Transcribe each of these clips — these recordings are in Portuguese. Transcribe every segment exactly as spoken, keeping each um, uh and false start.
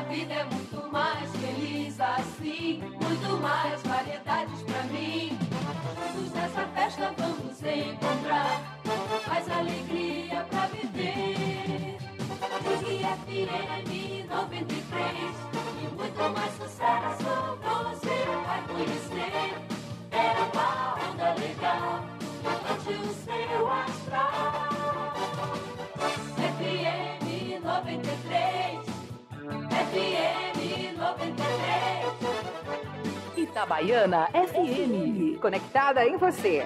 vida é muito mais feliz assim, muito mais variedades pra mim. Juntos nessa festa vamos encontrar mais alegria pra viver. Ligue F M noventa e três e muito mais sucesso você vai conhecer. É uma onda legal, levante o seu astral. F M noventa e três, F M noventa e três. Itabaiana F M, conectada em você.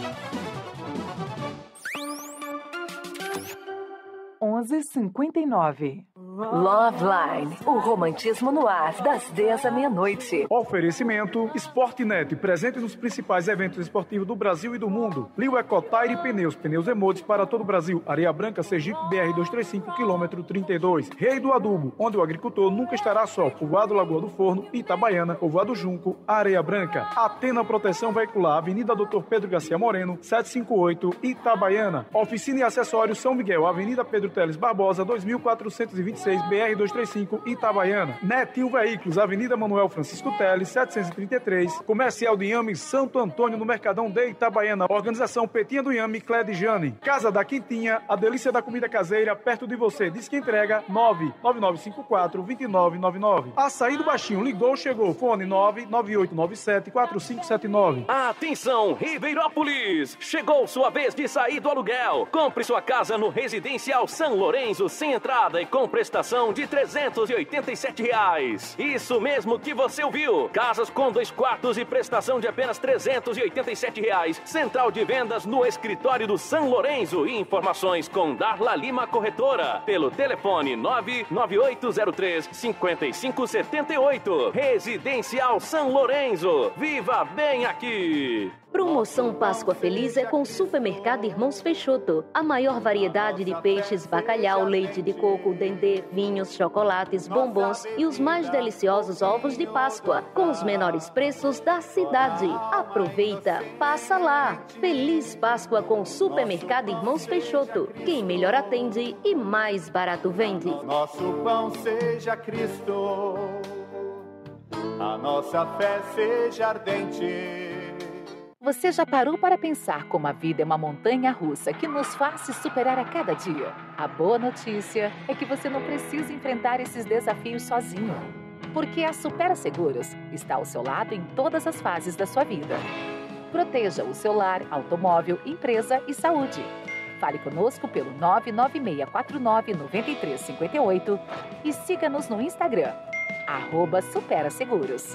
onze e cinquenta e nove. Loveline, o romantismo no ar, das dez à meia-noite. Oferecimento Sportnet, presente nos principais eventos esportivos do Brasil e do mundo. Lio Ecotaire Pneus, pneus Emotes para todo o Brasil. Areia Branca, Sergipe, B R duzentos e trinta e cinco, quilômetro trinta e dois. Rei do Adubo, onde o agricultor nunca estará só. Povoado Lagoa do Forno, Itabaiana, Povoado Junco, Areia Branca. Atena Proteção Veicular, Avenida doutor Pedro Garcia Moreno, setecentos e cinquenta e oito, Itabaiana. Oficina e Acessórios São Miguel, Avenida Pedro Teles Barbosa, dois mil quatrocentos e vinte e seis, B R duzentos e trinta e cinco, Itabaiana. Netil Veículos, Avenida Manuel Francisco Teles, setecentos e trinta e três. Comercial de Inhame, Santo Antônio, no Mercadão de Itabaiana. Organização Petinha do Inhame, Cléde Jane. Casa da Quintinha, a delícia da comida caseira, perto de você. Diz que entrega nove nove nove cinco quatro, dois nove nove nove. Açaí do Baixinho, ligou, chegou. Fone nove nove oito nove sete, quatro cinco sete nove. Atenção, Ribeirópolis! Chegou sua vez de sair do aluguel. Compre sua casa no Residencial São Lourenço, sem entrada e com prestação de trezentos e oitenta e sete reais. Isso mesmo que você ouviu. Casas com dois quartos e prestação de apenas trezentos e oitenta e sete reais. Central de vendas no escritório do São Lourenço. Informações com Darla Lima Corretora. Pelo telefone nove nove oito zero três, cinco cinco sete oito. Residencial São Lourenço. Viva bem aqui! Promoção Páscoa Feliz é com o Supermercado Irmãos Peixoto. A maior variedade de peixes, bacalhau, leite de coco, dendê, vinhos, chocolates, bombons e os mais deliciosos ovos de Páscoa, com os menores preços da cidade. Aproveita, passa lá. Feliz Páscoa com o Supermercado Irmãos Peixoto. Quem melhor atende e mais barato vende. Nosso pão seja Cristo, a nossa fé seja ardente. Você já parou para pensar como a vida é uma montanha-russa que nos faz se superar a cada dia? A boa notícia é que você não precisa enfrentar esses desafios sozinho. Porque a Supera Seguros está ao seu lado em todas as fases da sua vida. Proteja o seu lar, automóvel, empresa e saúde. Fale conosco pelo nove nove seis quatro nove, nove três cinco oito e siga-nos no Instagram, arroba Supera Seguros.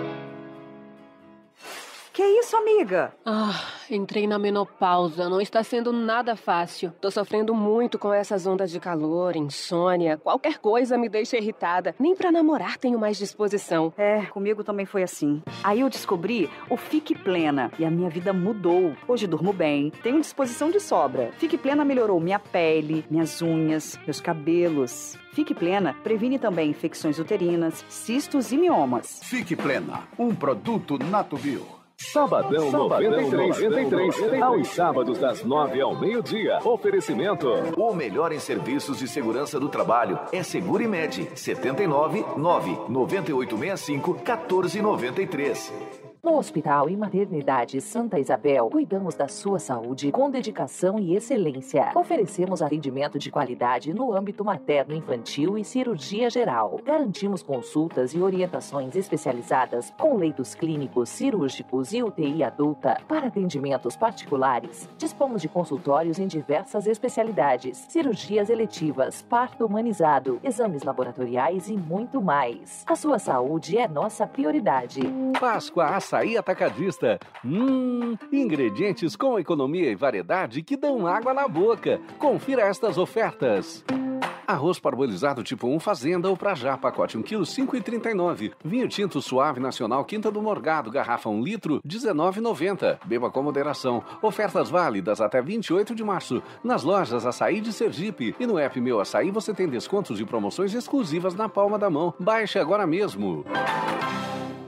Que isso, amiga? Ah, entrei na menopausa. Não está sendo nada fácil. Tô sofrendo muito com essas ondas de calor, insônia. Qualquer coisa me deixa irritada. Nem pra namorar tenho mais disposição. É, comigo também foi assim. Aí eu descobri o Fique Plena e a minha vida mudou. Hoje durmo bem, tenho disposição de sobra. Fique Plena melhorou minha pele, minhas unhas, meus cabelos. Fique Plena previne também infecções uterinas, cistos e miomas. Fique Plena, um produto Natubio. Sabadão, Sabadão noventa e três, noventa e três, aos sábados das nove ao meio-dia. Oferecimento. O melhor em serviços de segurança do trabalho é Segurimed, setenta e nove, nove nove oito seis cinco, um quatro nove três. No Hospital e Maternidade Santa Isabel, cuidamos da sua saúde com dedicação e excelência. Oferecemos atendimento de qualidade no âmbito materno-infantil e cirurgia geral. Garantimos consultas e orientações especializadas com leitos clínicos, cirúrgicos e U T I adulta para atendimentos particulares. Dispomos de consultórios em diversas especialidades, cirurgias eletivas, parto humanizado, exames laboratoriais e muito mais. A sua saúde é nossa prioridade. Páscoa Açaí Atacadista. Hum, ingredientes com economia e variedade que dão água na boca. Confira estas ofertas. Arroz parbolizado tipo um Fazenda ou pra já, pacote um quilo, cinco reais e trinta e nove centavos. Vinho tinto suave nacional Quinta do Morgado, garrafa um litro, dezenove reais e noventa centavos. Beba com moderação. Ofertas válidas até vinte e oito de março. Nas lojas Açaí de Sergipe. E no app Meu Açaí você tem descontos e promoções exclusivas na palma da mão. Baixe agora mesmo.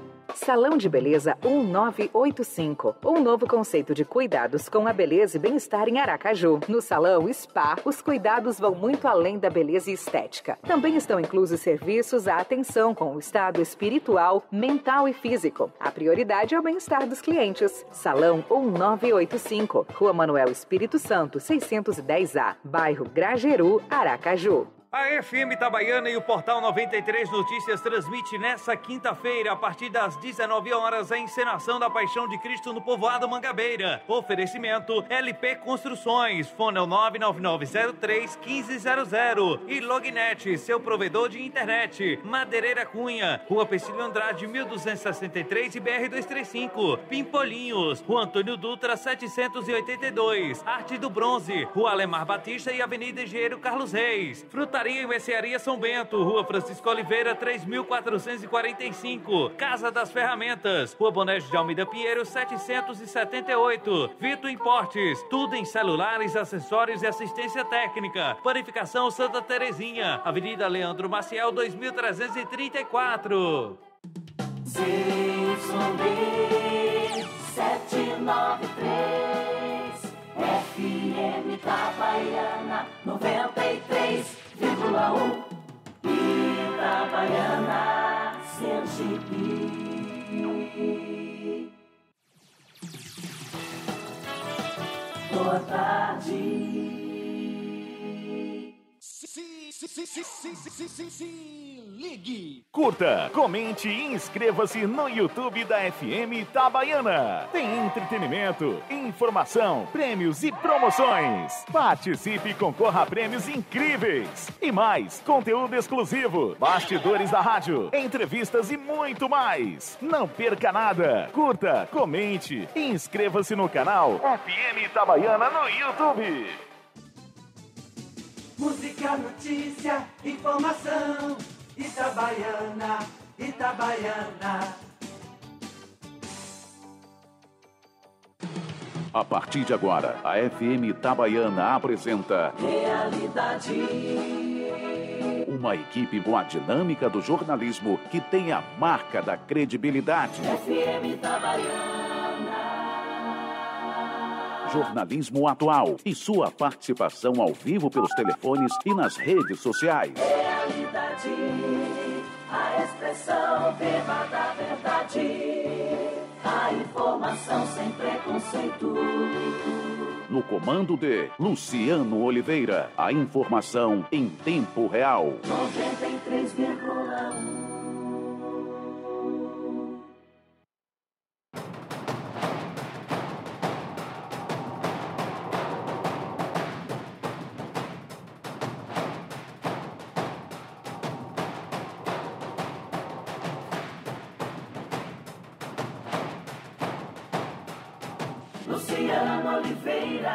Salão de Beleza um nove oito cinco. Um novo conceito de cuidados com a beleza e bem-estar em Aracaju. No Salão Spa, os cuidados vão muito além da beleza e estética. Também estão inclusos serviços à atenção com o estado espiritual, mental e físico. A prioridade é o bem-estar dos clientes. Salão um nove oito cinco. Rua Manuel Espírito Santo, seiscentos e dez A. Bairro Grajeru, Aracaju. A F M Itabaiana e o Portal noventa e três Notícias transmite nessa quinta-feira, a partir das dezenove horas, a encenação da Paixão de Cristo no povoado Mangabeira. Oferecimento L P Construções, fone nove nove nove zero três um cinco zero zero. E Lognet, seu provedor de internet. Madeireira Cunha, Rua Pecílio Andrade, mil duzentos e sessenta e três e B R duzentos e trinta e cinco. Pimpolinhos, Rua Antônio Dutra, setecentos e oitenta e dois. Arte do Bronze, Rua Alemar Batista e Avenida Engenheiro Carlos Reis. Fruta e Mercearia São Bento, Rua Francisco Oliveira, três mil quatrocentos e quarenta e cinco. Casa das Ferramentas, Rua Bonésio de Almeida Pinheiro, setecentos e setenta e oito. Vito Importes, tudo em celulares, acessórios e assistência técnica. Panificação Santa Terezinha, Avenida Leandro Maciel, dois mil trezentos e trinta e quatro. Z Y B sete nove três, F M Itabaiana noventa e três vírgula um, Itabaiana, Sergipe. Boa tarde. Se, se, se, se, se, se, se, se ligue. Curta, comente e inscreva-se no YouTube da F M Itabaiana. Tem entretenimento, informação, prêmios e promoções. Participe e concorra a prêmios incríveis. E mais, conteúdo exclusivo, bastidores da rádio, entrevistas e muito mais. Não perca nada. Curta, comente e inscreva-se no canal F M Itabaiana no YouTube. Música, notícia, informação. Itabaiana, Itabaiana. A partir de agora, a F M Itabaiana apresenta Realidade. Uma equipe boa dinâmica do jornalismo que tem a marca da credibilidade. F M Itabaiana. Jornalismo atual e sua participação ao vivo pelos telefones e nas redes sociais. Realidade, a expressão viva da verdade, a informação sem preconceito. No comando de Luciano Oliveira, a informação em tempo real. noventa e três vírgula um. Luciano Oliveira.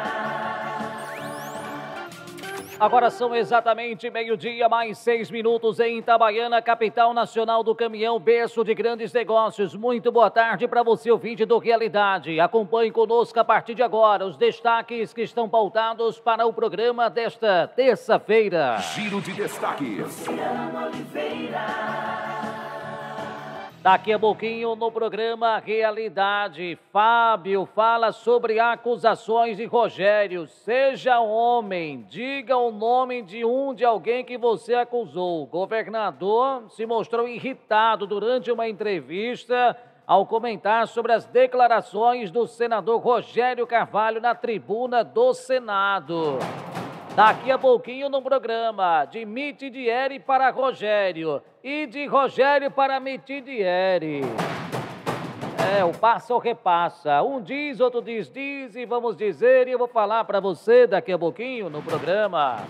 Agora são exatamente meio-dia, mais seis minutos em Itabaiana, capital nacional do caminhão, berço de grandes negócios. Muito boa tarde para você, ouvinte do Realidade. Acompanhe conosco a partir de agora os destaques que estão pautados para o programa desta terça-feira. Giro de destaques. Luciano Oliveira. Daqui a pouquinho no programa Realidade, Fábio fala sobre acusações de Rogério. Seja homem, diga o nome de um de alguém que você acusou. O governador se mostrou irritado durante uma entrevista ao comentar sobre as declarações do senador Rogério Carvalho na tribuna do Senado. Daqui a pouquinho no programa, de Mitidieri para Rogério e de Rogério para Mitidieri. É, o passa ou repassa. Um diz, outro diz, diz e vamos dizer, e eu vou falar para você daqui a pouquinho no programa.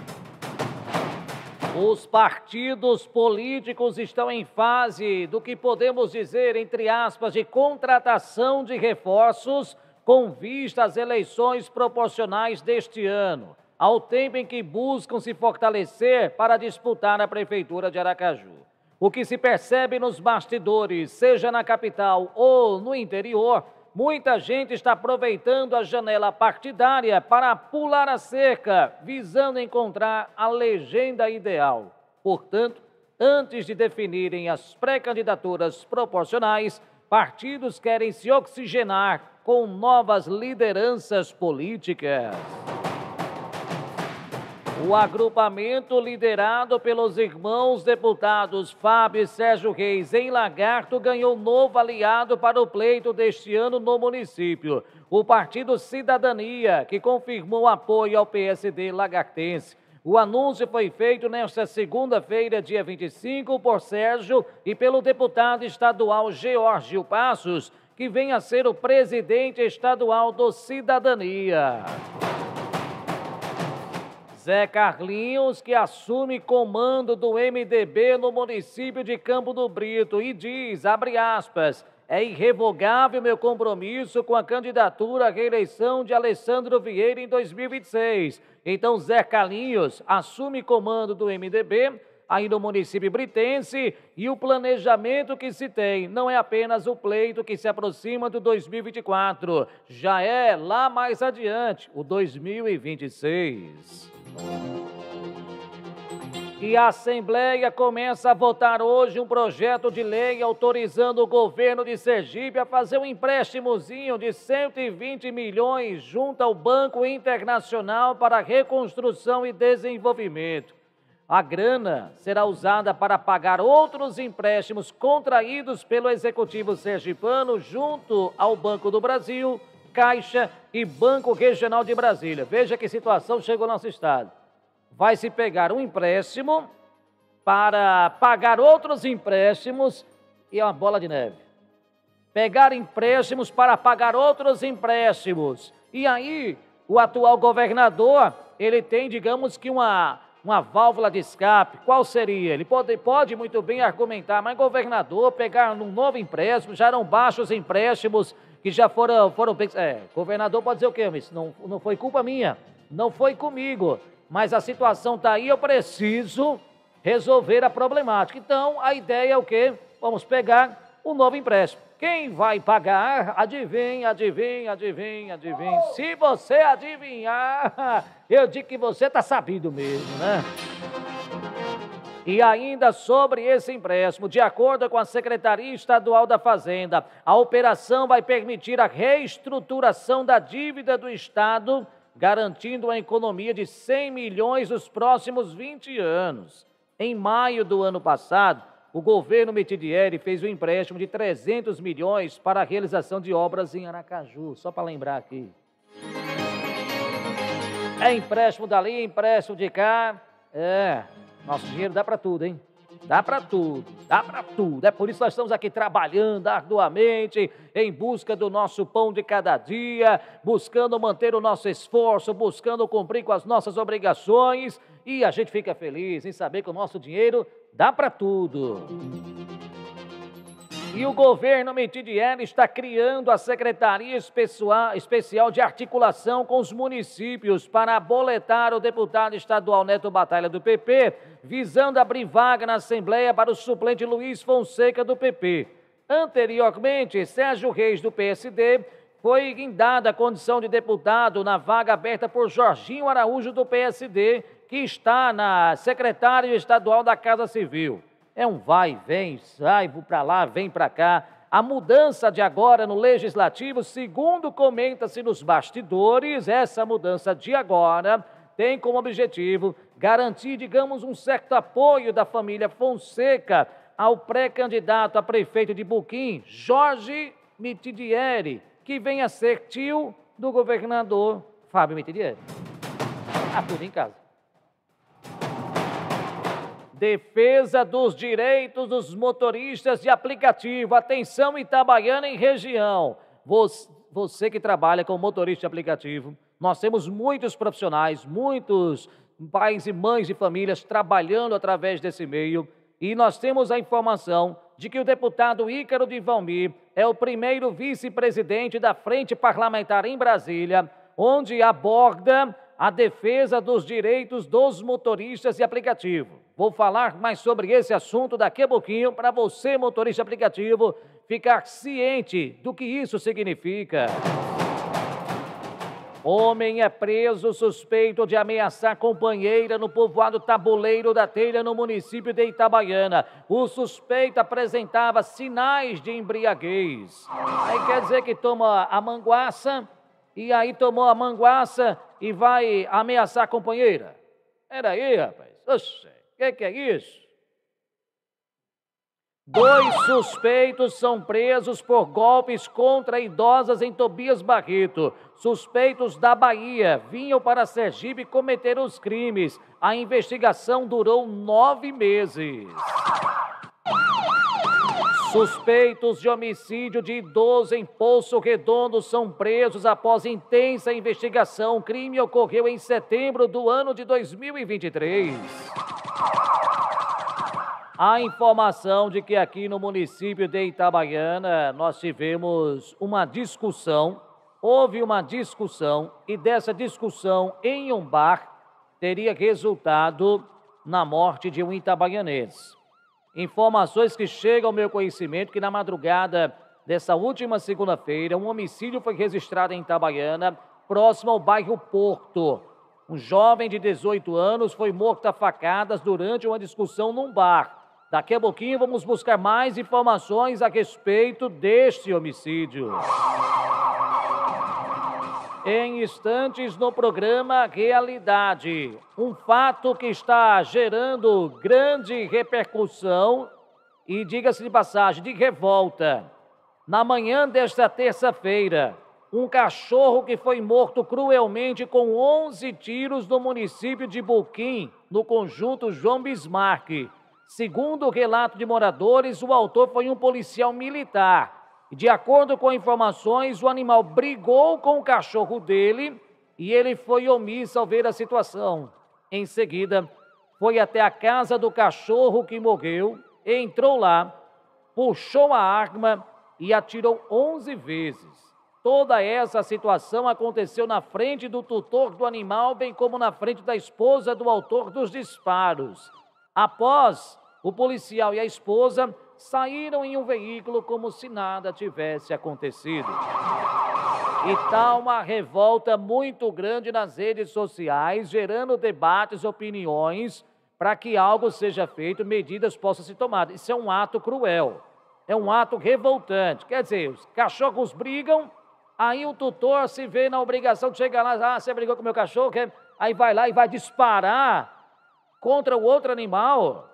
Os partidos políticos estão em fase do que podemos dizer, entre aspas, de contratação de reforços com vista às eleições proporcionais deste ano, ao tempo em que buscam se fortalecer para disputar a Prefeitura de Aracaju. O que se percebe nos bastidores, seja na capital ou no interior, muita gente está aproveitando a janela partidária para pular a cerca, visando encontrar a legenda ideal. Portanto, antes de definirem as pré-candidaturas proporcionais, Partidos querem se oxigenar com novas lideranças políticas. O agrupamento liderado pelos irmãos deputados Fábio e Sérgio Reis em Lagarto ganhou novo aliado para o pleito deste ano no município. O Partido Cidadania, que confirmou apoio ao P S D lagartense. O anúncio foi feito nesta segunda-feira, dia vinte e cinco, por Sérgio e pelo deputado estadual Geórgio Passos, que vem a ser o presidente estadual do Cidadania. Zé Carlinhos, que assume comando do M D B no município de Campo do Brito e diz, abre aspas, é irrevogável meu compromisso com a candidatura à reeleição de Alessandro Vieira em dois mil e vinte e seis. Então, Zé Carlinhos assume comando do M D B aí no município britense e o planejamento que se tem não é apenas o pleito que se aproxima do dois mil e vinte e quatro, já é lá mais adiante, o dois mil e vinte e seis. E a Assembleia começa a votar hoje um projeto de lei autorizando o governo de Sergipe a fazer um empréstimozinho de cento e vinte milhões junto ao Banco Internacional para Reconstrução e Desenvolvimento. A grana será usada para pagar outros empréstimos contraídos pelo Executivo sergipano junto ao Banco do Brasil, Caixa e Banco Regional de Brasília. Veja que situação chegou no nosso estado. Vai se pegar um empréstimo para pagar outros empréstimos e é uma bola de neve. Pegar empréstimos para pagar outros empréstimos. E aí, o atual governador, ele tem, digamos que uma, uma válvula de escape. Qual seria? Ele pode, pode muito bem argumentar, mas governador, pegar um novo empréstimo, já eram baixos empréstimos que já foram... foram é, governador pode dizer o quê? Mas não, não foi culpa minha, não foi comigo. Mas a situação está aí, eu preciso resolver a problemática. Então, a ideia é o quê? Vamos pegar um novo empréstimo. Quem vai pagar? Adivinha, adivinha, adivinha, adivinha. Se você adivinhar, eu digo que você está sabido mesmo, né? E ainda sobre esse empréstimo, de acordo com a Secretaria Estadual da Fazenda, a operação vai permitir a reestruturação da dívida do Estado, garantindo uma economia de cem milhões nos próximos vinte anos. Em maio do ano passado, o governo Metidieri fez um empréstimo de trezentos milhões para a realização de obras em Aracaju, só para lembrar aqui. É empréstimo dali, empréstimo de cá, é, nosso dinheiro dá para tudo, hein? Dá para tudo, dá para tudo. É por isso que nós estamos aqui trabalhando arduamente em busca do nosso pão de cada dia, buscando manter o nosso esforço, buscando cumprir com as nossas obrigações e a gente fica feliz em saber que o nosso dinheiro dá para tudo. E o governo Metidieri está criando a Secretaria Especial de Articulação com os municípios para aboletar o deputado estadual Neto Batalha do P P, visando abrir vaga na Assembleia para o suplente Luiz Fonseca do P P. Anteriormente, Sérgio Reis do P S D foi guindado a condição de deputado na vaga aberta por Jorginho Araújo do P S D, que está na secretária estadual da Casa Civil. É um vai, vem, sai, vou para lá, vem para cá. A mudança de agora no Legislativo, segundo comenta-se nos bastidores, essa mudança de agora tem como objetivo garantir, digamos, um certo apoio da família Fonseca ao pré-candidato a prefeito de Buquim, Jorge Metidieri, que vem a ser tio do governador Fábio Metidieri. Ah, tudo em casa. Defesa dos direitos dos motoristas de aplicativo. Atenção, Itabaiana e região. Você, você que trabalha com motorista de aplicativo, nós temos muitos profissionais, muitos pais e mães de famílias trabalhando através desse meio. E nós temos a informação de que o deputado Ícaro de Valmir é o primeiro vice-presidente da Frente Parlamentar em Brasília, onde aborda a defesa dos direitos dos motoristas de aplicativo. Vou falar mais sobre esse assunto daqui a pouquinho para você, motorista de aplicativo, ficar ciente do que isso significa. Homem é preso suspeito de ameaçar companheira no povoado Tabuleiro da Telha, no município de Itabaiana. O suspeito apresentava sinais de embriaguez. Aí quer dizer que toma a manguaça, e aí tomou a manguaça e vai ameaçar a companheira. Peraí, rapaz. Oxe, o que, que é isso? Dois suspeitos são presos por golpes contra idosas em Tobias Barreto. Suspeitos da Bahia vinham para Sergipe cometer os crimes. A investigação durou nove meses. Suspeitos de homicídio de idoso em Poço Redondo são presos após intensa investigação. O crime ocorreu em setembro do ano de dois mil e vinte e três. A informação de que aqui no município de Itabaiana nós tivemos uma discussão, houve uma discussão e dessa discussão em um bar teria resultado na morte de um itabaianense. Informações que chegam ao meu conhecimento que na madrugada dessa última segunda-feira um homicídio foi registrado em Itabaiana, próximo ao bairro Porto. Um jovem de dezoito anos foi morto a facadas durante uma discussão num bar. Daqui a pouquinho vamos buscar mais informações a respeito deste homicídio. Em instantes no programa Realidade, um fato que está gerando grande repercussão e, diga-se de passagem, de revolta. Na manhã desta terça-feira, um cachorro que foi morto cruelmente com onze tiros no município de Buquim, no conjunto João Bismarck. Segundo o relato de moradores, o autor foi um policial militar. De acordo com informações, o animal brigou com o cachorro dele e ele foi omisso ao ver a situação. Em seguida, foi até a casa do cachorro que morreu, entrou lá, puxou a arma e atirou onze vezes. Toda essa situação aconteceu na frente do tutor do animal, bem como na frente da esposa do autor dos disparos. Após, o policial e a esposa saíram em um veículo como se nada tivesse acontecido. E está uma revolta muito grande nas redes sociais, gerando debates, opiniões, para que algo seja feito, medidas possam ser tomadas. Isso é um ato cruel, é um ato revoltante. Quer dizer, os cachorros brigam, aí o tutor se vê na obrigação de chegar lá, ah, você brigou com o meu cachorro, aí vai lá e vai disparar contra o outro animal.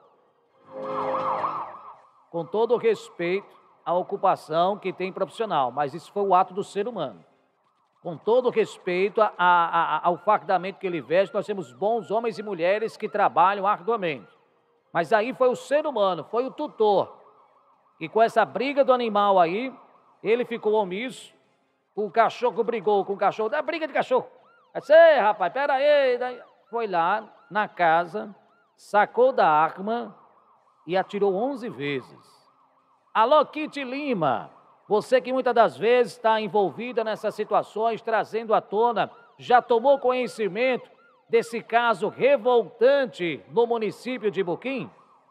Com todo o respeito à ocupação que tem profissional, mas isso foi o ato do ser humano. Com todo o respeito a, a, a, ao fardamento que ele veste, nós temos bons homens e mulheres que trabalham arduamente. Mas aí foi o ser humano, foi o tutor. E com essa briga do animal aí, ele ficou omisso, o cachorro brigou com o cachorro, é briga de cachorro. Disse, ei, rapaz, pera aí. Daí foi lá na casa, sacou da arma e atirou onze vezes. Alô, Kitty Lima, você que muitas das vezes está envolvida nessas situações, trazendo à tona, já tomou conhecimento desse caso revoltante no município de Buquim?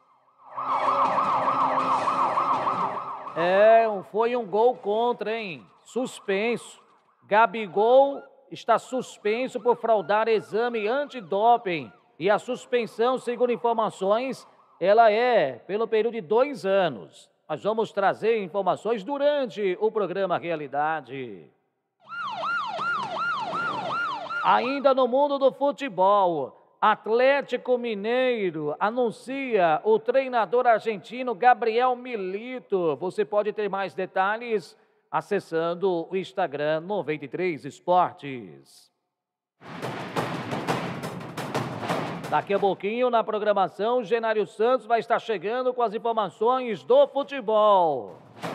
É, foi um gol contra, hein? Suspenso. Gabigol está suspenso por fraudar exame antidoping. E a suspensão, segundo informações, ela é pelo período de dois anos. Nós vamos trazer informações durante o programa Realidade. Ainda no mundo do futebol, Atlético Mineiro anuncia o treinador argentino Gabriel Milito. Você pode ter mais detalhes acessando o Instagram noventa e três Esportes. Daqui a pouquinho, na programação, Genário Santos vai estar chegando com as informações do futebol.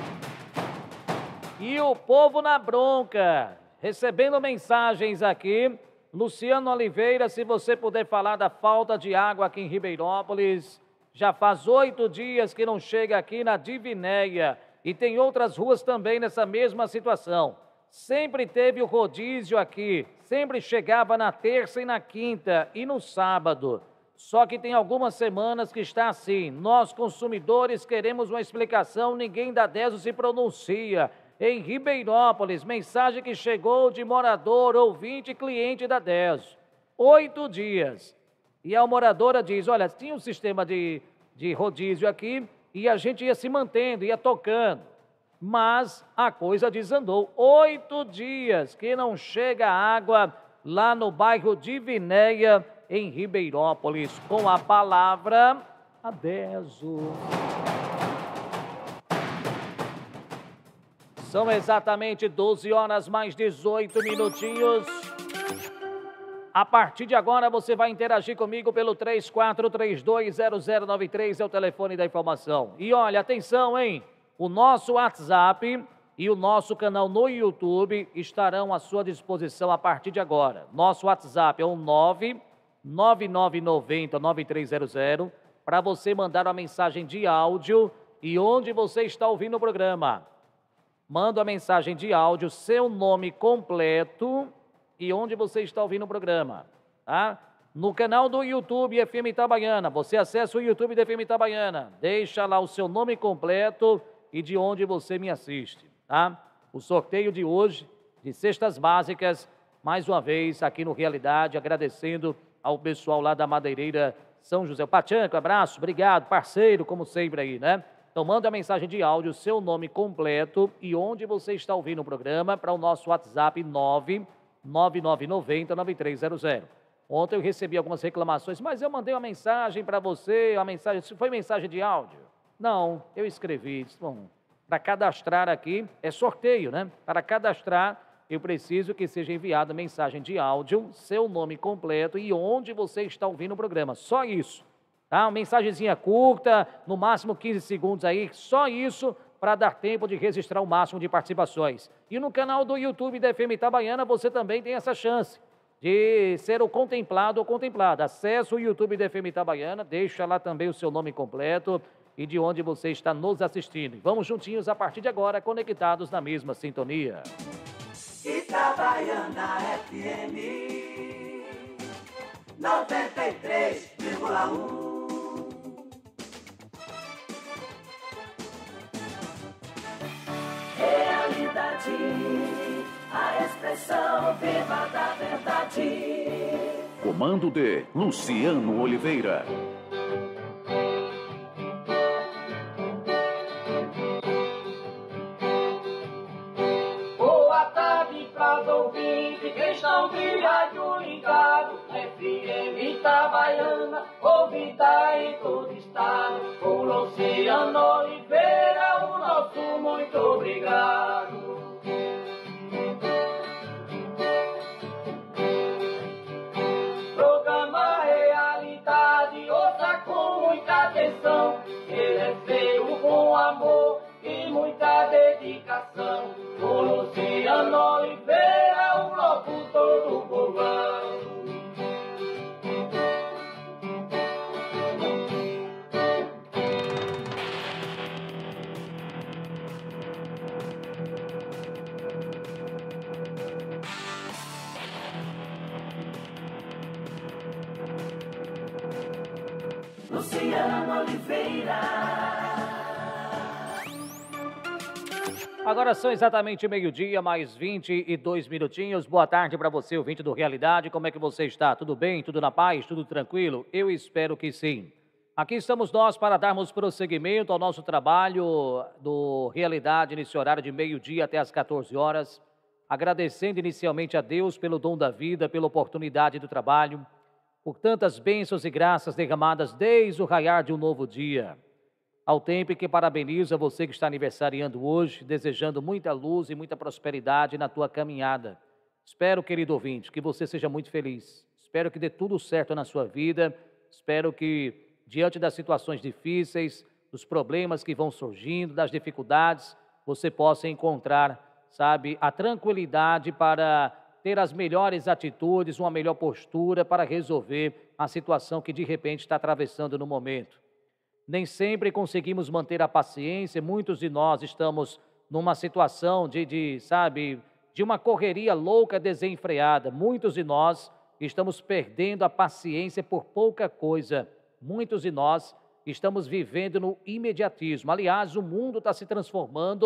E o povo na bronca, recebendo mensagens aqui. Luciano Oliveira, se você puder falar da falta de água aqui em Ribeirópolis, já faz oito dias que não chega aqui na Divinéia e tem outras ruas também nessa mesma situação. Sempre teve o rodízio aqui, sempre chegava na terça e na quinta e no sábado. Só que tem algumas semanas que está assim. Nós, consumidores, queremos uma explicação, ninguém da DESO se pronuncia. em Ribeirópolis. Mensagem que chegou de morador, ouvinte, cliente da Deso. Oito dias. E a moradora diz, olha, tinha um sistema de, de rodízio aqui e a gente ia se mantendo, ia tocando. Mas a coisa desandou. Oito dias que não chega água lá no bairro de Vinéia, em Ribeirópolis. Com a palavra, a Deso. São exatamente doze horas mais dezoito minutinhos. A partir de agora você vai interagir comigo pelo três quatro três dois zero zero nove três, é o telefone da informação. E olha, atenção, hein? O nosso WhatsApp e o nosso canal no YouTube estarão à sua disposição a partir de agora. Nosso WhatsApp é o nove nove nove nove zero nove três zero zero para você mandar uma mensagem de áudio e onde você está ouvindo o programa. Manda a mensagem de áudio, seu nome completo e onde você está ouvindo o programa, tá? No canal do YouTube F M Itabaiana, você acessa o YouTube da F M Itabaiana, deixa lá o seu nome completo e de onde você me assiste, tá? O sorteio de hoje, de cestas básicas, mais uma vez aqui no Realidade, agradecendo ao pessoal lá da Madeireira São José. Pachanco, abraço, obrigado, parceiro, como sempre aí, né? Então manda a mensagem de áudio, seu nome completo e onde você está ouvindo o programa para o nosso WhatsApp nove nove nove nove zero nove três zero zero. Ontem eu recebi algumas reclamações, mas eu mandei uma mensagem para você, uma mensagem, foi mensagem de áudio? Não, eu escrevi, bom, para cadastrar aqui, é sorteio, né? Para cadastrar, eu preciso que seja enviada mensagem de áudio, seu nome completo e onde você está ouvindo o programa, só isso, tá? Uma mensagenzinha curta, no máximo quinze segundos aí, só isso, para dar tempo de registrar o máximo de participações. E no canal do YouTube da F M Itabaiana, você também tem essa chance de ser o contemplado ou contemplada. Acesse o YouTube da F M Itabaiana, deixa lá também o seu nome completo e de onde você está nos assistindo. Vamos juntinhos a partir de agora, conectados na mesma sintonia. Itabaiana F M noventa e três vírgula um. Realidade, a expressão viva da verdade. Comando de Luciano Oliveira. Boa tarde pras ouvintes que estão de rádio ligado. F M Itabaiana, ouvida em todo estado. O Luciano Oliveira, o nosso muito obrigado. Programa Realidade, ouça com muita atenção. Ele é feito com amor e muita dedicação. O Luciano Oliveira, o locutor do povão. Luciano Oliveira. Agora são exatamente meio-dia, mais vinte e dois minutinhos. Boa tarde para você, ouvinte do Realidade. Como é que você está? Tudo bem? Tudo na paz? Tudo tranquilo? Eu espero que sim. Aqui estamos nós para darmos prosseguimento ao nosso trabalho do Realidade nesse horário de meio-dia até as quatorze horas. Agradecendo inicialmente a Deus pelo dom da vida, pela oportunidade do trabalho, por tantas bênçãos e graças derramadas desde o raiar de um novo dia. Ao tempo em que parabenizo a você que está aniversariando hoje, desejando muita luz e muita prosperidade na tua caminhada. Espero, querido ouvinte, que você seja muito feliz. Espero que dê tudo certo na sua vida. Espero que, diante das situações difíceis, dos problemas que vão surgindo, das dificuldades, você possa encontrar, sabe, a tranquilidade para ter as melhores atitudes, uma melhor postura para resolver a situação que de repente está atravessando no momento. Nem sempre conseguimos manter a paciência, muitos de nós estamos numa situação de, de, sabe, de uma correria louca, desenfreada. Muitos de nós estamos perdendo a paciência por pouca coisa. Muitos de nós estamos vivendo no imediatismo. Aliás, o mundo está se transformando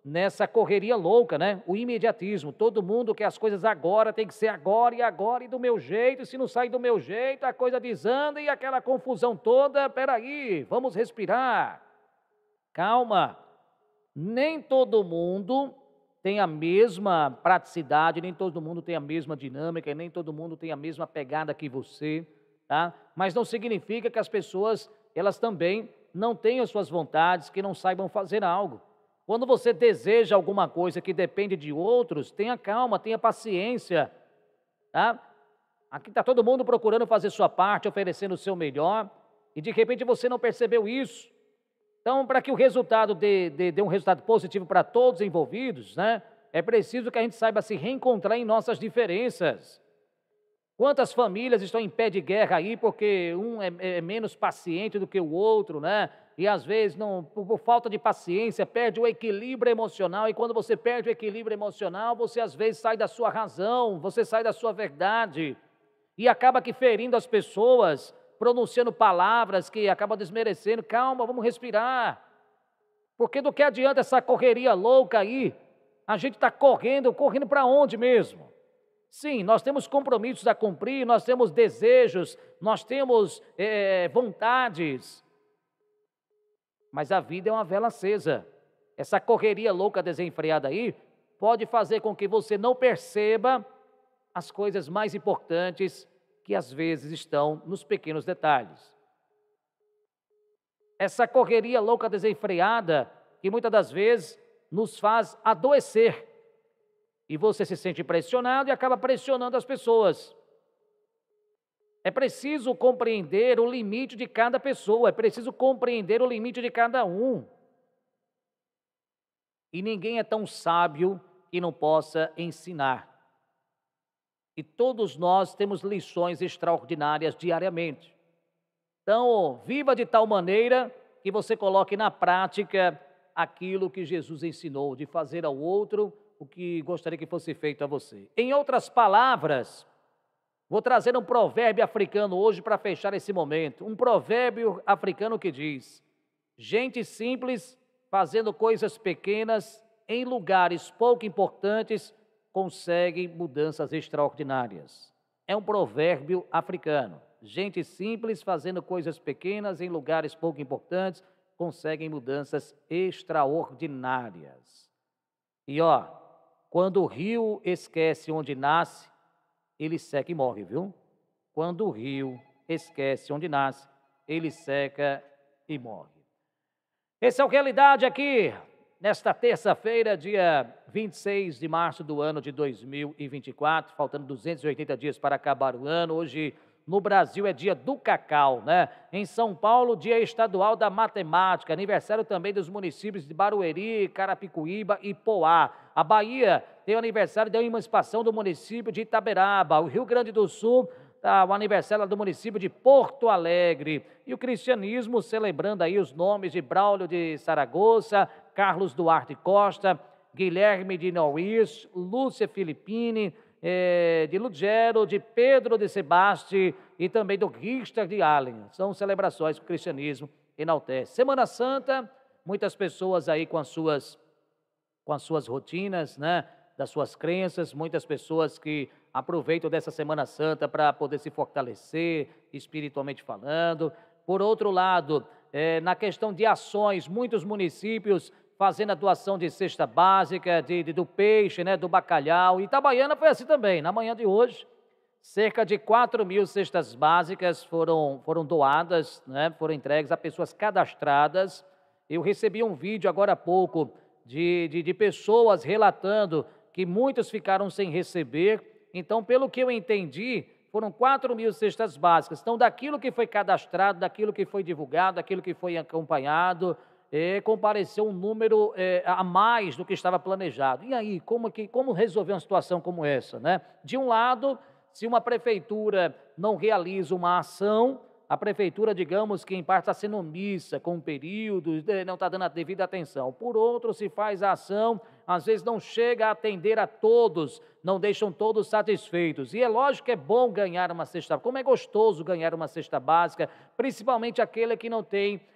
nessa correria louca, né? O imediatismo. Todo mundo quer as coisas agora, tem que ser agora e agora e do meu jeito. E se não sair do meu jeito, a coisa desanda e aquela confusão toda. Peraí, vamos respirar. Calma. Nem todo mundo tem a mesma praticidade, nem todo mundo tem a mesma dinâmica, nem todo mundo tem a mesma pegada que você, tá? Mas não significa que as pessoas, elas também não tenham suas vontades, que não saibam fazer algo. Quando você deseja alguma coisa que depende de outros, tenha calma, tenha paciência, tá? Aqui está todo mundo procurando fazer sua parte, oferecendo o seu melhor, e de repente você não percebeu isso. Então, para que o resultado dê, dê, dê um resultado positivo para todos envolvidos, né, é preciso que a gente saiba se reencontrar em nossas diferenças. Quantas famílias estão em pé de guerra aí porque um é, é menos paciente do que o outro, né? E às vezes, não, por, por falta de paciência, perde o equilíbrio emocional. E quando você perde o equilíbrio emocional, você às vezes sai da sua razão, você sai da sua verdade. E acaba que ferindo as pessoas, pronunciando palavras que acabam desmerecendo. Calma, vamos respirar. Porque do que adianta essa correria louca aí? A gente está correndo, correndo para onde mesmo? Sim, nós temos compromissos a cumprir, nós temos desejos, nós temos é, vontades. Mas a vida é uma vela acesa. Essa correria louca desenfreada aí pode fazer com que você não perceba as coisas mais importantes que às vezes estão nos pequenos detalhes. Essa correria louca desenfreada que muitas das vezes nos faz adoecer. E você se sente pressionado e acaba pressionando as pessoas. É preciso compreender o limite de cada pessoa, é preciso compreender o limite de cada um. E ninguém é tão sábio que não possa ensinar. E todos nós temos lições extraordinárias diariamente. Então, viva de tal maneira que você coloque na prática aquilo que Jesus ensinou, de fazer ao outro o que gostaria que fosse feito a você. Em outras palavras, vou trazer um provérbio africano hoje para fechar esse momento. Um provérbio africano que diz: gente simples fazendo coisas pequenas em lugares pouco importantes consegue mudanças extraordinárias. É um provérbio africano. Gente simples fazendo coisas pequenas em lugares pouco importantes conseguem mudanças extraordinárias. E ó, quando o rio esquece onde nasce, ele seca e morre, viu? Quando o rio esquece onde nasce, ele seca e morre. Esse é o Realidade aqui, nesta terça-feira, dia vinte e seis de março do ano de dois mil e vinte e quatro, faltando duzentos e oitenta dias para acabar o ano. Hoje, no Brasil, é dia do cacau, né? Em São Paulo, dia estadual da matemática, aniversário também dos municípios de Barueri, Carapicuíba e Poá. A Bahia tem o aniversário da emancipação do município de Itaberaba. O Rio Grande do Sul, tá, o aniversário do município de Porto Alegre. E o cristianismo celebrando aí os nomes de Braulio de Saragoça, Carlos Duarte Costa, Guilherme de Norris, Lúcia Filippini, eh, de Lugero, de Pedro de Sebasti e também do Richter de Allen. São celebrações que o cristianismo enaltece. Semana Santa, muitas pessoas aí com as suas, com as suas rotinas, né, das suas crenças, muitas pessoas que aproveitam dessa Semana Santa para poder se fortalecer, espiritualmente falando. Por outro lado, eh, na questão de ações, muitos municípios fazendo a doação de cesta básica, de, de, do peixe, né, do bacalhau. E Itabaiana foi assim também. Na manhã de hoje, cerca de quatro mil cestas básicas foram, foram doadas, né, foram entregues a pessoas cadastradas. Eu recebi um vídeo agora há pouco de, de, de pessoas relatando que muitos ficaram sem receber. Então, pelo que eu entendi, foram quatro mil cestas básicas. Então, daquilo que foi cadastrado, daquilo que foi divulgado, daquilo que foi acompanhado, é, compareceu um número é, a mais do que estava planejado. E aí, como, que, como resolver uma situação como essa, né? De um lado, se uma prefeitura não realiza uma ação, a prefeitura, digamos que em parte está sendo omissa com períodos, não está dando a devida atenção. Por outro, se faz a ação, às vezes não chega a atender a todos, não deixam todos satisfeitos. E é lógico que é bom ganhar uma cesta, como é gostoso ganhar uma cesta básica, principalmente aquele que não tem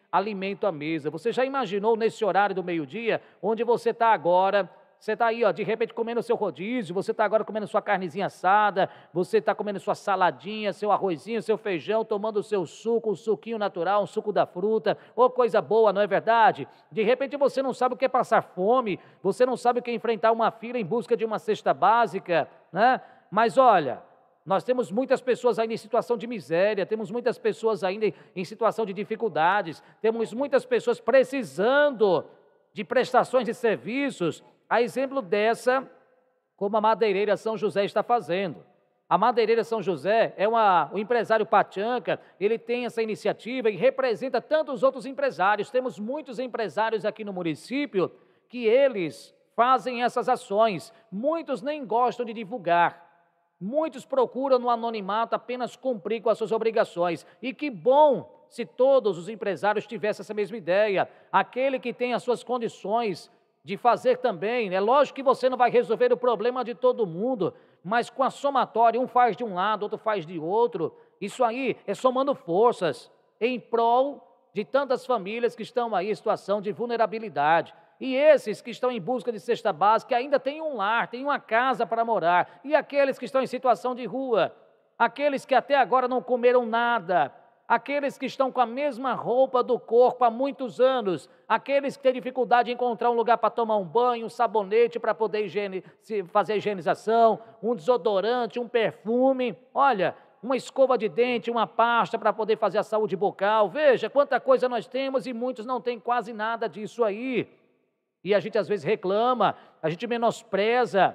alimento à mesa. Você já imaginou nesse horário do meio-dia, onde você está agora? Você está aí, ó, de repente comendo seu rodízio, você está agora comendo sua carnezinha assada, você está comendo sua saladinha, seu arrozinho, seu feijão, tomando o seu suco, um suquinho natural, um suco da fruta, ô coisa boa, não é verdade? De repente você não sabe o que é passar fome, você não sabe o que é enfrentar uma fila em busca de uma cesta básica, né? Mas olha, nós temos muitas pessoas ainda em situação de miséria, temos muitas pessoas ainda em situação de dificuldades, temos muitas pessoas precisando de prestações de serviços, a exemplo dessa, como a Madeireira São José está fazendo. A Madeireira São José é uma, o empresário Pachanca, ele tem essa iniciativa e representa tantos outros empresários. Temos muitos empresários aqui no município que eles fazem essas ações. Muitos nem gostam de divulgar. Muitos procuram no anonimato apenas cumprir com as suas obrigações. E que bom se todos os empresários tivessem essa mesma ideia. Aquele que tem as suas condições de fazer também. É lógico que você não vai resolver o problema de todo mundo, mas com a somatória, um faz de um lado, outro faz de outro. Isso aí é somando forças em prol de tantas famílias que estão aí em situação de vulnerabilidade. E esses que estão em busca de cesta básica ainda têm um lar, têm uma casa para morar. E aqueles que estão em situação de rua, aqueles que até agora não comeram nada, aqueles que estão com a mesma roupa do corpo há muitos anos, aqueles que têm dificuldade em encontrar um lugar para tomar um banho, um sabonete para poder higiene, fazer a higienização, um desodorante, um perfume, olha, uma escova de dente, uma pasta para poder fazer a saúde bucal. Veja quanta coisa nós temos e muitos não têm quase nada disso aí. E a gente às vezes reclama, a gente menospreza,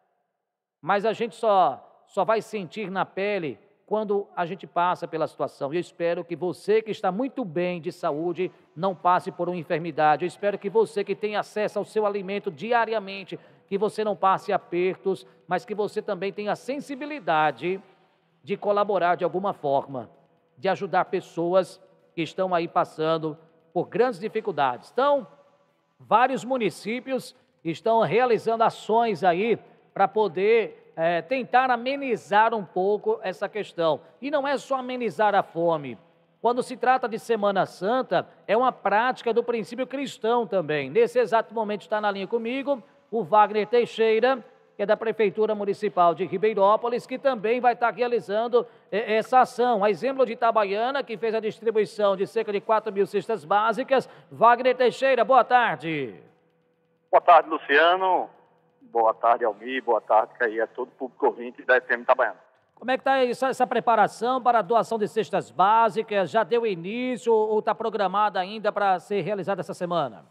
mas a gente só, só vai sentir na pele quando a gente passa pela situação. Eu espero que você que está muito bem de saúde não passe por uma enfermidade. Eu espero que você que tem acesso ao seu alimento diariamente, que você não passe apertos, mas que você também tenha a sensibilidade de colaborar de alguma forma, de ajudar pessoas que estão aí passando por grandes dificuldades. Então, vários municípios estão realizando ações aí para poder É, tentar amenizar um pouco essa questão. E não é só amenizar a fome. Quando se trata de Semana Santa, é uma prática do princípio cristão também. Nesse exato momento está na linha comigo o Wagner Teixeira, que é da Prefeitura Municipal de Ribeirópolis, que também vai estar realizando é, essa ação. A exemplo de Itabaiana, que fez a distribuição de cerca de quatro mil cestas básicas. Wagner Teixeira, boa tarde. Boa tarde, Luciano. Boa tarde, Almir. Boa tarde, aí a todo o público ouvinte da F M Itabaiana. Como é que está essa, essa preparação para a doação de cestas básicas? Já deu início ou está programada ainda para ser realizada essa semana?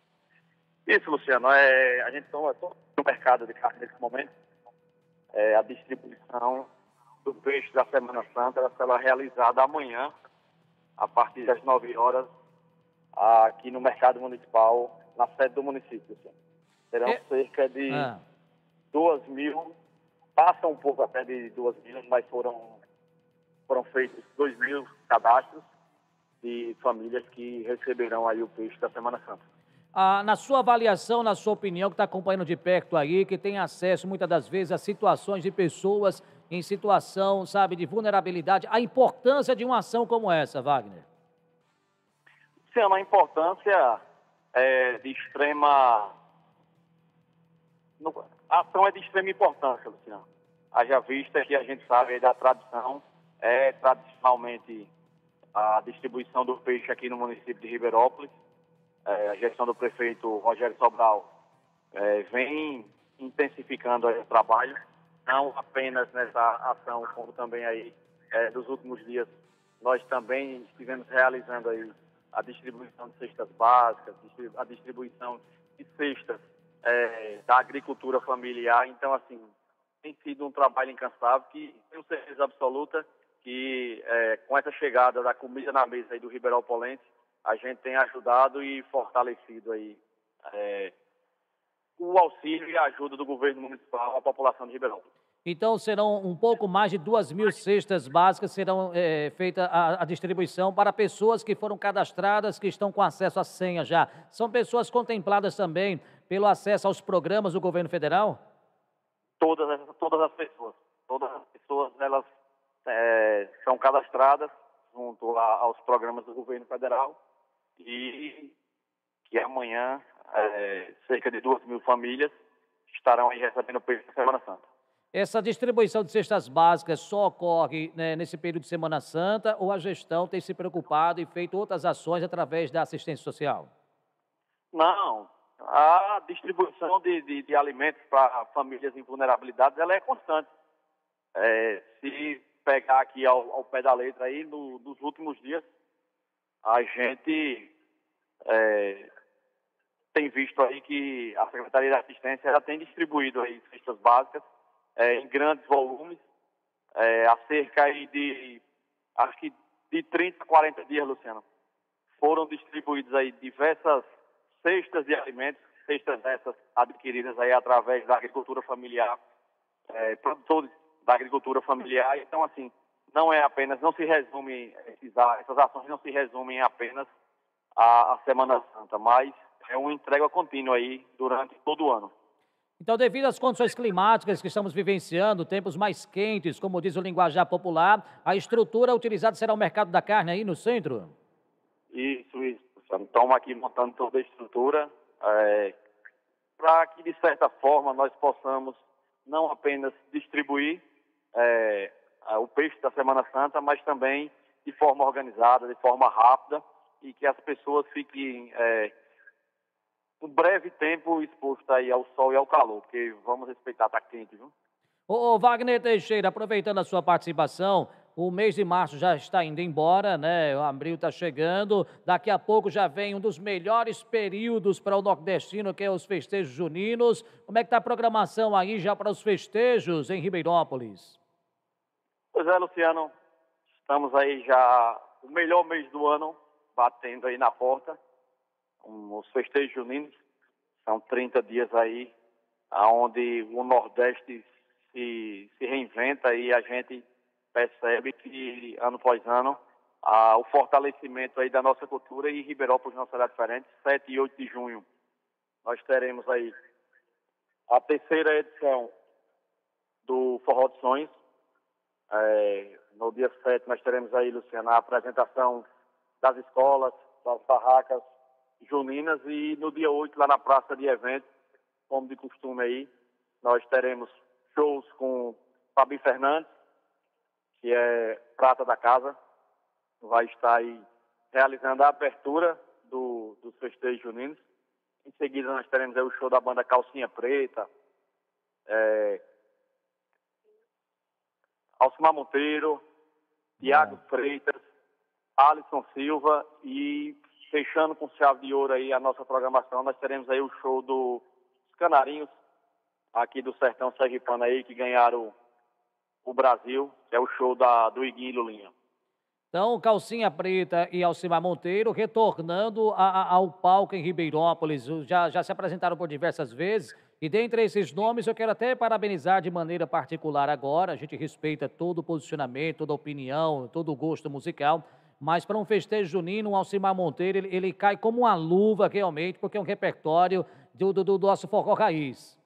Isso, Luciano. É, a gente está no mercado de carne nesse momento. É, a distribuição do peixe da Semana Santa ela será realizada amanhã, a partir das nove horas, aqui no mercado municipal, na sede do município, Luciano. Serão é. cerca de ah. duas mil, passa um pouco até de duas mil, mas foram, foram feitos dois mil cadastros de famílias que receberão aí o peixe da Semana Santa. Ah, na sua avaliação, na sua opinião, que está acompanhando de perto aí, que tem acesso muitas das vezes a situações de pessoas em situação, sabe, de vulnerabilidade, a importância de uma ação como essa, Wagner? Sim, a importância é de extrema... A ação é de extrema importância, Luciano. Haja vista que a gente sabe da tradição, é tradicionalmente a distribuição do peixe aqui no município de Ribeirópolis. É, a gestão do prefeito Rogério Sobral é, vem intensificando aí o trabalho, não apenas nessa ação, como também aí é, dos últimos dias, nós também estivemos realizando aí a distribuição de cestas básicas, a distribuição de cestas É, da agricultura familiar. Então, assim, tem sido um trabalho incansável que tenho certeza absoluta que é, com essa chegada da comida na mesa aí do Ribeirópolense, a gente tem ajudado e fortalecido aí é, o auxílio e a ajuda do governo municipal à população de Ribeirópolis. Então, serão um pouco mais de duas mil cestas básicas, serão é, feita a, a distribuição para pessoas que foram cadastradas, que estão com acesso à senha já. São pessoas contempladas também pelo acesso aos programas do governo federal? Todas, todas as pessoas. Todas as pessoas, elas é, são cadastradas junto a, aos programas do governo federal e que amanhã é, cerca de duas mil famílias estarão aí recebendo o peixe da Semana Santa. Essa distribuição de cestas básicas só ocorre, né, nesse período de Semana Santa ou a gestão tem se preocupado e feito outras ações através da assistência social? Não, a distribuição de, de, de alimentos para famílias em vulnerabilidade ela é constante. É, se pegar aqui ao, ao pé da letra aí, no, nos últimos dias, a gente é, tem visto aí que a Secretaria de Assistência ela tem distribuído aí cestas básicas é, em grandes volumes, é, há cerca aí de, acho que de trinta, quarenta dias, Luciano, foram distribuídos aí diversas cestas de alimentos, cestas essas adquiridas aí através da agricultura familiar, é, produtores da agricultura familiar. Então, assim, não é apenas, não se resume, esses, essas ações não se resumem apenas à, à Semana Santa, mas é uma entrega contínua aí durante todo o ano. Então, devido às condições climáticas que estamos vivenciando, tempos mais quentes, como diz o linguajar popular, a estrutura utilizada será o mercado da carne aí no centro? Isso, isso. Estamos aqui montando toda a estrutura é, para que, de certa forma, nós possamos não apenas distribuir é, o peixe da Semana Santa, mas também de forma organizada, de forma rápida, e que as pessoas fiquem é, um breve tempo expostas aí ao sol e ao calor, porque vamos respeitar, tá quente, viu? Ô, Wagner Teixeira, aproveitando a sua participação, o mês de março já está indo embora, né? O abril está chegando, daqui a pouco já vem um dos melhores períodos para o nordestino, que é os festejos juninos. Como é que está a programação aí já para os festejos em Ribeirópolis? Pois é, Luciano, estamos aí já, o melhor mês do ano, batendo aí na porta. Os festejos juninos, são trinta dias aí, onde o Nordeste se, se reinventa e a gente percebe que, ano após ano, ah, o fortalecimento aí da nossa cultura e Ribeirópolis não será diferente. sete e oito de junho, nós teremos aí a terceira edição do Forró de Sonhos. É, no dia sete nós teremos aí, Luciana, a apresentação das escolas, das barracas juninas, e no dia oito, lá na Praça de Eventos, como de costume aí, nós teremos shows com Fabi Fernandes, que é prata da casa, vai estar aí realizando a abertura do, dos festejos juninos. Em seguida nós teremos aí o show da banda Calcinha Preta, é, Alcimar Monteiro, Tiago é. Freitas, Alisson Silva, e fechando com chave de ouro aí a nossa programação, nós teremos aí o show dos Canarinhos, aqui do Sertão Sergipano aí, que ganharam o Brasil, que é o show da, do Iguinho e Lulinha. Então, Calcinha Preta e Alcimar Monteiro retornando a, a, ao palco em Ribeirópolis, já, já se apresentaram por diversas vezes, e dentre esses nomes eu quero até parabenizar de maneira particular agora, a gente respeita todo o posicionamento, toda a opinião, todo o gosto musical, mas para um festejo junino, o Alcimar Monteiro, ele, ele cai como uma luva realmente, porque é um repertório do, do, do nosso forró raiz.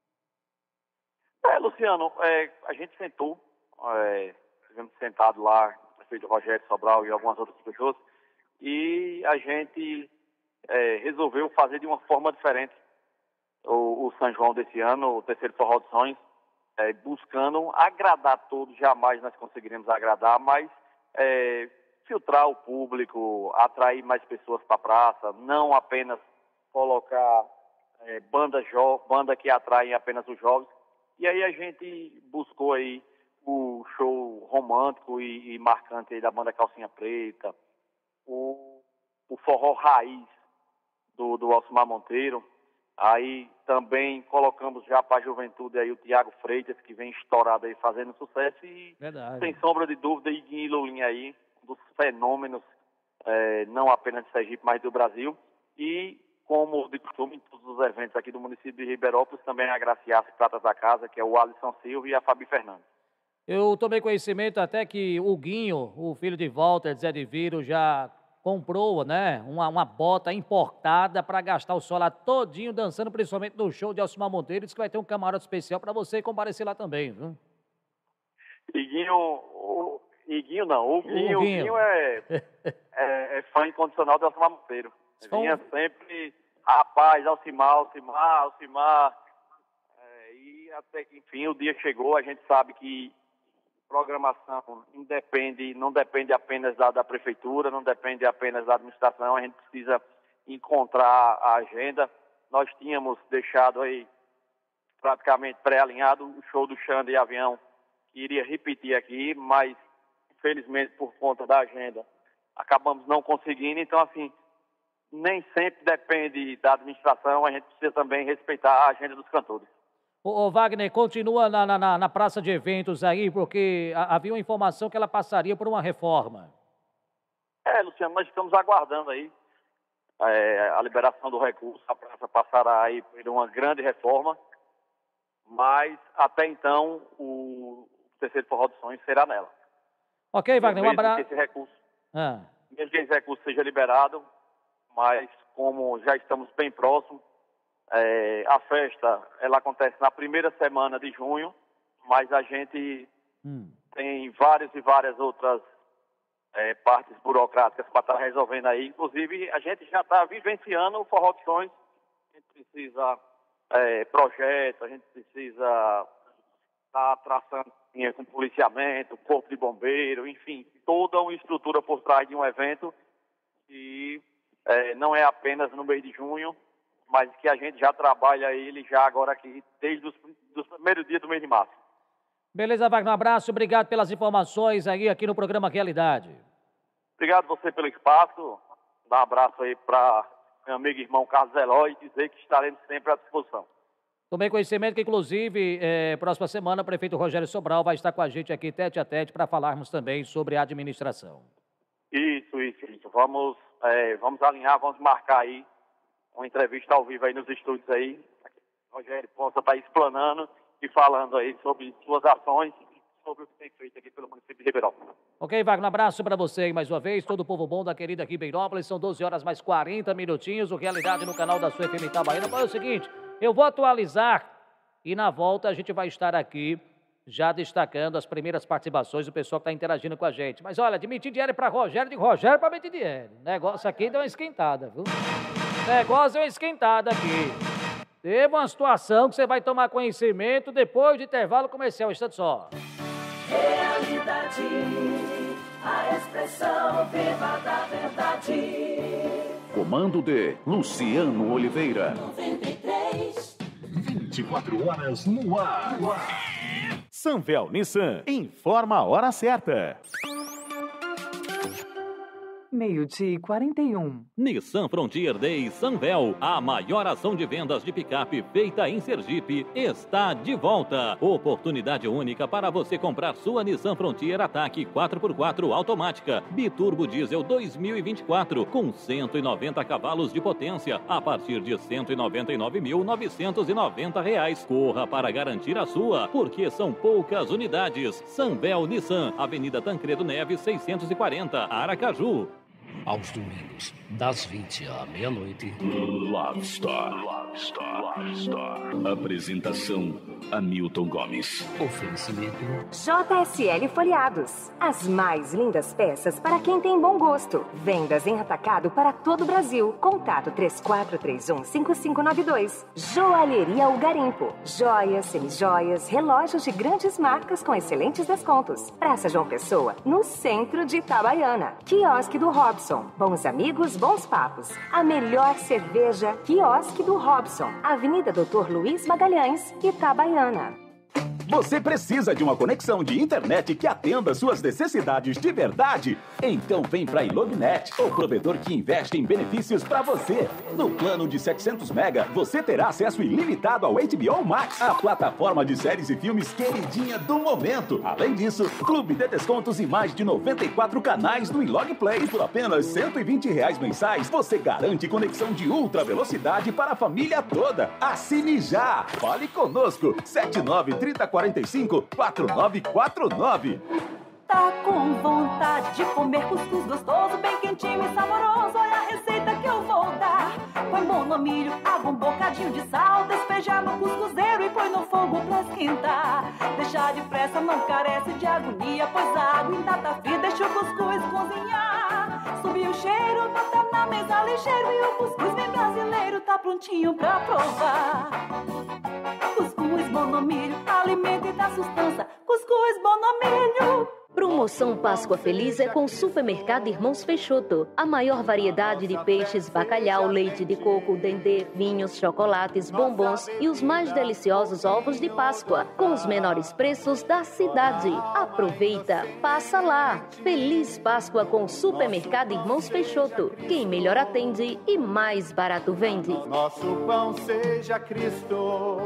É, Luciano, é, a gente sentou, é, tivemos sentado lá, o prefeito Rogério Sobral e algumas outras pessoas, e a gente é, resolveu fazer de uma forma diferente o, o São João desse ano, o terceiro Forró de Sonhos, é, buscando agradar todos. Jamais nós conseguiremos agradar, mas é, filtrar o público, atrair mais pessoas para a praça, não apenas colocar é, banda, jo banda que atraem apenas os jovens. E aí a gente buscou aí o show romântico e, e marcante aí da banda Calcinha Preta, o, o forró raiz do, do Alcimar Monteiro. Aí também colocamos já para a juventude aí o Tiago Freitas, que vem estourado aí fazendo sucesso, e Verdade. Sem sombra de dúvida, Iguinho e Lulinha aí, um dos fenômenos, é, não apenas de Sergipe, mas do Brasil. E, como de costume, em todos os eventos aqui do município de Ribeirópolis, também agraciar-se pratas da casa, que é o Alisson Silva e a Fabi Fernandes. Eu tomei conhecimento até que o Guinho, o filho de Walter, Zé de Viro, já comprou, né, uma, uma bota importada para gastar o sol lá todinho dançando, principalmente no show de Alcimar Monteiro. Diz que vai ter um camarote especial para você comparecer lá também, viu? Iguinho, Iguinho não, o Guinho, o Guinho. Guinho é, é, é fã incondicional do Alcimar Monteiro. São- Vinha sempre, rapaz, Alcimar, Alcimar, Alcimar. É, e até que, enfim, o dia chegou, a gente sabe que programação independe, não depende apenas da, da prefeitura, não depende apenas da administração, a gente precisa encontrar a agenda. Nós tínhamos deixado aí praticamente pré-alinhado o show do Xande e Avião, que iria repetir aqui, mas infelizmente por conta da agenda acabamos não conseguindo. Então, assim, nem sempre depende da administração, a gente precisa também respeitar a agenda dos cantores. Ô, ô, Wagner, continua na, na, na praça de eventos aí, porque a- havia uma informação que ela passaria por uma reforma. É, Luciano, nós estamos aguardando aí é, a liberação do recurso, a praça passará aí por uma grande reforma, mas até então o terceiro forró dos sonhos será nela. Ok, Wagner, um Mesmo abraço. que esse recurso, Ah. mesmo que esse recurso seja liberado, mas como já estamos bem próximos, é, a festa ela acontece na primeira semana de junho, mas a gente Hum. tem várias e várias outras é, partes burocráticas para estar resolvendo aí. Inclusive, a gente já está vivenciando o Forró de Sonhos. A gente precisa é, projeto, a gente precisa estar traçando linha com policiamento, corpo de bombeiro, enfim, toda uma estrutura por trás de um evento que é, não é apenas no mês de junho, mas que a gente já trabalha ele já agora aqui desde os dos primeiros dias do mês de março. Beleza, Wagner, um abraço, obrigado pelas informações aí aqui no programa Realidade. Obrigado você pelo espaço, dar um abraço aí para meu amigo e irmão Carlos Eloy e dizer que estaremos sempre à disposição. Tomei conhecimento que, inclusive, eh, próxima semana, o prefeito Rogério Sobral vai estar com a gente aqui tete a tete para falarmos também sobre a administração. Isso, isso, isso. Vamos, é, vamos alinhar, vamos marcar aí uma entrevista ao vivo aí nos estúdios aí. O Rogério possa estar explanando e falando aí sobre suas ações, sobre o que tem feito aqui pelo município de Ribeirópolis. Ok, Wagner, um abraço para você aí mais uma vez, todo o povo bom da querida Ribeirópolis. São doze horas mais quarenta minutinhos, o Realidade no canal da sua F M Itabaiana. Mas é o seguinte, eu vou atualizar e na volta a gente vai estar aqui já destacando as primeiras participações do pessoal que está interagindo com a gente. Mas olha, de Mitidieri para Rogério, de Rogério para Mitidieri. O negócio aqui deu uma esquentada, viu? O negócio deu uma esquentada aqui. Teve uma situação que você vai tomar conhecimento depois do intervalo comercial. Instante só. Realidade, a expressão viva da verdade. Comando de Luciano Oliveira. noventa e três. vinte e quatro horas no ar. Sanvel Nissan informa a hora certa. Meio-dia e quarenta e um. Nissan Frontier Day Sanvel, a maior ação de vendas de picape feita em Sergipe, está de volta. Oportunidade única para você comprar sua Nissan Frontier Attack quatro por quatro automática, biturbo diesel dois mil e vinte e quatro, com cento e noventa cavalos de potência, a partir de cento e noventa e nove mil novecentos e noventa reais. Corra para garantir a sua, porque são poucas unidades. Sanvel Nissan, Avenida Tancredo Neves, seiscentos e quarenta, Aracaju. Aos domingos, das vinte à meia-noite. Love Star. Love Star. Love Star. Apresentação: Hamilton Gomes. Oferecimento: J S L Folheados. As mais lindas peças para quem tem bom gosto. Vendas em atacado para todo o Brasil. Contato três quatro três um, cinco cinco nove dois. Joalheria O Garimpo. Joias, semijoias, relógios de grandes marcas com excelentes descontos. Praça João Pessoa, no centro de Itabaiana. Quiosque do Robson. Bons amigos, bons papos. A melhor cerveja, Quiosque do Robson. Avenida Doutor Luiz Magalhães, Itabaiana. Você precisa de uma conexão de internet que atenda suas necessidades de verdade? Então vem para a Ilognet, o provedor que investe em benefícios para você. No plano de setecentos mega, você terá acesso ilimitado ao H B O Max, a plataforma de séries e filmes queridinha do momento. Além disso, clube de descontos e mais de noventa e quatro canais do Ilog Play. Por apenas cento e vinte reais mensais, você garante conexão de ultra velocidade para a família toda. Assine já! Fale conosco! sete nove três zero quatro cinco, quatro nove quatro nove. Tá com vontade de comer cuscuz gostoso, bem quentinho e saboroso? Olha a receita que eu vou dar. Põe monomilho, água, um bocadinho de sal, despeja no cuscuzeiro e põe no no fogo pra esquentar. Deixar depressa não carece de agonia, pois a água em data fria deixa o cuscuz cozinhar. Subir o cheiro, botar na mesa ligeiro e o cuscuz bem brasileiro tá prontinho pra provar. Cuscuz Bonomilho, alimento e dá sustância. Cuscuz Bonomilho. Promoção Páscoa Feliz é com o Supermercado Irmãos Peixoto. A maior variedade de peixes, bacalhau, leite de coco, dendê, vinhos, chocolates, bombons e os mais deliciosos ovos de Páscoa, com os menores preços da cidade. Aproveita, passa lá. Feliz Páscoa com o Supermercado Irmãos Peixoto. Quem melhor atende e mais barato vende. Nosso pão seja Cristo,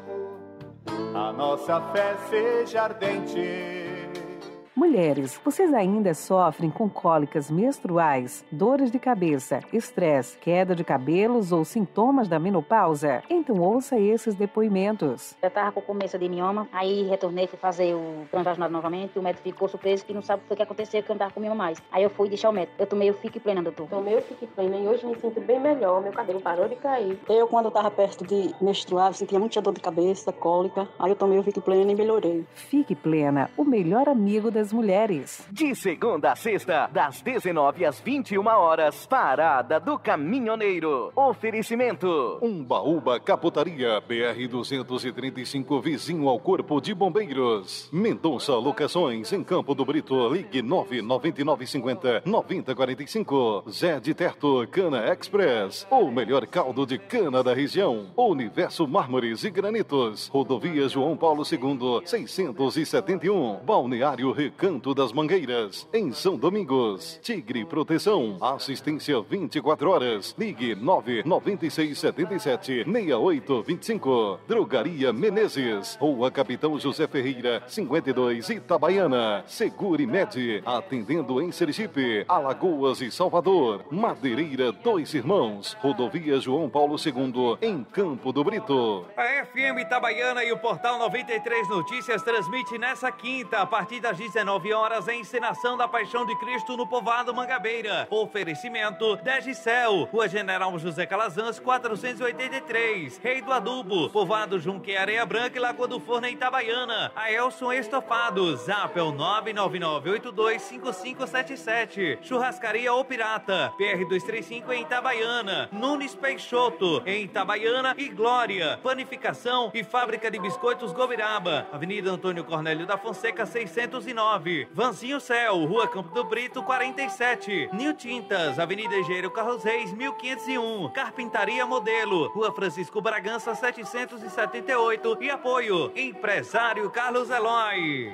a nossa fé seja ardente. Mulheres, vocês ainda sofrem com cólicas menstruais, dores de cabeça, estresse, queda de cabelos ou sintomas da menopausa? Então ouça esses depoimentos. Eu estava com começo de mioma, aí retornei, fui fazer o transvaginal novamente, o médico ficou surpreso que não sabe o que aconteceu, que eu não estava com mioma mais. Aí eu fui deixar o médico. Eu tomei o Fique Plena, doutor. Tomei o Fique Plena e hoje me sinto bem melhor, meu cabelo parou de cair. Eu, quando eu estava perto de menstruar, sentia muita dor de cabeça, cólica, aí eu tomei o Fique Plena e melhorei. Fique Plena, o melhor amigo das mulheres. De segunda a sexta, das dezenove às vinte e uma horas, Parada do Caminhoneiro. Oferecimento. Umbaúba Capotaria, B R duzentos e trinta e cinco, vizinho ao Corpo de Bombeiros. Mendonça Locações, em Campo do Brito, ligue nove nove nove cinco zero nove zero quatro cinco. Zé de Terto, Cana Express, o melhor caldo de cana da região. Universo Mármores e Granitos, Rodovia João Paulo segundo, seiscentos e setenta e um, Balneário Recanto das Mangueiras, em São Domingos. Tigre Proteção, assistência vinte e quatro horas, ligue nove nove seis sete sete seis oito dois cinco. Drogaria Menezes, Rua Capitão José Ferreira, cinquenta e dois, Itabaiana. Segure Med, atendendo em Sergipe, Alagoas e Salvador. Madeireira Dois Irmãos, Rodovia João Paulo segundo, em Campo do Brito. A F M Itabaiana e o Portal noventa e três Notícias transmite nessa quinta, a partir das dezenove horas, a encenação da Paixão de Cristo no Povoado Mangabeira. Oferecimento Degicel, Rua General José Calazans, quatrocentos e oitenta e três, Rei do Adubo, Povoado Junque, Areia Branca e Lagoa do Forno, em Itabaiana. A Elson Estofados, Zap é o nove nove nove oito dois cinco cinco sete sete. Churrascaria O Pirata, P R duzentos e trinta e cinco, em Itabaiana. Nunes Peixoto, em Itabaiana e Glória. Panificação e Fábrica de Biscoitos Gobiraba, Avenida Antônio Cornélio da Fonseca, seiscentos e nove. Vanzinho Céu, Rua Campo do Brito, quarenta e sete. Nil Tintas, Avenida Engenheiro Carlos Reis, mil quinhentos e um. Carpintaria Modelo, Rua Francisco Bragança, setecentos e setenta e oito. E apoio, Empresário Carlos Eloy.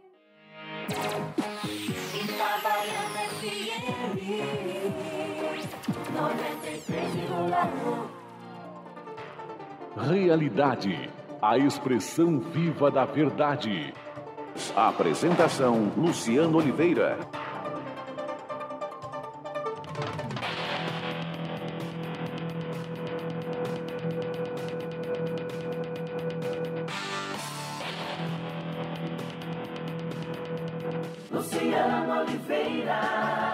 Itabaiana F M noventa e três vírgula um. Realidade, a expressão viva da verdade. Apresentação: Luciano Oliveira. Luciano Oliveira.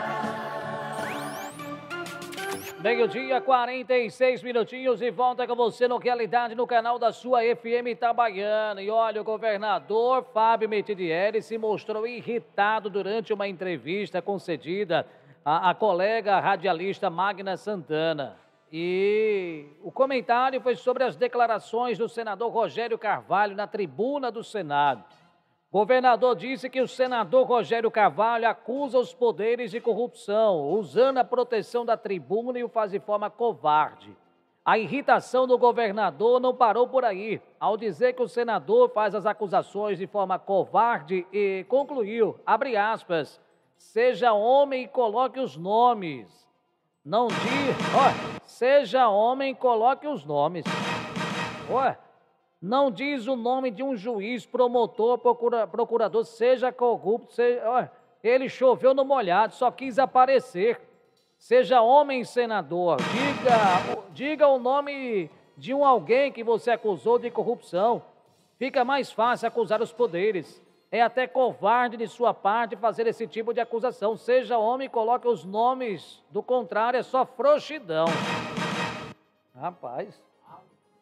Meio-dia, quarenta e seis minutinhos e volta com você no Realidade no canal da sua F M Itabaiana. E olha, o governador Fábio Metidieri se mostrou irritado durante uma entrevista concedida à, à colega radialista Magna Santana. E o comentário foi sobre as declarações do senador Rogério Carvalho na tribuna do Senado. O governador disse que o senador Rogério Carvalho acusa os poderes de corrupção, usando a proteção da tribuna e o faz de forma covarde. A irritação do governador não parou por aí, ao dizer que o senador faz as acusações de forma covarde e concluiu, abre aspas, seja homem e coloque os nomes. Não diz, ó, seja homem e coloque os nomes. Ó, não diz o nome de um juiz, promotor, procura, procurador, seja corrupto, seja, ó, ele choveu no molhado, só quis aparecer. Seja homem, senador, diga, diga o nome de um alguém que você acusou de corrupção. Fica mais fácil acusar os poderes. É até covarde de sua parte fazer esse tipo de acusação. Seja homem e coloque os nomes, do contrário é só frouxidão. Rapaz... O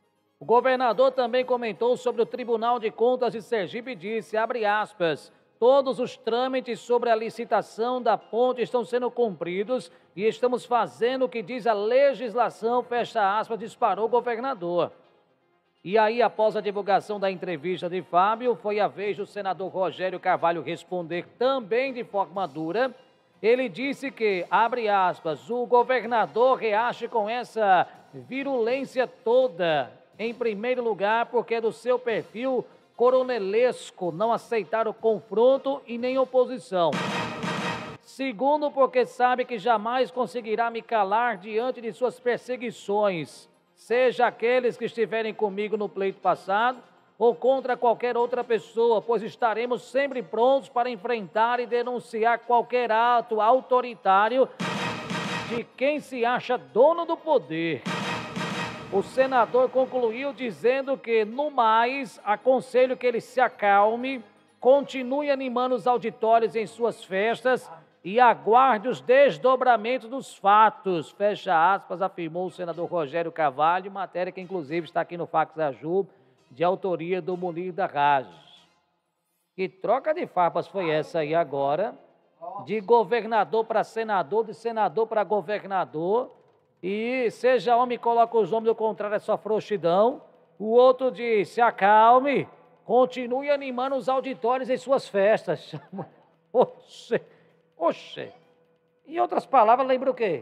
O governador também comentou sobre o Tribunal de Contas de Sergipe e disse, abre aspas, todos os trâmites sobre a licitação da ponte estão sendo cumpridos e estamos fazendo o que diz a legislação, fecha aspas, disparou o governador. E aí, após a divulgação da entrevista de Fábio, foi a vez do senador Rogério Carvalho responder também de forma dura. Ele disse que, abre aspas, o governador reage com essa virulência toda, em primeiro lugar, porque é do seu perfil coronelesco não aceitar o confronto e nem oposição. Segundo, porque sabe que jamais conseguirá me calar diante de suas perseguições, seja aqueles que estiverem comigo no pleito passado ou contra qualquer outra pessoa, pois estaremos sempre prontos para enfrentar e denunciar qualquer ato autoritário de quem se acha dono do poder. O senador concluiu dizendo que, no mais, aconselho que ele se acalme, continue animando os auditórios em suas festas e aguarde os desdobramentos dos fatos, fecha aspas, afirmou o senador Rogério Carvalho, matéria que inclusive está aqui no Fax Aju, de autoria do Munir da Rajos. Que troca de farpas foi essa aí agora? De governador para senador, de senador para governador, e seja homem, coloca os homens, do contrário é só frouxidão. O outro diz, se acalme, continue animando os auditórios em suas festas. Oxe, oxe. Em outras palavras, lembra o quê?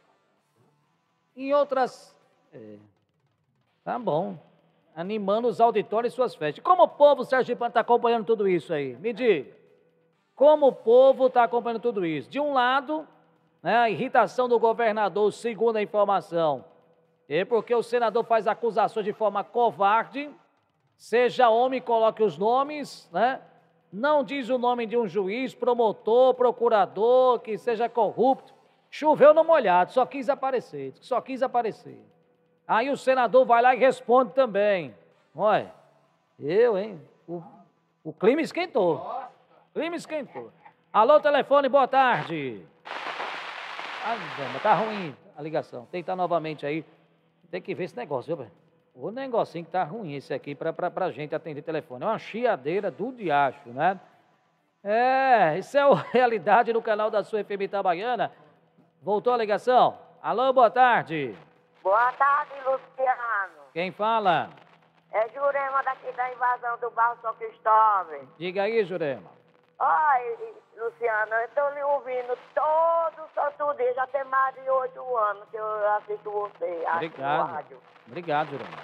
Em outras... É, tá bom. Animando os auditórios em suas festas. Como o povo sergipano está acompanhando tudo isso aí? Me diga. Como o povo está acompanhando tudo isso? De um lado... Né, a irritação do governador, segundo a informação, é porque o senador faz acusações de forma covarde, seja homem, coloque os nomes, né? Não diz o nome de um juiz, promotor, procurador, que seja corrupto. Choveu no molhado, só quis aparecer, só quis aparecer. Aí o senador vai lá e responde também. Olha, eu, hein? O, o clima esquentou. O clima esquentou. Alô, telefone, boa tarde. Ah, tá ruim a ligação. Tentar novamente aí. Tem que ver esse negócio, viu, velho? O negocinho que tá ruim esse aqui pra, pra, pra gente atender telefone. É uma chiadeira do diacho, né? É, isso é a realidade no canal da sua F M Itabaiana. Voltou a ligação? Alô, boa tarde. Boa tarde, Luciano. Quem fala? É Jurema daqui da invasão do bairro São Cristóvão. Diga aí, Jurema. Ai, Luciano, eu estou lhe ouvindo todo santo dia, já tem mais de oito anos que eu assisto você. Obrigado. Obrigado, Jurema.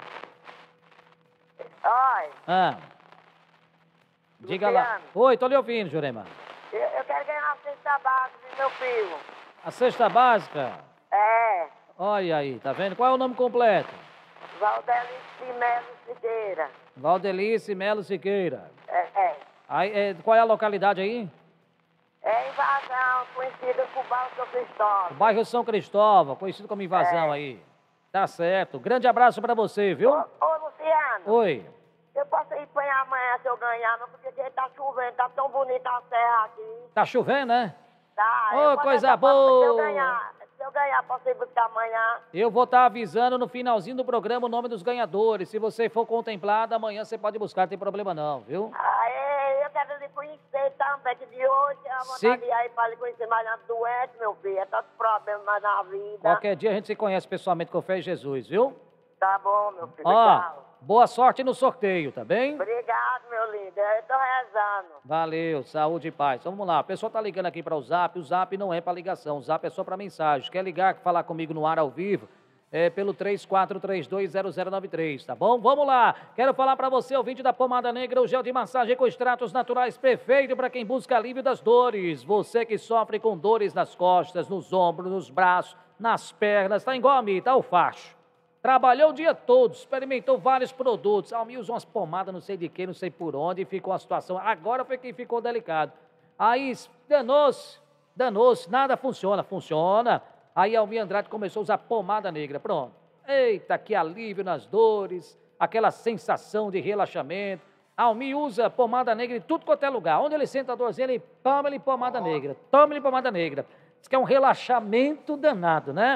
Ai. Ah. Diga lá. Oi, tô lhe ouvindo, Jurema. Eu, eu quero ganhar a cesta básica do meu filho. A cesta básica? É. Olha aí, tá vendo? Qual é o nome completo? Valdelice Melo Siqueira. Valdelice Melo Siqueira. É, é. Aí, é, qual é a localidade aí? É Invasão, conhecida como bairro São Cristóvão. O bairro São Cristóvão, conhecido como Invasão é. Aí. Tá certo. Grande abraço pra você, viu? Ô, ô Luciano. Oi. Eu posso ir apanhar amanhã se eu ganhar, não, porque tá chovendo, tá tão bonita a serra aqui. Tá chovendo, né? Tá. Ô, coisa boa. Se eu ganhar, se eu ganhar, posso ir buscar amanhã. Eu vou estar avisando no finalzinho do programa o nome dos ganhadores. Se você for contemplado, amanhã você pode buscar, não tem problema não, viu? Aê, eu quero lhe conhecer também, que de hoje é a vontade de ir para lhe conhecer, mas não doente, meu filho, é tantos problemas na vida. Qualquer dia a gente se conhece pessoalmente com fé em Jesus, viu? Tá bom, meu filho. Ó, tchau. Boa sorte no sorteio, tá bem? Obrigado, meu lindo. Eu tô rezando. Valeu, saúde e paz. Então, vamos lá, a pessoa tá ligando aqui para o Zap, o Zap não é para ligação, o Zap é só para mensagem. Quer ligar, falar comigo no ar ao vivo? É pelo três quatro três dois zero zero nove três, tá bom? Vamos lá, quero falar para você, ouvinte da Pomada Negra, o gel de massagem com extratos naturais perfeito para quem busca alívio das dores. Você que sofre com dores nas costas, nos ombros, nos braços, nas pernas, tá igual a mim, tá o facho. Trabalhou o dia todo, experimentou vários produtos. Almi usou umas pomadas, não sei de que, não sei por onde, e ficou a situação. Agora foi que ficou delicado. Aí danou-se, danou-se, nada funciona, funciona. Aí Almi Andrade começou a usar pomada negra, pronto. Eita, que alívio nas dores, aquela sensação de relaxamento. Almi usa pomada negra em tudo quanto é lugar. Onde ele senta a dorzinha, ele toma-lhe pomada negra, toma-lhe pomada negra. Diz que é um relaxamento danado, né?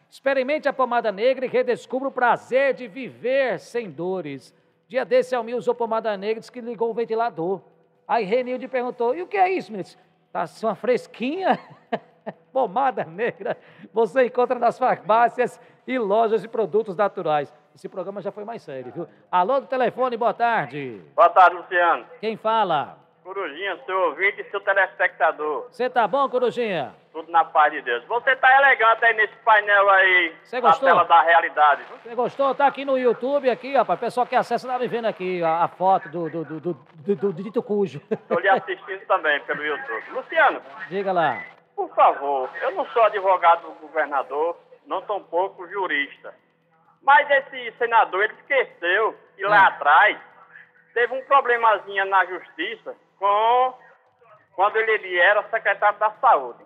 Experimente a pomada negra e redescubra o prazer de viver sem dores. Dia desse, a Almir usou pomada negra e disse que ligou o ventilador. Aí Renilde perguntou, e o que é isso, menino? Tá uma fresquinha? Pomada negra você encontra nas farmácias e lojas de produtos naturais. Esse programa já foi mais sério, viu? Alô do telefone, boa tarde. Boa tarde, Luciano. Quem fala? Corujinha, seu ouvinte e seu telespectador. Você tá bom, Corujinha? Tudo na paz de Deus. Você tá elegante aí nesse painel aí, Cê na gostou? tela da realidade. viu? Você gostou? Tá aqui no YouTube, aqui, rapaz. O pessoal que acessa tá me vendo aqui a, a foto do, do, do, do, do, do dito cujo. Tô lhe assistindo também pelo YouTube. Luciano, Diga lá. por favor, eu não sou advogado do governador, não tampouco jurista. Mas esse senador, ele esqueceu que lá Hum. atrás teve um problemazinho na justiça com quando ele, ele era secretário da saúde.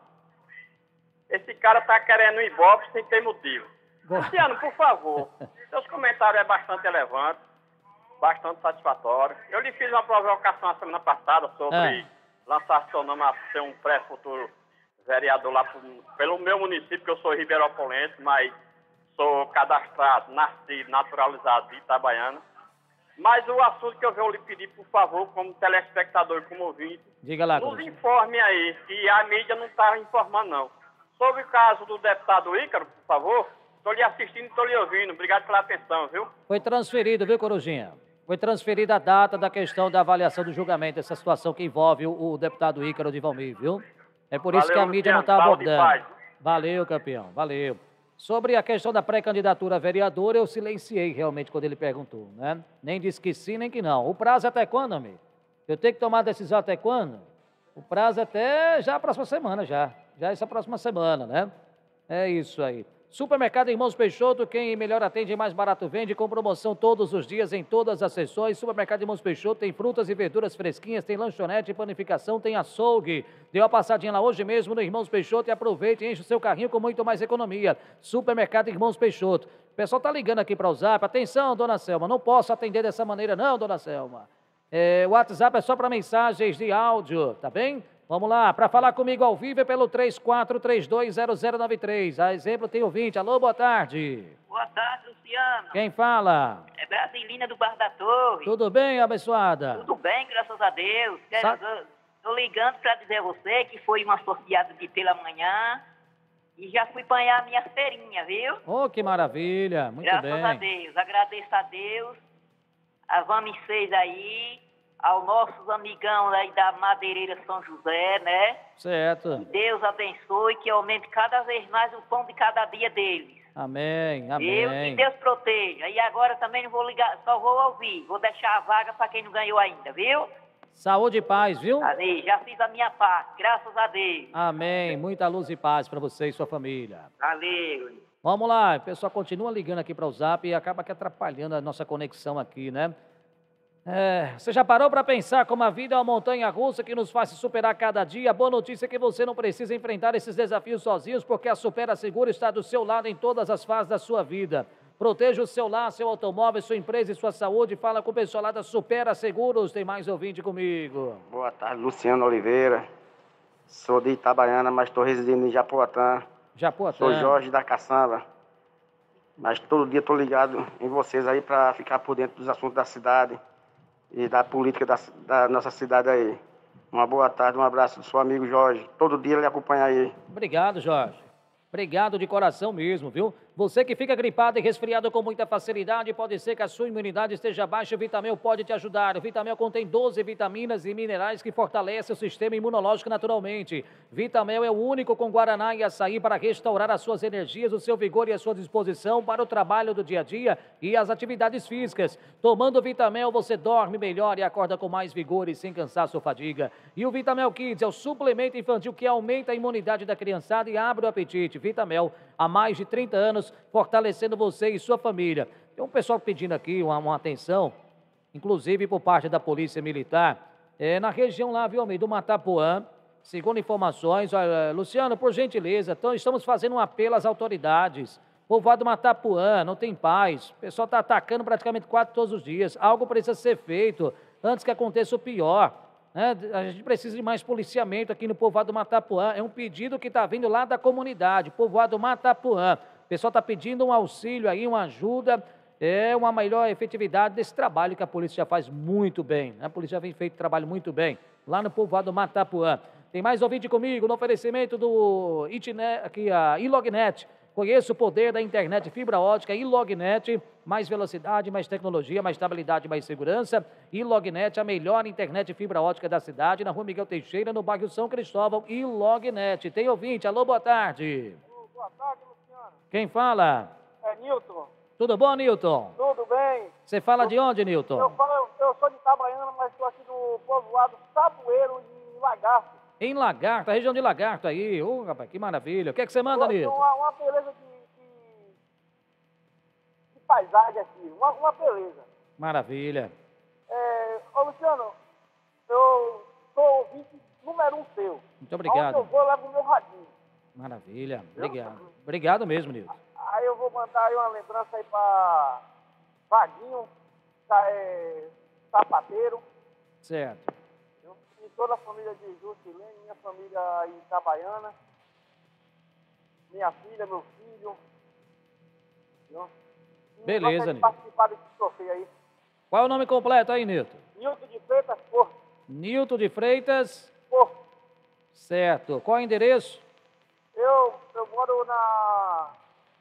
Esse cara tá querendo Ibope sem ter motivo. Luciano, por favor, seus comentários é bastante relevante, bastante satisfatório. Eu lhe fiz uma provocação a semana passada sobre É. lançar seu nome a ser um pré-futuro vereador lá pro- pelo meu município, que eu sou ribeiropolense, mas sou cadastrado, nascido, naturalizado de Itabaiana. Mas o assunto que eu venho lhe pedir, por favor, como telespectador e como ouvinte, Diga lá, nos Corujinha. informe aí, que a mídia não está informando, não. Sobre o caso do deputado Ícaro, por favor, estou lhe assistindo e estou lhe ouvindo. Obrigado pela atenção, viu? Foi transferido, viu, Corujinha? Foi transferida a data da questão da avaliação do julgamento, essa situação que envolve o, o deputado Ícaro de Valmir, viu? É por isso Valeu, que a mídia não está Luciano. Saúde e abordando. paz. Valeu, campeão, valeu. Sobre a questão da pré-candidatura a vereador, eu silenciei realmente quando ele perguntou, né? Nem disse que sim, nem que não. O prazo é até quando, amigo? Eu tenho que tomar a decisão até quando? O prazo é até já a próxima semana, já. Já essa próxima semana, né? É isso aí. Supermercado Irmãos Peixoto, quem melhor atende e mais barato vende, com promoção todos os dias em todas as seções. Supermercado Irmãos Peixoto tem frutas e verduras fresquinhas, tem lanchonete, panificação, tem açougue. Dê uma passadinha lá hoje mesmo no Irmãos Peixoto e aproveite e enche o seu carrinho com muito mais economia. Supermercado Irmãos Peixoto. O pessoal tá ligando aqui para o Zap. Atenção, dona Selma, não posso atender dessa maneira não, dona Selma. É, o WhatsApp é só para mensagens de áudio, tá bem? Vamos lá, para falar comigo ao vivo é pelo três quatro três dois zero zero nove três. A exemplo tem ouvinte. Alô, boa tarde. Boa tarde, Luciano. Quem fala? É Brasilina do Bar da Torre. Tudo bem, abençoada? Tudo bem, graças a Deus. Sa- Estou ligando para dizer a você que foi uma sorteada de pela manhã e já fui apanhar a minha feirinha, viu? Oh, que maravilha, muito graças bem. a Deus. Agradeço a Deus, a Vami fez aí, ao nossos amigão aí da Madeireira São José, né? Certo. Deus abençoe, que aumente cada vez mais o pão de cada dia deles. Amém, Eu, amém. que Deus proteja. E agora também não vou ligar, só vou ouvir. Vou deixar a vaga para quem não ganhou ainda, viu? Saúde e paz, viu? Aí, já fiz a minha parte, graças a Deus. Amém. Muita luz e paz para você e sua família. Valeu. Vamos lá, o pessoal continua ligando aqui para o Zap e acaba que atrapalhando a nossa conexão aqui, né? É, você já parou para pensar como a vida é uma montanha-russa que nos faz se superar cada dia? A boa notícia é que você não precisa enfrentar esses desafios sozinhos, porque a Supera Seguro está do seu lado em todas as fases da sua vida. Proteja o seu lar, seu automóvel, sua empresa e sua saúde. Fala com o pessoal lá da Supera Seguros. Tem mais ouvinte comigo. Boa tarde, Luciano Oliveira. Sou de Itabaiana, mas estou residindo em Japoatã. Japoatã. Sou Jorge da Caçamba. Mas todo dia estou ligado em vocês aí para ficar por dentro dos assuntos da cidade e da política da, da nossa cidade aí. Uma boa tarde, um abraço do seu amigo Jorge. Todo dia ele acompanha aí. Obrigado, Jorge. Obrigado de coração mesmo, viu? Você que fica gripado e resfriado com muita facilidade, pode ser que a sua imunidade esteja baixa, o Vitamel pode te ajudar. O Vitamel contém doze vitaminas e minerais que fortalecem o sistema imunológico naturalmente. Vitamel é o único com guaraná e açaí para restaurar as suas energias, o seu vigor e a sua disposição para o trabalho do dia a dia e as atividades físicas. Tomando Vitamel, você dorme melhor e acorda com mais vigor e sem cansaço ou fadiga. E o Vitamel Kids é o suplemento infantil que aumenta a imunidade da criançada e abre o apetite. Vitamel, há mais de trinta anos, fortalecendo você e sua família. Tem um pessoal pedindo aqui uma, uma atenção, inclusive por parte da Polícia Militar, é, na região lá, viu, amigo, do Matapuã. Segundo informações, olha, Luciano, por gentileza, então estamos fazendo um apelo às autoridades. Povoado Matapuã, não tem paz. O pessoal está atacando praticamente quase todos os dias. Algo precisa ser feito antes que aconteça o pior. Né? A gente precisa de mais policiamento aqui no povoado Matapuã. É um pedido que está vindo lá da comunidade, povoado Matapuã. pessoal está pedindo um auxílio aí, uma ajuda, é uma melhor efetividade desse trabalho que a polícia já faz muito bem. Né? A polícia já vem feito trabalho muito bem, lá no povoado Matapuã. Tem mais ouvinte comigo no oferecimento do Itnet, aqui, a Ilognet. Conheça o poder da internet fibra ótica Ilognet, mais velocidade, mais tecnologia, mais estabilidade, mais segurança. Ilognet, a melhor internet fibra ótica da cidade, na rua Miguel Teixeira, no bairro São Cristóvão. Ilognet. Tem ouvinte, alô, boa tarde. Boa tarde, Luciano. Quem fala? É Nilton. Tudo bom, Nilton? Tudo bem. Você fala eu, de onde, Nilton? Eu, falo, eu sou de Itabaiana, mas estou aqui do povoado Saboeiro de Lagarto. Em Lagarto, a região de Lagarto aí. Ô, oh, rapaz, que maravilha. O que é que você manda, Nilton? Uma, uma beleza de, de, de paisagem aqui. Uma, uma beleza. Maravilha. É, ô, Luciano, eu sou ouvinte número um seu. Muito obrigado. Onde eu vou, eu levo o meu radinho. Maravilha. Obrigado. Obrigado mesmo, Nilton. Aí eu vou mandar aí uma lembrança aí para Vaguinho, tá, é, sapateiro. Certo. Eu, e toda a família de Juscelene, minha família aí Itabaiana, minha filha, meu filho. Viu? E beleza, Nilton. Participar desse sorteio aí. Qual é o nome completo aí, Nilton? Nilton de Freitas Porto. Nilton de Freitas Porto. Certo. Qual é o endereço? Eu, eu moro na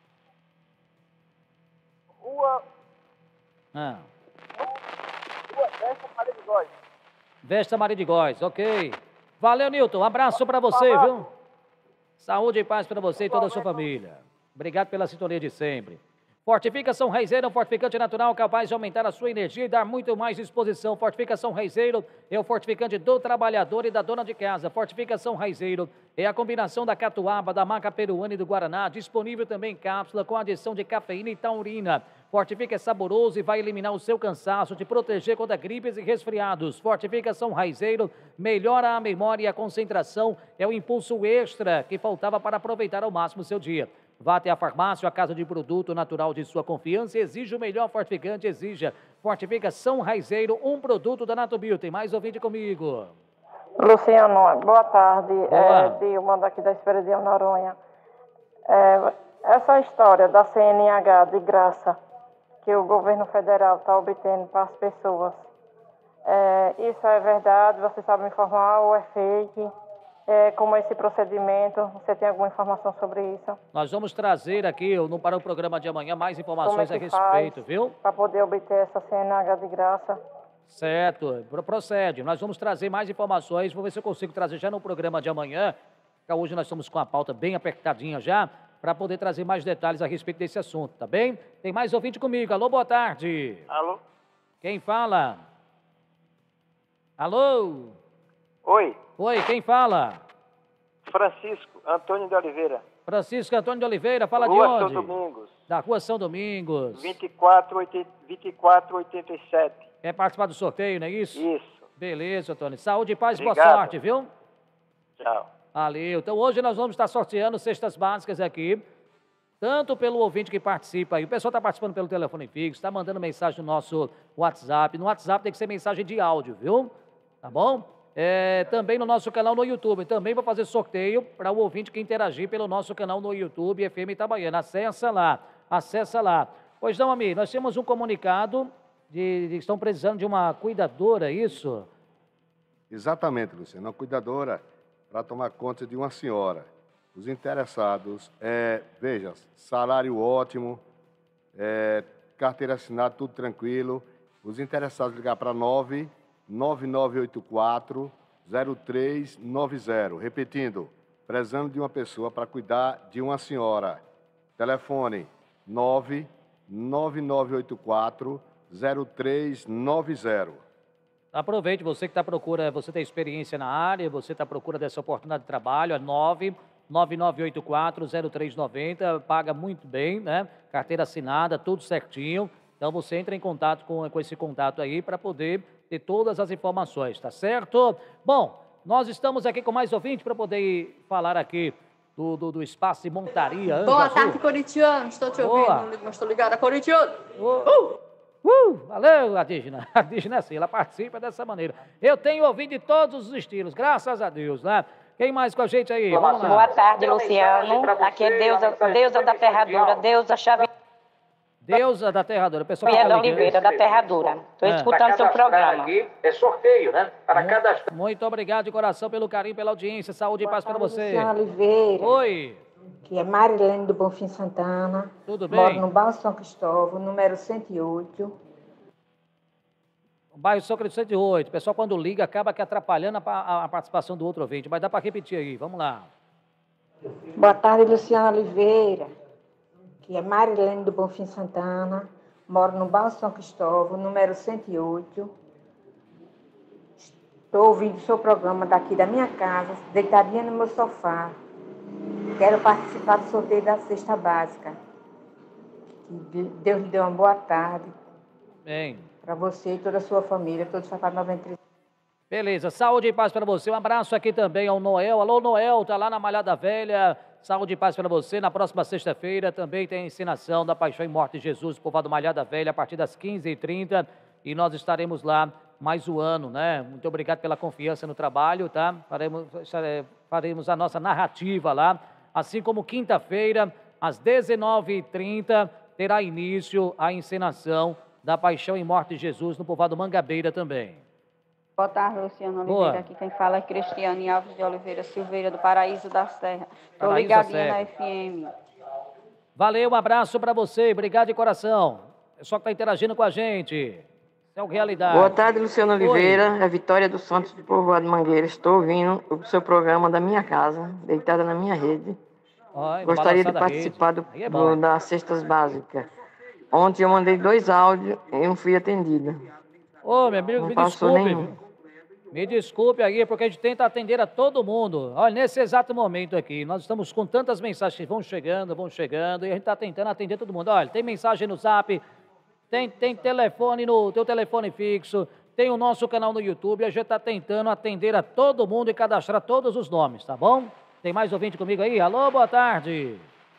Rua... Ah. Rua Vesta Maria de Góis. Vesta Maria de Góis, ok. Valeu, Nilton. Um abraço pra você, viu? Saúde e paz pra você e toda a sua família. Obrigado pela sintonia de sempre. Fortificação Raizeiro, um fortificante natural capaz de aumentar a sua energia e dar muito mais disposição. Fortificação Raizeiro é o fortificante do trabalhador e da dona de casa. Fortificação Raizeiro é a combinação da catuaba, da maca peruana e do guaraná, disponível também em cápsula com adição de cafeína e taurina. Fortifica é saboroso e vai eliminar o seu cansaço, te proteger contra gripes e resfriados. Fortificação Raizeiro melhora a memória e a concentração, é o impulso extra que faltava para aproveitar ao máximo o seu dia. Vá até a farmácia, a casa de produto natural de sua confiança, exija o melhor fortificante, exija. Fortificação Raizeiro, um produto da Natubio. Tem mais ouvinte comigo. Luciano, boa tarde. Boa. É, Dilma daqui da Esperedinha, Noronha. É, essa história da C N H de graça que o governo federal está obtendo para as pessoas, é, isso é verdade? Você sabe me informar ou é fake? É, como é esse procedimento? Você tem alguma informação sobre isso? Nós vamos trazer aqui no, para o programa de amanhã mais informações é a respeito, viu? Para poder obter essa C N H de graça. Certo, procede. Nós vamos trazer mais informações. Vou ver se eu consigo trazer já no programa de amanhã. Hoje nós estamos com a pauta bem apertadinha já, para poder trazer mais detalhes a respeito desse assunto, tá bem? Tem mais ouvinte comigo. Alô, boa tarde. Alô? Quem fala? Alô? Oi. Oi, quem fala? Francisco Antônio de Oliveira. Francisco Antônio de Oliveira, fala Rua de onde? São Domingos. Da Rua São Domingos. vinte e quatro, oitenta e sete. Quer participar do sorteio, não é isso? Isso. Beleza, Antônio. Saúde, paz e boa Obrigado. sorte, viu? Tchau. Valeu. Então hoje nós vamos estar sorteando cestas básicas aqui, tanto pelo ouvinte que participa aí. O pessoal está participando pelo telefone fixo, está mandando mensagem no nosso WhatsApp. No WhatsApp tem que ser mensagem de áudio, viu? Tá bom? É, também no nosso canal no YouTube. Também vou fazer sorteio para o ouvinte que interagir pelo nosso canal no YouTube, F M Itabaiana. Acessa lá, acessa lá. Pois não, amigo, nós temos um comunicado de, de que estão precisando de uma cuidadora, isso? Exatamente, Luciano, uma cuidadora para tomar conta de uma senhora. Os interessados, é, veja, salário ótimo, é, carteira assinada, tudo tranquilo. Os interessados ligar para nove nove nove oito quatro zero três nove zero. Repetindo, precisando de uma pessoa para cuidar de uma senhora. Telefone nove nove nove oito quatro zero três nove zero. Aproveite, você que está à procura, você tem experiência na área, você está à procura dessa oportunidade de trabalho, é nove nove nove oito quatro zero três nove zero, paga muito bem, né? Carteira assinada, tudo certinho. Então você entra em contato com, com esse contato aí para poder ter todas as informações, tá certo? Bom, nós estamos aqui com mais ouvinte para poder falar aqui do, do, do espaço de montaria. Boa Anja tarde, Azul. corintiano. Estou te Boa. ouvindo, não estou ligada. Corintiano! Uh! Uh, valeu, Adígena. A Adígena é assim, ela participa dessa maneira. Eu tenho ouvido de todos os estilos, graças a Deus, né? Quem mais com a gente aí? Vamos lá. Boa tarde, Luciano. Aqui é Deusa, Deusa da Ferradura, Deusa Xavier. Deusa da Terradura. Pessoal Xavier da Oliveira, da Terradura. Estou Ah. escutando seu programa. É sorteio, né? Para cada... Muito obrigado de coração pelo carinho, pela audiência. Saúde e paz para você. Luciano Oliveira. Oi. Que é Marilene do Bonfim Santana. Tudo bem? Moro no bairro São Cristóvão, número cento e oito. Bairro São Cristóvão cento e oito. O pessoal, quando liga, acaba que atrapalhando a, a- a participação do outro ouvinte. Mas dá para repetir aí. Vamos lá. Boa tarde, Luciano Oliveira. Que é Marilene do Bonfim Santana. Moro no bairro São Cristóvão, número cento e oito. Estou ouvindo o seu programa daqui da minha casa, deitadinha no meu sofá. Quero participar do sorteio da cesta básica. Que Deus lhe dê uma boa tarde Bem. para você e toda a sua família, todos os Papai noventa e três. Beleza, saúde e paz para você. Um abraço aqui também ao Noel. Alô, Noel, tá lá na Malhada Velha. Saúde e paz para você. Na próxima sexta-feira também tem a ensinação da Paixão e Morte de Jesus, povoado Malhada Velha, a partir das quinze e trinta. E nós estaremos lá mais um ano, né? Muito obrigado pela confiança no trabalho, tá? Faremos, faremos a nossa narrativa lá. Assim como quinta-feira, às dezenove e trinta, terá início a encenação da Paixão e Morte de Jesus no povoado Mangabeira também. Boa tarde, Luciano Boa. Oliveira. Aqui quem fala é Cristiane Alves de Oliveira Silveira, do Paraíso da Serra. Estou Paraíso da ligadinha Serra. na F M. Valeu, um abraço para você. Obrigado de coração. Pessoal que está interagindo com a gente. Isso é o Realidade. Boa tarde, Luciano Oi. Oliveira. É Vitória dos Santos do Povoado Mangueira. Estou ouvindo o seu programa da minha casa, deitada na minha rede. Oi, Gostaria de balançando a participar do, Aí é bom. do- das cestas básicas. Ontem eu mandei dois áudios e não fui atendida. Ô, meu amigo, Não me passou desculpe. nenhum. viu? Me desculpe aí, porque a gente tenta atender a todo mundo. Olha, nesse exato momento aqui, nós estamos com tantas mensagens que vão chegando, vão chegando, e a gente está tentando atender todo mundo. Olha, tem mensagem no Zap, tem, tem telefone no teu telefone fixo, tem o nosso canal no YouTube, a gente está tentando atender a todo mundo e cadastrar todos os nomes, tá bom? Tem mais ouvinte comigo aí? Alô, boa tarde.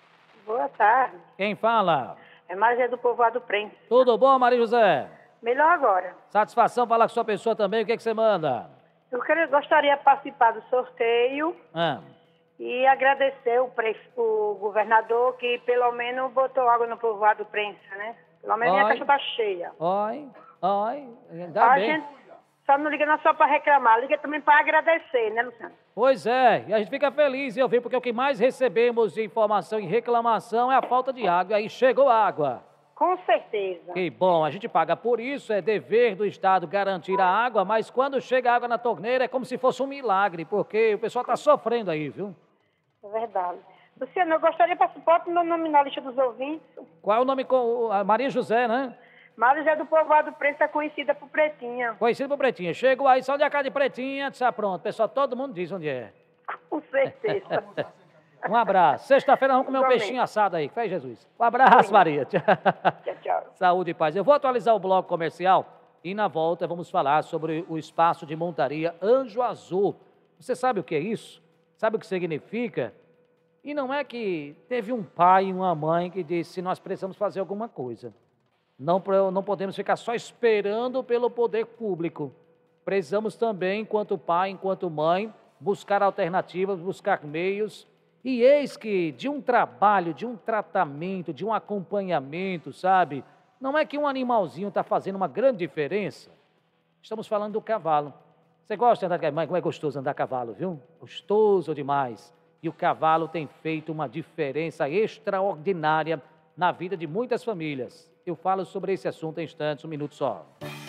Boa tarde. Quem fala? É Maria do Povoado Prensa. Tudo bom, Maria José? Melhor agora. Satisfação falar com sua pessoa também, o que, é que você manda? Eu queria, gostaria de participar do sorteio Ah, e agradecer o, pre, o governador que pelo menos botou água no Povoado Prensa, né? Pelo menos minha Oi. caixa está cheia. oi, oi, ainda A bem. gente só não liga não só para reclamar, liga também para agradecer, né, Luciano? Pois é, e a gente fica feliz em ouvir, porque o que mais recebemos de informação e reclamação é a falta de água. E aí chegou água. Com certeza. Que bom, a gente paga por isso, é dever do Estado garantir a água, mas quando chega a água na torneira é como se fosse um milagre, porque o pessoal está sofrendo aí, viu? É verdade. Luciano, eu gostaria de participar do meu nome na lista dos ouvintes. Qual é o nome? com- a Maria José, né? Maria José do Povoado Prensa, conhecida por Pretinha. Conhecido por Pretinha. Chegou aí, só onde é a casa de Pretinha, disse, pronto. Pessoal, todo mundo diz onde é. Com certeza. Um abraço. Sexta-feira vamos comer um Igualmente. peixinho assado aí. Fé Jesus. Um abraço, Maria. Tchau. Tchau, tchau. Saúde e paz. Eu vou atualizar o bloco comercial e na volta vamos falar sobre o espaço de montaria Anjo Azul. Você sabe o que é isso? Sabe o que significa? E não é que teve um pai e uma mãe que disse, nós precisamos fazer alguma coisa. Não, pro- não podemos ficar só esperando pelo poder público. Precisamos também, enquanto pai, enquanto mãe, buscar alternativas, buscar meios. E eis que de um trabalho, de um tratamento, de um acompanhamento, sabe? Não é que um animalzinho está fazendo uma grande diferença. Estamos falando do cavalo. Você gosta de andar de cavalo? Como é gostoso andar a cavalo, viu? Gostoso demais. E o cavalo tem feito uma diferença extraordinária na vida de muitas famílias. Eu falo sobre esse assunto em instantes, um minuto só.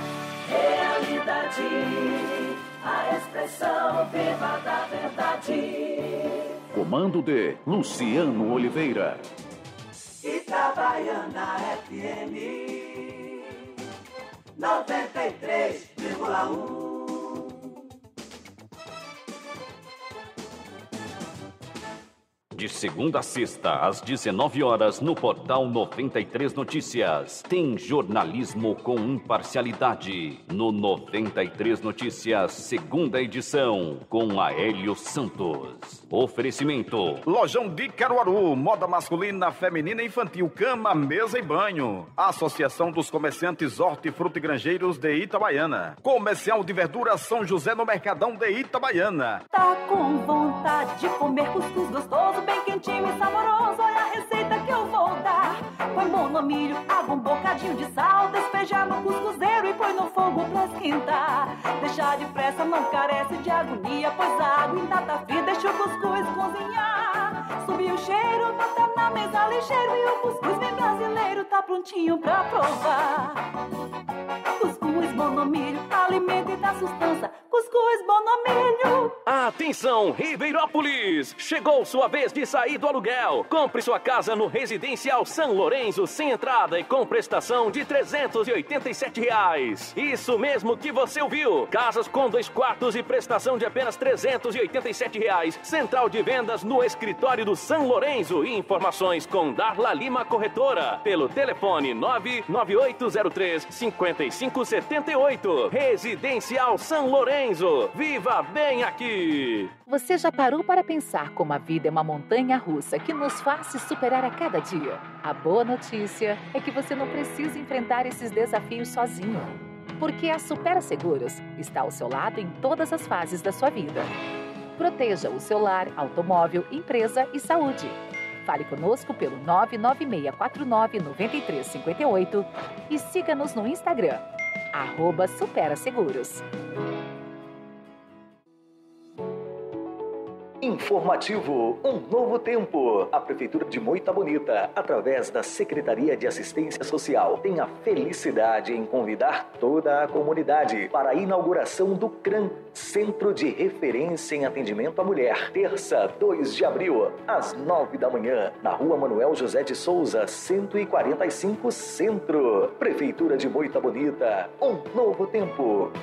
Realidade, a expressão viva da verdade. Comando de Luciano Oliveira. Itabaiana F M noventa e três vírgula um. De segunda a sexta, às dezenove horas, no Portal noventa e três Notícias. Tem jornalismo com imparcialidade. No noventa e três Notícias, segunda edição, com Aélio Santos. Oferecimento: Lojão de Caruaru, moda masculina, feminina e infantil, cama, mesa e banho. Associação dos Comerciantes Hortifruti e Granjeiros de Itabaiana. Comercial de Verduras São José no Mercadão de Itabaiana. Tá com vontade de comer cuscuz gostoso, bem quentinho e saboroso? Olha a receita que eu vou dar. Põe monomilho, água, um bocadinho de sal, despeja no cuscuzeiro e põe no fogo pra esquentar. Deixar depressa, não carece de agonia, pois a água em data fria deixa o cuscuz cozinhar. Subir o cheiro, bota na mesa ligeiro e o cuscuz bem brasileiro tá prontinho pra provar. Cuscuz monomilho, alimento e dá sustância. Cuscuz monomilho. Atenção, Ribeirópolis! Chegou sua vez de sair do aluguel. Compre sua casa no Residencial São Lourenço, sem entrada e com prestação de trezentos e oitenta e sete reais. Isso mesmo que você ouviu. Casas com dois quartos e prestação de apenas trezentos e oitenta e sete reais. Central de vendas no escritório do São Lourenço. E informações com Darla Lima Corretora. Pelo telefone nove nove oito zero três cinco cinco sete oito. Residencial São Lourenço. Viva bem aqui! Você já parou para pensar como a vida é uma montanha-russa que nos faz se superar a cada dia? A boa notícia é que você não precisa enfrentar esses desafios sozinho. Porque a Supera Seguros está ao seu lado em todas as fases da sua vida. Proteja o seu lar, automóvel, empresa e saúde. Fale conosco pelo nove nove seis quatro nove nove três cinco oito e siga-nos no Instagram, arroba Supera Seguros. Informativo, um novo tempo. A Prefeitura de Moita Bonita, através da Secretaria de Assistência Social, tem a felicidade em convidar toda a comunidade para a inauguração do CRAM, Centro de Referência em Atendimento à Mulher. Terça, dois de abril, às nove da manhã, na Rua Manuel José de Souza, cento e quarenta e cinco, Centro. Prefeitura de Moita Bonita, um novo tempo.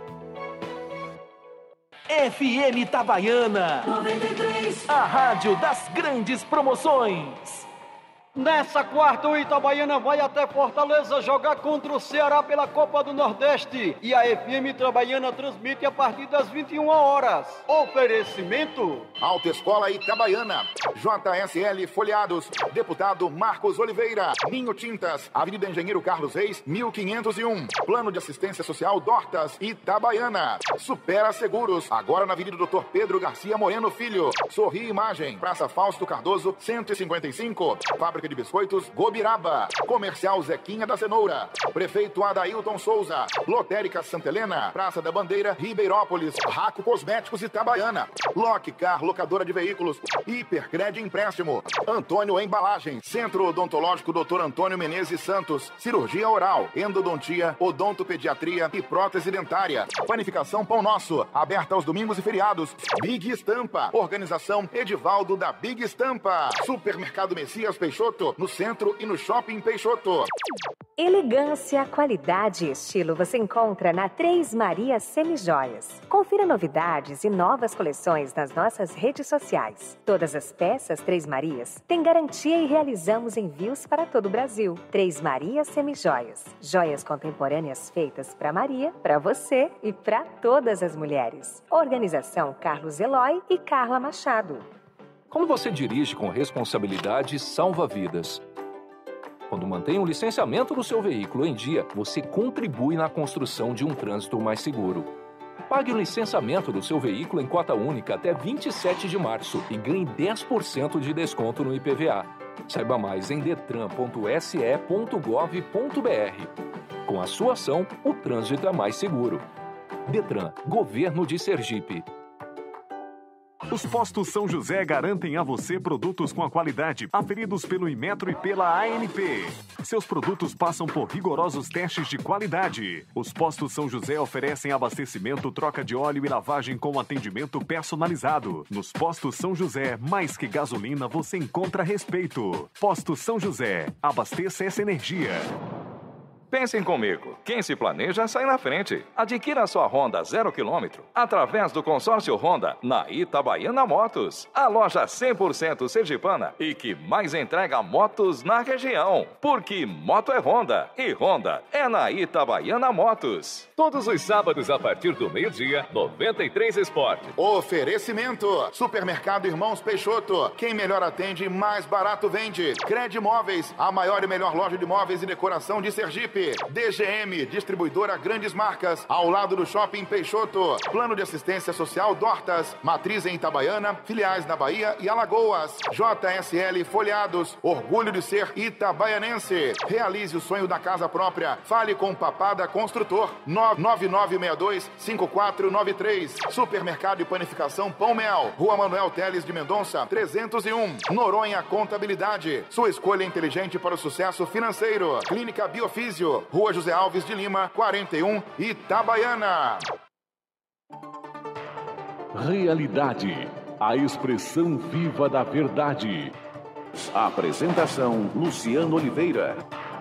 F M Itabaiana, noventa e três. A rádio das grandes promoções. Nessa quarta, o Itabaiana vai até Fortaleza jogar contra o Ceará pela Copa do Nordeste. E a F M Itabaiana transmite a partir das vinte e uma horas. Oferecimento: Autoescola Itabaiana, J S L Folhados, Deputado Marcos Oliveira, Ninho Tintas, Avenida Engenheiro Carlos Reis, mil quinhentos e um. Plano de Assistência Social Dortas, Itabaiana. Supera Seguros, agora na Avenida doutor Pedro Garcia Moreno Filho. Sorri Imagem, Praça Fausto Cardoso, cento e cinquenta e cinco. Fábrica de Biscoitos Gobiraba. Comercial Zequinha da Cenoura. Prefeito Adailton Souza. Lotérica Santa Helena. Praça da Bandeira, Ribeirópolis. Raco Cosméticos Itabaiana. Lock Car, locadora de veículos. Hipercred Empréstimo. Antônio Embalagem. Centro Odontológico doutor Antônio Menezes Santos. Cirurgia oral, endodontia, odontopediatria e prótese dentária. Panificação Pão Nosso. Aberta aos domingos e feriados. Big Estampa. Organização Edivaldo da Big Estampa. Supermercado Messias Peixoto, no centro e no Shopping Peixoto. Elegância, qualidade e estilo você encontra na Três Marias Semijoias. Confira novidades e novas coleções nas nossas redes sociais. Todas as peças Três Marias têm garantia e realizamos envios para todo o Brasil. Três Marias Semijoias. Joias contemporâneas feitas para Maria, para você e para todas as mulheres. Organização Carlos Eloy e Carla Machado. Quando você dirige com responsabilidade, salva vidas. Quando mantém o licenciamento do seu veículo em dia, você contribui na construção de um trânsito mais seguro. Pague o licenciamento do seu veículo em cota única até vinte e sete de março e ganhe dez por cento de desconto no I P V A. Saiba mais em detran ponto s e ponto gov ponto b r. Com a sua ação, o trânsito é mais seguro. Detran, Governo de Sergipe. Os postos São José garantem a você produtos com a qualidade aferidos pelo Inmetro e pela A N P. Seus produtos passam por rigorosos testes de qualidade. Os postos São José oferecem abastecimento, troca de óleo e lavagem com atendimento personalizado. Nos postos São José, mais que gasolina, você encontra respeito. Postos São José, abasteça essa energia. Pensem comigo, quem se planeja sai na frente. Adquira sua Honda zero quilômetro através do consórcio Honda na Itabaiana Motos, a loja cem por cento sergipana e que mais entrega motos na região. Porque moto é Honda e Honda é na Itabaiana Motos. Todos os sábados a partir do meio-dia, noventa e três Esporte. Oferecimento: Supermercado Irmãos Peixoto. Quem melhor atende, mais barato vende. Cred Móveis, a maior e melhor loja de móveis e decoração de Sergipe. D G M, distribuidora grandes marcas, ao lado do Shopping Peixoto. Plano de assistência social Dortas, matriz em Itabaiana, filiais na Bahia e Alagoas. J S L Folhados, orgulho de ser itabaianense. Realize o sonho da casa própria. Fale com Papada Construtor. nove nove seis dois, cinco quatro nove três. Supermercado e Panificação Pão Mel. Rua Manuel Teles de Mendonça, trezentos e um. Noronha Contabilidade. Sua escolha inteligente para o sucesso financeiro. Clínica Biofísio. Rua José Alves de Lima, quarenta e um, Itabaiana. Realidade, a expressão viva da verdade. Apresentação: Luciano Oliveira.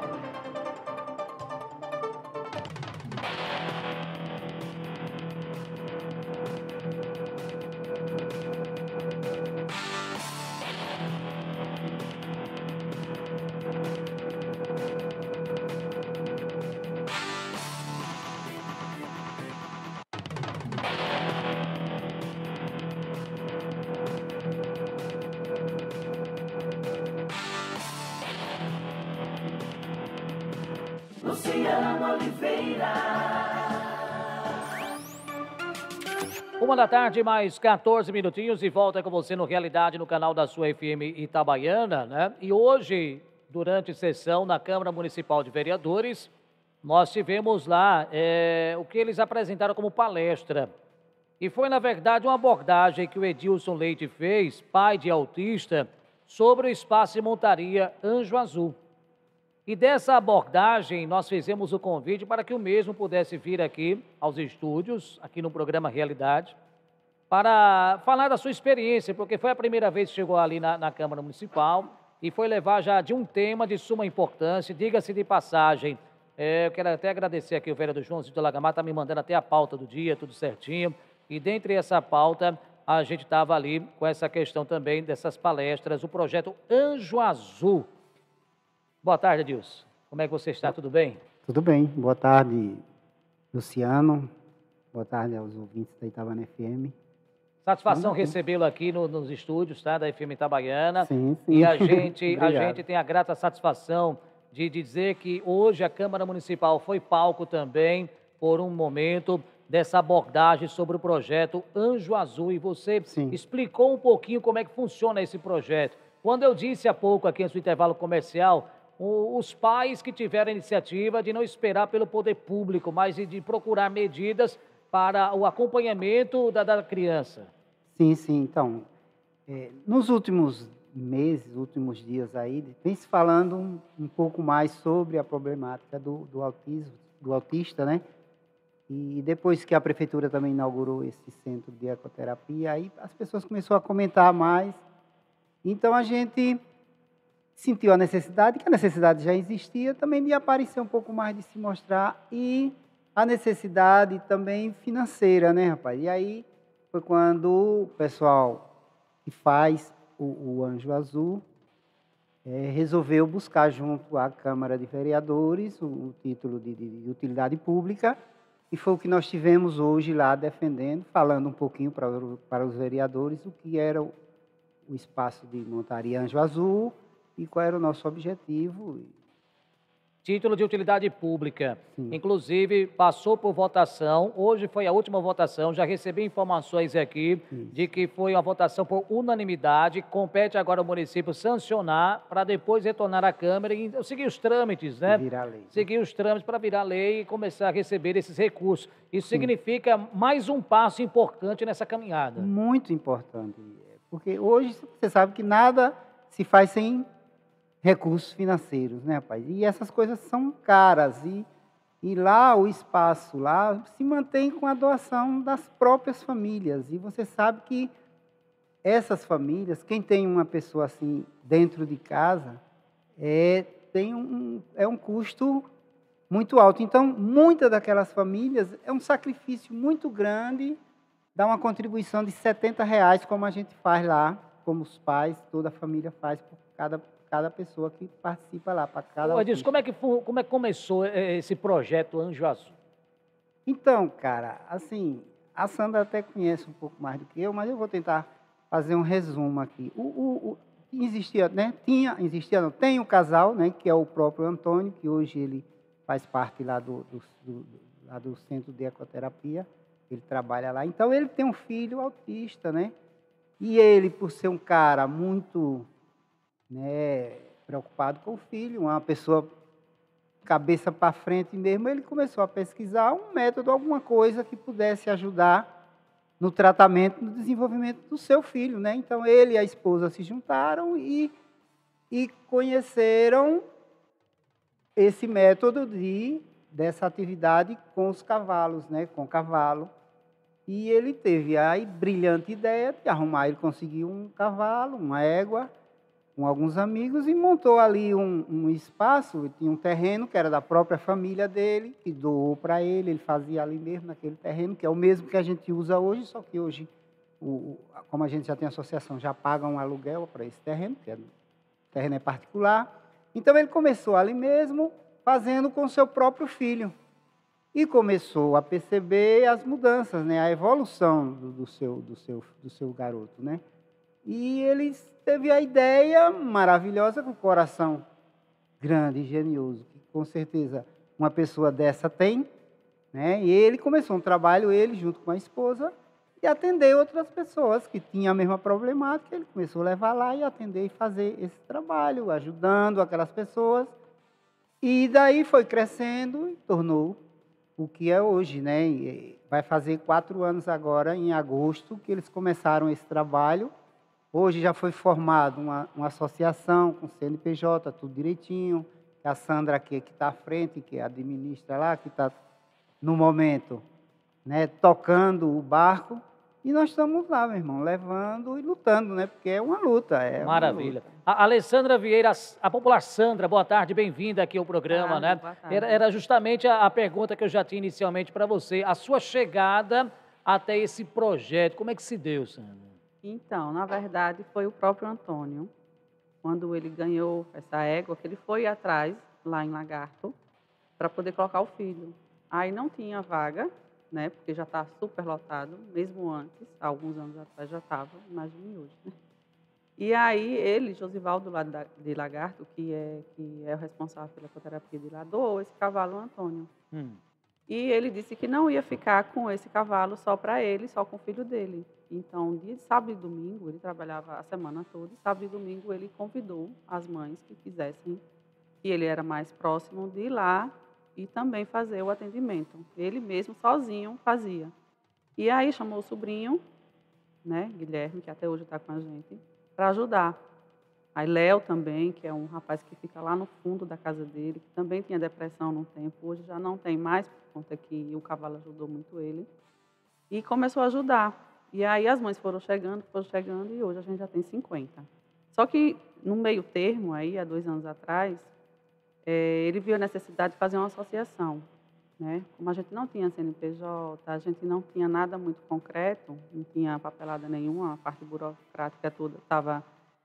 Luciano Oliveira. Uma da tarde, mais quatorze minutinhos, e volta com você no Realidade, no canal da sua F M Itabaiana, né? E hoje, durante sessão na Câmara Municipal de Vereadores, nós tivemos lá é, o que eles apresentaram como palestra. E foi, na verdade, uma abordagem que o Edilson Leite fez, pai de autista, sobre o espaço de montaria Anjo Azul. E dessa abordagem, nós fizemos o convite para que o mesmo pudesse vir aqui aos estúdios, aqui no programa Realidade, para falar da sua experiência, porque foi a primeira vez que chegou ali na, na Câmara Municipal e foi levar já de um tema de suma importância. Diga-se de passagem, é, eu quero até agradecer aqui o vereador João Cito Lagamar, está me mandando até a pauta do dia, tudo certinho. E dentre essa pauta, a gente estava ali com essa questão também dessas palestras, o projeto Anjo Azul. Boa tarde, Adilson. Como é que você está? Tudo bem? Tudo bem. Boa tarde, Luciano. Boa tarde aos ouvintes da Itabaiana F M. Satisfação recebê-lo aqui no, nos estúdios, tá, da F M Itabaiana. Sim, sim. E a gente, a gente tem a grata satisfação de dizer que hoje a Câmara Municipal foi palco também, por um momento, dessa abordagem sobre o projeto Anjo Azul. E você sim. explicou um pouquinho como é que funciona esse projeto. Quando eu disse há pouco aqui, antes do intervalo comercial, os pais que tiveram a iniciativa de não esperar pelo poder público, mas de procurar medidas para o acompanhamento da, da criança. Sim, sim. Então, é, nos últimos meses, últimos dias aí, vem se falando um, um pouco mais sobre a problemática do, do autismo, do autista, né? E depois que a prefeitura também inaugurou esse centro de ecoterapia, aí as pessoas começaram a comentar mais. Então a gente sentiu a necessidade, que a necessidade já existia, também de aparecer um pouco mais, de se mostrar, e a necessidade também financeira, né, rapaz? E aí foi quando o pessoal que faz o, o Anjo Azul é, resolveu buscar junto à Câmara de Vereadores o, o título de, de, de utilidade pública, e foi o que nós tivemos hoje lá defendendo, falando um pouquinho para, para os vereadores o que era o, o espaço de montaria Anjo Azul, e qual era o nosso objetivo. Título de utilidade pública. Sim. Inclusive, passou por votação. Hoje foi a última votação. Já recebi informações aqui Sim. de que foi uma votação por unanimidade. Compete agora ao município sancionar para depois retornar à Câmara e seguir os trâmites, né? Virar lei. Seguir os trâmites para virar lei e começar a receber esses recursos. Isso Sim. significa mais um passo importante nessa caminhada. Muito importante. Porque hoje você sabe que nada se faz sem recursos financeiros, né, rapaz? E essas coisas são caras, e, e lá o espaço lá se mantém com a doação das próprias famílias, e você sabe que essas famílias, quem tem uma pessoa assim dentro de casa, é, tem um, é um custo muito alto. Então, muitas daquelas famílias é um sacrifício muito grande, dá uma contribuição de setenta reais, como a gente faz lá, como os pais, toda a família faz por cada, cada pessoa que participa lá, para cada Ô, Edilson, como é que fu- como é que começou eh, esse projeto Anjo Azul? Então, cara, assim, a Sandra até conhece um pouco mais do que eu, mas eu vou tentar fazer um resumo aqui. O, o, o- existia, né? Tinha, existia, não, tem um casal, né? Que é o próprio Antônio, que hoje ele faz parte lá do, do, do- lá do Centro de Ecoterapia, ele trabalha lá. Então, ele tem um filho autista, né? E ele, por ser um cara muito, né, preocupado com o filho, uma pessoa cabeça para frente mesmo, ele começou a pesquisar um método, alguma coisa que pudesse ajudar no tratamento, no desenvolvimento do seu filho, né? Então, ele e a esposa se juntaram e, e conheceram esse método de, dessa atividade com os cavalos, né? Com o cavalo. E ele teve a brilhante ideia de arrumar, ele conseguiu um cavalo, uma égua, com alguns amigos e montou ali um, um espaço, tinha um terreno que era da própria família dele, que doou para ele, ele fazia ali mesmo naquele terreno, que é o mesmo que a gente usa hoje, só que hoje, o, o- como a gente já tem associação, já paga um aluguel para esse terreno, que é, o terreno é particular. Então ele começou ali mesmo, fazendo com seu próprio filho. E começou a perceber as mudanças, né? A evolução do, do seu, do, seu, do seu garoto, né? E ele teve a ideia maravilhosa, com o coração grande e genioso, que com certeza uma pessoa dessa tem, né? E ele começou um trabalho, ele junto com a esposa, e atender outras pessoas que tinham a mesma problemática. Ele começou a levar lá e atender e fazer esse trabalho, ajudando aquelas pessoas. E daí foi crescendo e tornou o que é hoje, né? E vai fazer quatro anos agora, em agosto, que eles começaram esse trabalho. Hoje já foi formada uma, uma associação com C N P J, tudo direitinho. A Sandra aqui, que está à frente, que administra lá, que está, no momento, né, tocando o barco. E nós estamos lá, meu irmão, levando e lutando, né? Porque é uma luta. É uma Maravilha. luta. A Alessandra Vieira, a popular Sandra, boa tarde, bem-vinda aqui ao programa, Ah, né? boa tarde. Era, era justamente a, a pergunta que eu já tinha inicialmente para você. A sua chegada até esse projeto, como é que se deu, Sandra? Então, na verdade, foi o próprio Antônio, quando ele ganhou essa égua, que ele foi atrás, lá em Lagarto, para poder colocar o filho. Aí não tinha vaga, né, porque já está super lotado, mesmo antes, há alguns anos atrás já estava, imagine hoje, né? E aí ele, Josivaldo lá da- de Lagarto, que é, que é o responsável pela ecoterapia de lá, doou esse cavalo ao Antônio. Hum. E ele disse que não ia ficar com esse cavalo só para ele, só com o filho dele. Então, dia de sábado e domingo, ele trabalhava a semana toda, e sábado e domingo ele convidou as mães que quisessem, que ele era mais próximo, de ir lá e também fazer o atendimento. Ele mesmo, sozinho, fazia. E aí chamou o sobrinho, né, Guilherme, que até hoje está com a gente, para ajudar. Aí Léo também, que é um rapaz que fica lá no fundo da casa dele, que também tinha depressão no tempo, hoje já não tem mais, por conta que o cavalo ajudou muito ele. E começou a ajudar. E aí as mães foram chegando, foram chegando, e hoje a gente já tem cinquenta. Só que no meio termo, aí, há dois anos atrás, eh, ele viu a necessidade de fazer uma associação, né? Como a gente não tinha C N P J, a gente não tinha nada muito concreto, não tinha papelada nenhuma, a parte burocrática toda estava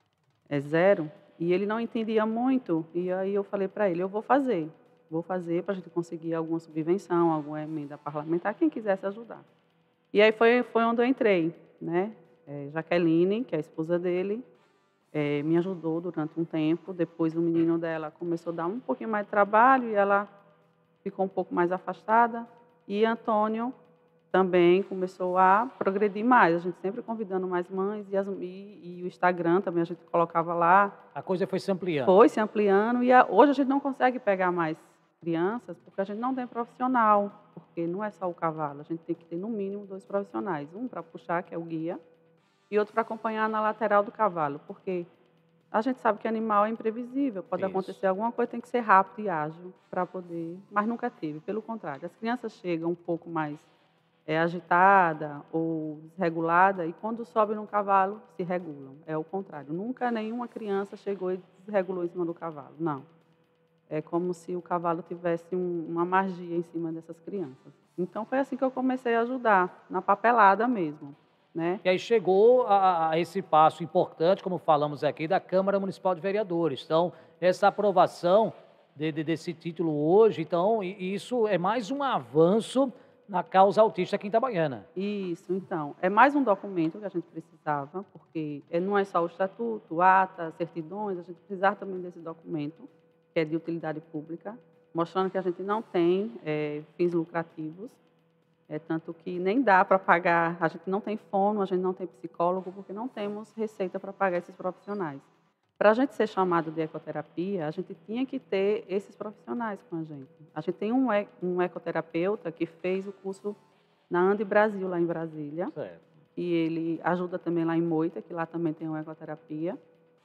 é zero, e ele não entendia muito, e aí eu falei para ele, eu vou fazer, vou fazer para a gente conseguir alguma subvenção, alguma emenda parlamentar, quem quisesse ajudar. E aí foi, foi onde eu entrei, né? É, Jaqueline, que é a esposa dele, é, me ajudou durante um tempo, depois o menino dela começou a dar um pouquinho mais de trabalho, e ela ficou um pouco mais afastada, e Antônio também começou a progredir mais, a gente sempre convidando mais mães, e, as, e, e o Instagram também a gente colocava lá. A coisa foi se ampliando. Foi se ampliando, e a, hoje a gente não consegue pegar mais crianças, porque a gente não tem profissional, porque não é só o cavalo, a gente tem que ter no mínimo dois profissionais, um para puxar, que é o guia, e outro para acompanhar na lateral do cavalo, porque a gente sabe que animal é imprevisível, pode Isso. acontecer alguma coisa, tem que ser rápido e ágil para poder, mas nunca teve, pelo contrário, as crianças chegam um pouco mais é agitada ou desregulada, e quando sobe no cavalo, se regulam. É o contrário. Nunca nenhuma criança chegou e desregulou em cima do cavalo, não. É como se o cavalo tivesse um, uma magia em cima dessas crianças. Então, foi assim que eu comecei a ajudar, na papelada mesmo, né? E aí chegou a, a esse passo importante, como falamos aqui, da Câmara Municipal de Vereadores. Então, essa aprovação de, de, desse título hoje, então, e, isso é mais um avanço na causa autista aqui em Itabaiana. Isso, então. É mais um documento que a gente precisava, porque não é só o estatuto, ata, certidões, a gente precisava também desse documento, que é de utilidade pública, mostrando que a gente não tem é, fins lucrativos, é, tanto que nem dá para pagar, a gente não tem fono, a gente não tem psicólogo, porque não temos receita para pagar esses profissionais. Para a gente ser chamado de ecoterapia, a gente tinha que ter esses profissionais com a gente. A gente tem um, um ecoterapeuta que fez o curso na Ande Brasil, lá em Brasília, certo. E ele ajuda também lá em Moita, que lá também tem uma ecoterapia.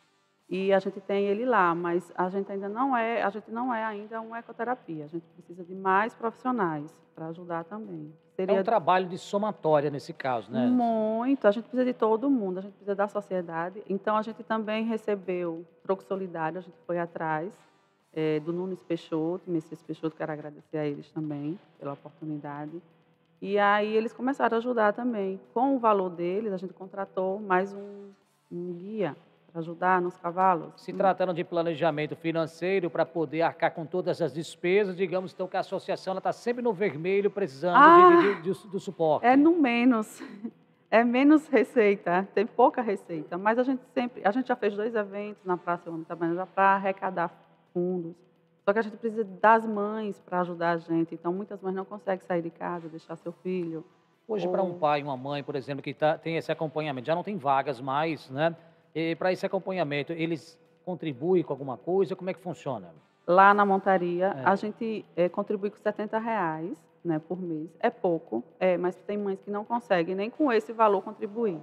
E a gente tem ele lá, mas a gente ainda não é, a gente não é ainda uma ecoterapia. A gente precisa de mais profissionais para ajudar também. Seria... É um trabalho de somatória nesse caso, né? Muito. A gente precisa de todo mundo, a gente precisa da sociedade. Então, a gente também recebeu troco solidário, a gente foi atrás é, do Nunes Peixoto, Messias Peixoto, quero agradecer a eles também pela oportunidade. E aí eles começaram a ajudar também. Com o valor deles, a gente contratou mais um, um guia para ajudar nos cavalos. Se tratando de planejamento financeiro para poder arcar com todas as despesas, digamos então que a associação está sempre no vermelho, precisando ah, de, de, de, do suporte. É no menos, é menos receita, tem pouca receita, mas a gente sempre, a gente já fez dois eventos na Praça Homem Itabaiana já para arrecadar fundos, só que a gente precisa das mães para ajudar a gente, então muitas mães não conseguem sair de casa, deixar seu filho. Hoje, ou... para um pai e uma mãe, por exemplo, que tá, tem esse acompanhamento, já não tem vagas mais, né? E para esse acompanhamento, eles contribuem com alguma coisa? Como é que funciona? Lá na montaria, é. a gente é, contribui com setenta reais, né, por mês. É pouco, é, mas tem mães que não conseguem nem com esse valor contribuir.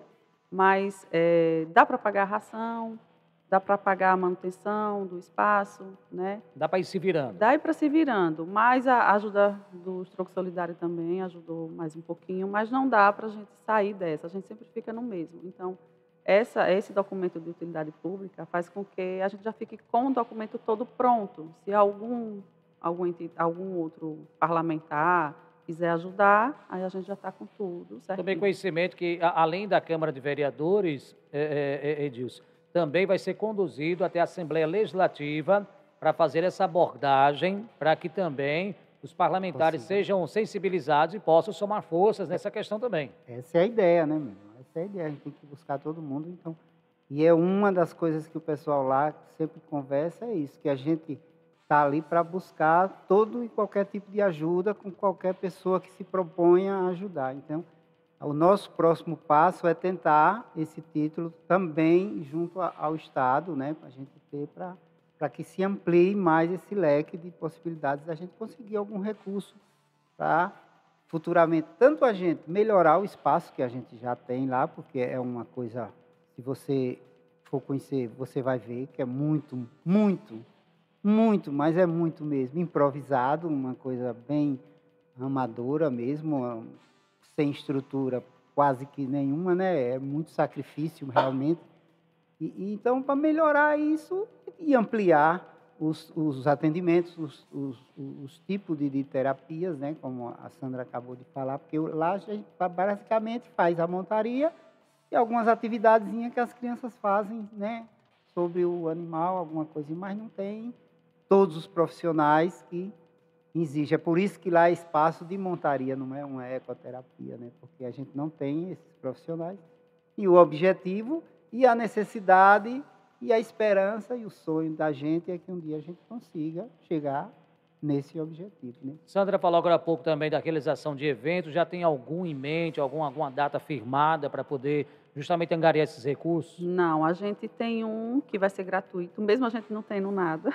Mas é, dá para pagar a ração, dá para pagar a manutenção do espaço, né? Dá para ir se virando. Dá para se virando, mas a ajuda do Troco Solidário também ajudou mais um pouquinho, mas não dá para a gente sair dessa, a gente sempre fica no mesmo. Então, Essa, esse documento de utilidade pública faz com que a gente já fique com o documento todo pronto. Se algum, algum, algum outro parlamentar quiser ajudar, aí a gente já está com tudo certo. Tomei conhecimento que, além da Câmara de Vereadores, é, é, Edilson, também vai ser conduzido até a Assembleia Legislativa para fazer essa abordagem, para que também os parlamentares Possível. sejam sensibilizados e possam somar forças nessa questão também. Essa é a ideia, né, meu? Essa é a ideia, a gente tem que buscar todo mundo, então. E é uma das coisas que o pessoal lá sempre conversa, é isso, que a gente está ali para buscar todo e qualquer tipo de ajuda com qualquer pessoa que se proponha a ajudar. Então, o nosso próximo passo é tentar esse título também junto ao Estado, né, para a gente ter, para para que se amplie mais esse leque de possibilidades da gente conseguir algum recurso para futuramente, tanto a gente melhorar o espaço que a gente já tem lá, porque é uma coisa, se você for conhecer, você vai ver que é muito, muito, muito, mas é muito mesmo, improvisado, uma coisa bem amadora mesmo, sem estrutura quase que nenhuma, né? É muito sacrifício realmente. E, e então, para melhorar isso e ampliar Os, os atendimentos, os, os, os tipos de, de terapias, né, como a Sandra acabou de falar, porque lá a gente basicamente faz a montaria e algumas atividadezinhas que as crianças fazem, né, sobre o animal, alguma coisa, mas não tem todos os profissionais que exigem. É por isso que lá é espaço de montaria, não é uma ecoterapia, né, porque a gente não tem esses profissionais. E o objetivo e a necessidade e a esperança e o sonho da gente é que um dia a gente consiga chegar nesse objetivo, né? Sandra falou agora há pouco também da realização de eventos. Já tem algum em mente, algum, alguma data firmada para poder justamente angariar esses recursos? Não, a gente tem um que vai ser gratuito, mesmo a gente não tendo nada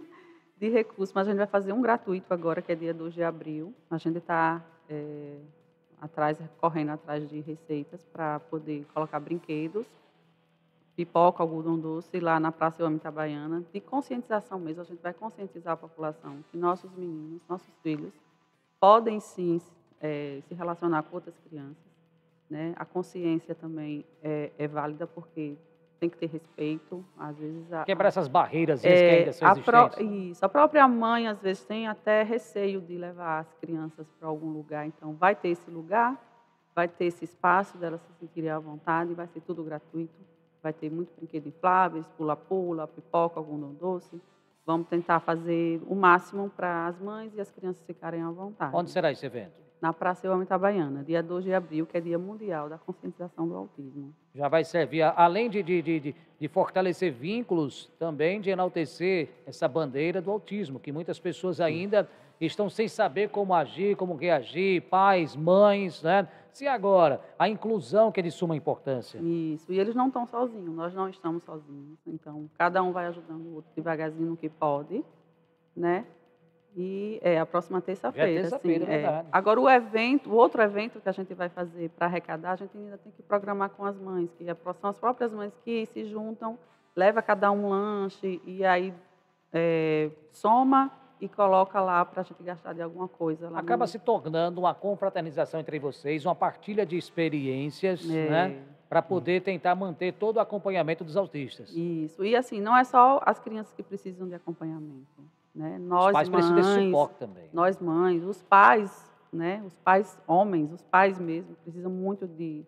de recurso, mas a gente vai fazer um gratuito agora, que é dia dois de abril. A gente está é, atrás, correndo atrás de receitas para poder colocar brinquedos, pipoca, algodão doce, lá na Praça Homem Itabaiana, de conscientização mesmo. A gente vai conscientizar a população que nossos meninos, nossos filhos, podem sim é, se relacionar com outras crianças, né? A consciência também é, é válida, porque tem que ter respeito. Às vezes a, Quebrar essas barreiras é, que ainda são a existentes. Pro, isso, a própria mãe, às vezes, tem até receio de levar as crianças para algum lugar. Então, vai ter esse lugar, vai ter esse espaço delas se sentirem à vontade, vai ser tudo gratuito. Vai ter muito brinquedo infláveis, pula-pula, pipoca, algum doce. Vamos tentar fazer o máximo para as mães e as crianças ficarem à vontade. Onde será esse evento? Na Praça Eu Amo Itabaiana, dia dois de abril, que é Dia Mundial da Conscientização do Autismo. Já vai servir, além de, de, de, de fortalecer vínculos, também de enaltecer essa bandeira do autismo, que muitas pessoas ainda estão sem saber como agir, como reagir, pais, mães, né? Se agora, a inclusão que é de suma importância. Isso, e eles não estão sozinhos, nós não estamos sozinhos. Então, cada um vai ajudando o outro devagarzinho no que pode, né? E é a próxima terça-feira. É terça-feira, sim, é verdade. É. Agora, o evento, o outro evento que a gente vai fazer para arrecadar, a gente ainda tem que programar com as mães, que são as próprias mães que se juntam, leva cada um lanche e aí é, soma e coloca lá para a gente gastar de alguma coisa. Lá Acaba no... se tornando uma confraternização entre vocês, uma partilha de experiências, É. né? Para poder tentar manter todo o acompanhamento dos autistas. Isso. E assim, não é só as crianças que precisam de acompanhamento. Né? Nós, Os pais mães, precisam de suporte também. Nós mães, os pais, né? Os pais homens, os pais mesmo, precisam muito de,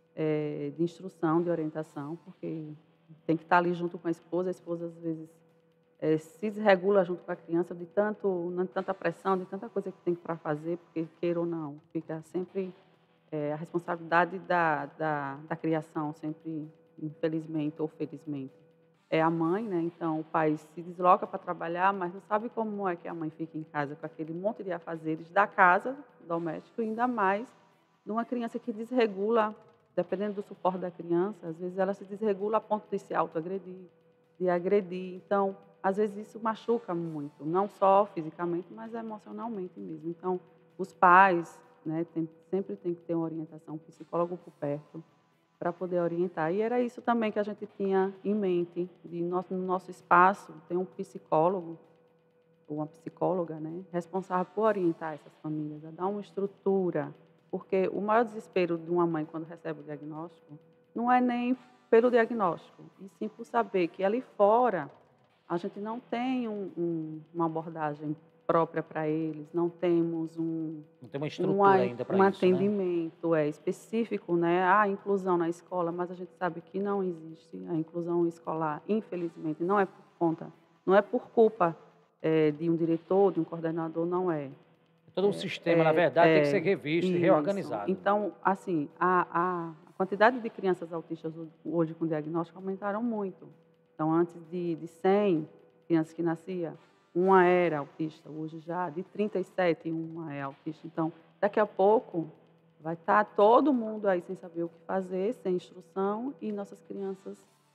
é, de instrução, de orientação, porque tem que estar ali junto com a esposa. A esposa, às vezes, é, se desregula junto com a criança de, tanto, de tanta pressão, de tanta coisa que tem para fazer, porque, queira ou não, fica sempre é, a responsabilidade da, da, da criação, sempre, infelizmente ou felizmente, é a mãe, né? Então, o pai se desloca para trabalhar, mas não sabe como é que a mãe fica em casa com aquele monte de afazeres da casa, doméstico, e ainda mais de uma criança que desregula, dependendo do suporte da criança, às vezes ela se desregula a ponto de se autoagredir, de agredir. Então, às vezes isso machuca muito, não só fisicamente, mas emocionalmente mesmo. Então, os pais, né, tem, sempre tem que ter uma orientação, um psicólogo por perto, para poder orientar. E era isso também que a gente tinha em mente, de nosso, no nosso espaço tem um psicólogo, ou uma psicóloga, né, responsável por orientar essas famílias, a dar uma estrutura, porque o maior desespero de uma mãe quando recebe o diagnóstico não é nem pelo diagnóstico, e sim por saber que ali fora a gente não tem um, um, uma abordagem própria para eles, não temos um... Não tem uma estrutura uma, ainda para um isso, atendimento né? é, específico, né? A inclusão na escola, mas a gente sabe que não existe a inclusão escolar, infelizmente, não é por conta, não é por culpa é, de um diretor, de um coordenador, não é. Todo um é, sistema, é, na verdade, é, tem que ser revisto isso. e reorganizado. Então, assim, a, a quantidade de crianças autistas hoje com diagnóstico aumentaram muito. Então, antes de, de cem crianças que nasciam, uma era autista, hoje já de trinta e sete, uma é autista. Então, daqui a pouco, vai estar todo mundo aí sem saber o que fazer, sem instrução, e nossas crianças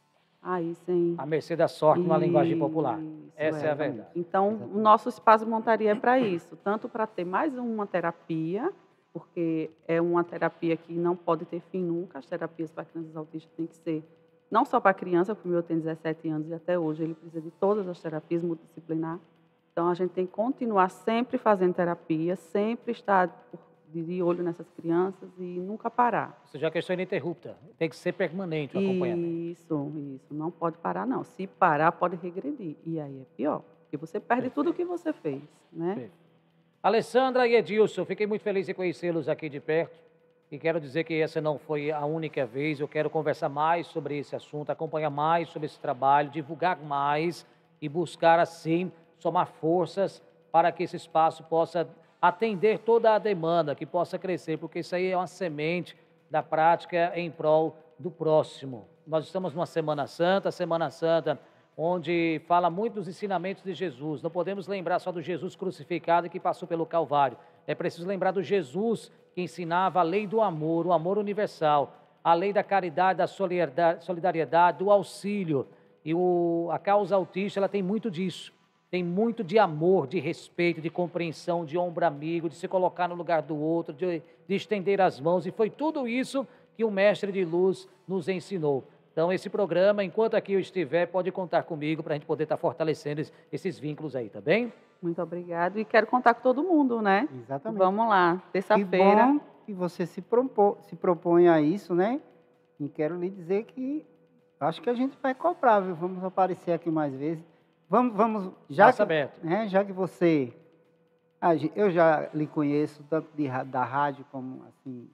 aí sem... A mercê da sorte, numa linguagem popular. Essa é, é a verdade. Então, o nosso espaço montaria é para isso, tanto para ter mais uma terapia, porque é uma terapia que não pode ter fim nunca, as terapias para crianças autistas têm que ser não só para a criança, porque o meu tem dezessete anos e até hoje ele precisa de todas as terapias multidisciplinar. Então, a gente tem que continuar sempre fazendo terapia, sempre estar de olho nessas crianças e nunca parar. Ou seja, a questão é ininterrupta, tem que ser permanente o acompanhamento. Isso, isso, não pode parar não. Se parar, pode regredir, e aí é pior, porque você perde tudo o que você fez, né? Perfeito. Alessandra e Edilson, fiquei muito feliz em conhecê-los aqui de perto. E quero dizer que essa não foi a única vez, eu quero conversar mais sobre esse assunto, acompanhar mais sobre esse trabalho, divulgar mais e buscar, assim, somar forças para que esse espaço possa atender toda a demanda, que possa crescer, porque isso aí é uma semente da prática em prol do próximo. Nós estamos numa Semana Santa, Semana Santa, onde fala muito dos ensinamentos de Jesus. Não podemos lembrar só do Jesus crucificado que passou pelo Calvário. É preciso lembrar do Jesus que ensinava a lei do amor, o amor universal, a lei da caridade, da solidariedade, do auxílio. E o, a causa autista, ela tem muito disso. Tem muito de amor, de respeito, de compreensão, de ombro amigo, de se colocar no lugar do outro, de, de estender as mãos. E foi tudo isso que o Mestre de Luz nos ensinou. Então, esse programa, enquanto aqui eu estiver, pode contar comigo para a gente poder estar fortalecendo esses vínculos aí, tá bem? Muito obrigado. E quero contar com todo mundo, né? Exatamente. Vamos lá, terça-feira. Que bom que você se, propô, se propõe a isso, né? E quero lhe dizer que Acho que a gente vai cobrar, viu? Vamos aparecer aqui mais vezes. Vamos, vamos já, Passa que, aberto. né, já que você... a gen- Eu já lhe conheço, tanto de, ra- da rádio como, assim...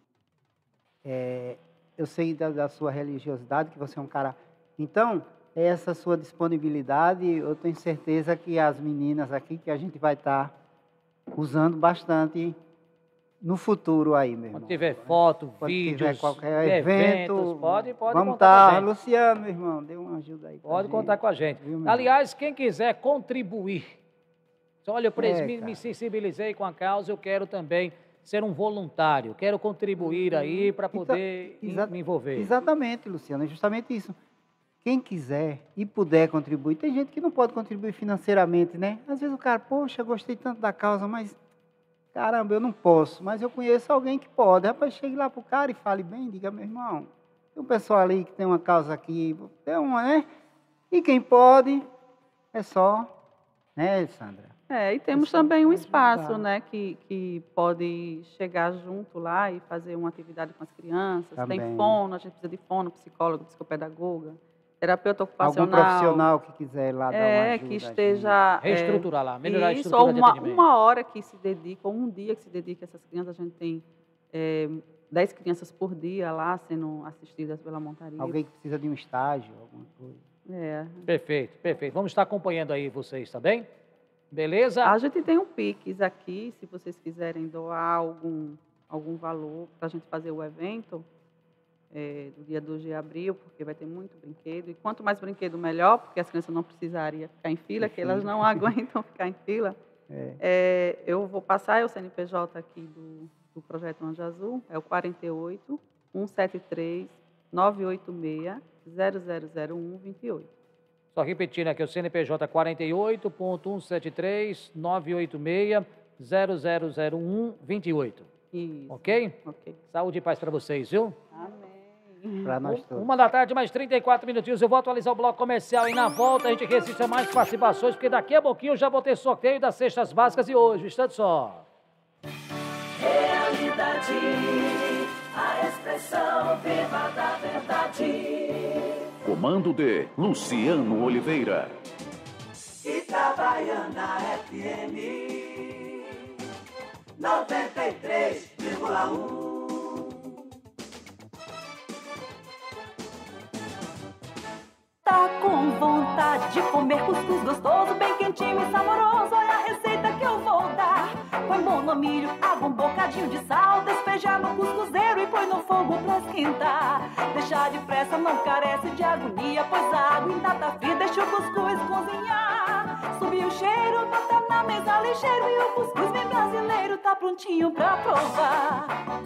é, eu sei da, da sua religiosidade, que você é um cara... Então, essa sua disponibilidade, eu tenho certeza que as meninas aqui, que a gente vai estar usando bastante no futuro aí, meu irmão. Quando tiver foto, Quando vídeos, tiver qualquer evento, eventos, pode, pode vamos contar com a estar. gente. Luciano, meu irmão, dê uma ajuda aí. pra Pode gente. contar com a gente. Viu, meu Aliás, quem quiser contribuir, olha, eu pres- É, me, cara. me sensibilizei com a causa, eu quero também ser um voluntário, quero contribuir aí para poder Então, exa- me envolver. Exatamente, Luciano, é justamente isso. Quem quiser e puder contribuir, tem gente que não pode contribuir financeiramente, né? Às vezes o cara, poxa, gostei tanto da causa, mas caramba, eu não posso. Mas eu conheço alguém que pode. Rapaz, chegue lá pro cara e fale bem, diga, meu irmão, tem um pessoal ali que tem uma causa aqui, tem uma, né? E quem pode, é só, né, Sandra? É, e temos também um espaço, né, que, que pode chegar junto lá e fazer uma atividade com as crianças. Também. Tem fono, a gente precisa de fono, psicólogo, psicopedagoga, terapeuta Algum ocupacional. profissional que quiser ir lá dar uma É, ajuda. que esteja... é, Reestruturar lá, melhorar a isso, estrutura ou de uma, atendimento. uma hora que se dedica, ou um dia que se dedica a essas crianças. A gente tem é, dez crianças por dia lá sendo assistidas pela montaria. Alguém que precisa de um estágio, alguma coisa. É. Perfeito, perfeito. Vamos estar acompanhando aí vocês, tá bem? Beleza? A gente tem um Pix aqui, se vocês quiserem doar algum, algum valor para a gente fazer o evento é, do dia dois de abril, porque vai ter muito brinquedo. E quanto mais brinquedo, melhor, porque as crianças não precisariam ficar em fila, Em que elas fila. não aguentam ficar em fila. É. É, eu vou passar é o C N P J aqui do, do Projeto Anjo Azul, é o quarenta e oito, cento e setenta e três, novecentos e oitenta e seis, zero zero zero um, vinte e oito. Só repetindo aqui, o C N P J quarenta e oito, cento e setenta e três, novecentos e oitenta e seis, zero zero zero um, vinte e oito. Isso. Ok? Ok. Saúde e paz para vocês, viu? Amém. Para nós todos. Uma da tarde, mais trinta e quatro minutinhos. Eu vou atualizar o bloco comercial e na volta a gente resiste a mais participações, porque daqui a pouquinho eu já vou ter sorteio das cestas básicas e hoje, um instante só. Realidade, a expressão viva da verdade. Comando de Luciano Oliveira. Itabaiana F M noventa e três vírgula um. Tá com vontade de comer cuscuz gostoso, bem quentinho e saboroso? Olha a receita que eu vou dar. Põe bom no milho, água, um bocadinho de sal, despeja no cuscuzeiro e põe no fogo pra esquentar. Deixar depressa não carece de agonia, pois a água ainda tá fria, deixa o cuscuz cozinhar. Subiu o cheiro, bota na mesa ligeiro e o cuscuz bem brasileiro tá prontinho pra provar.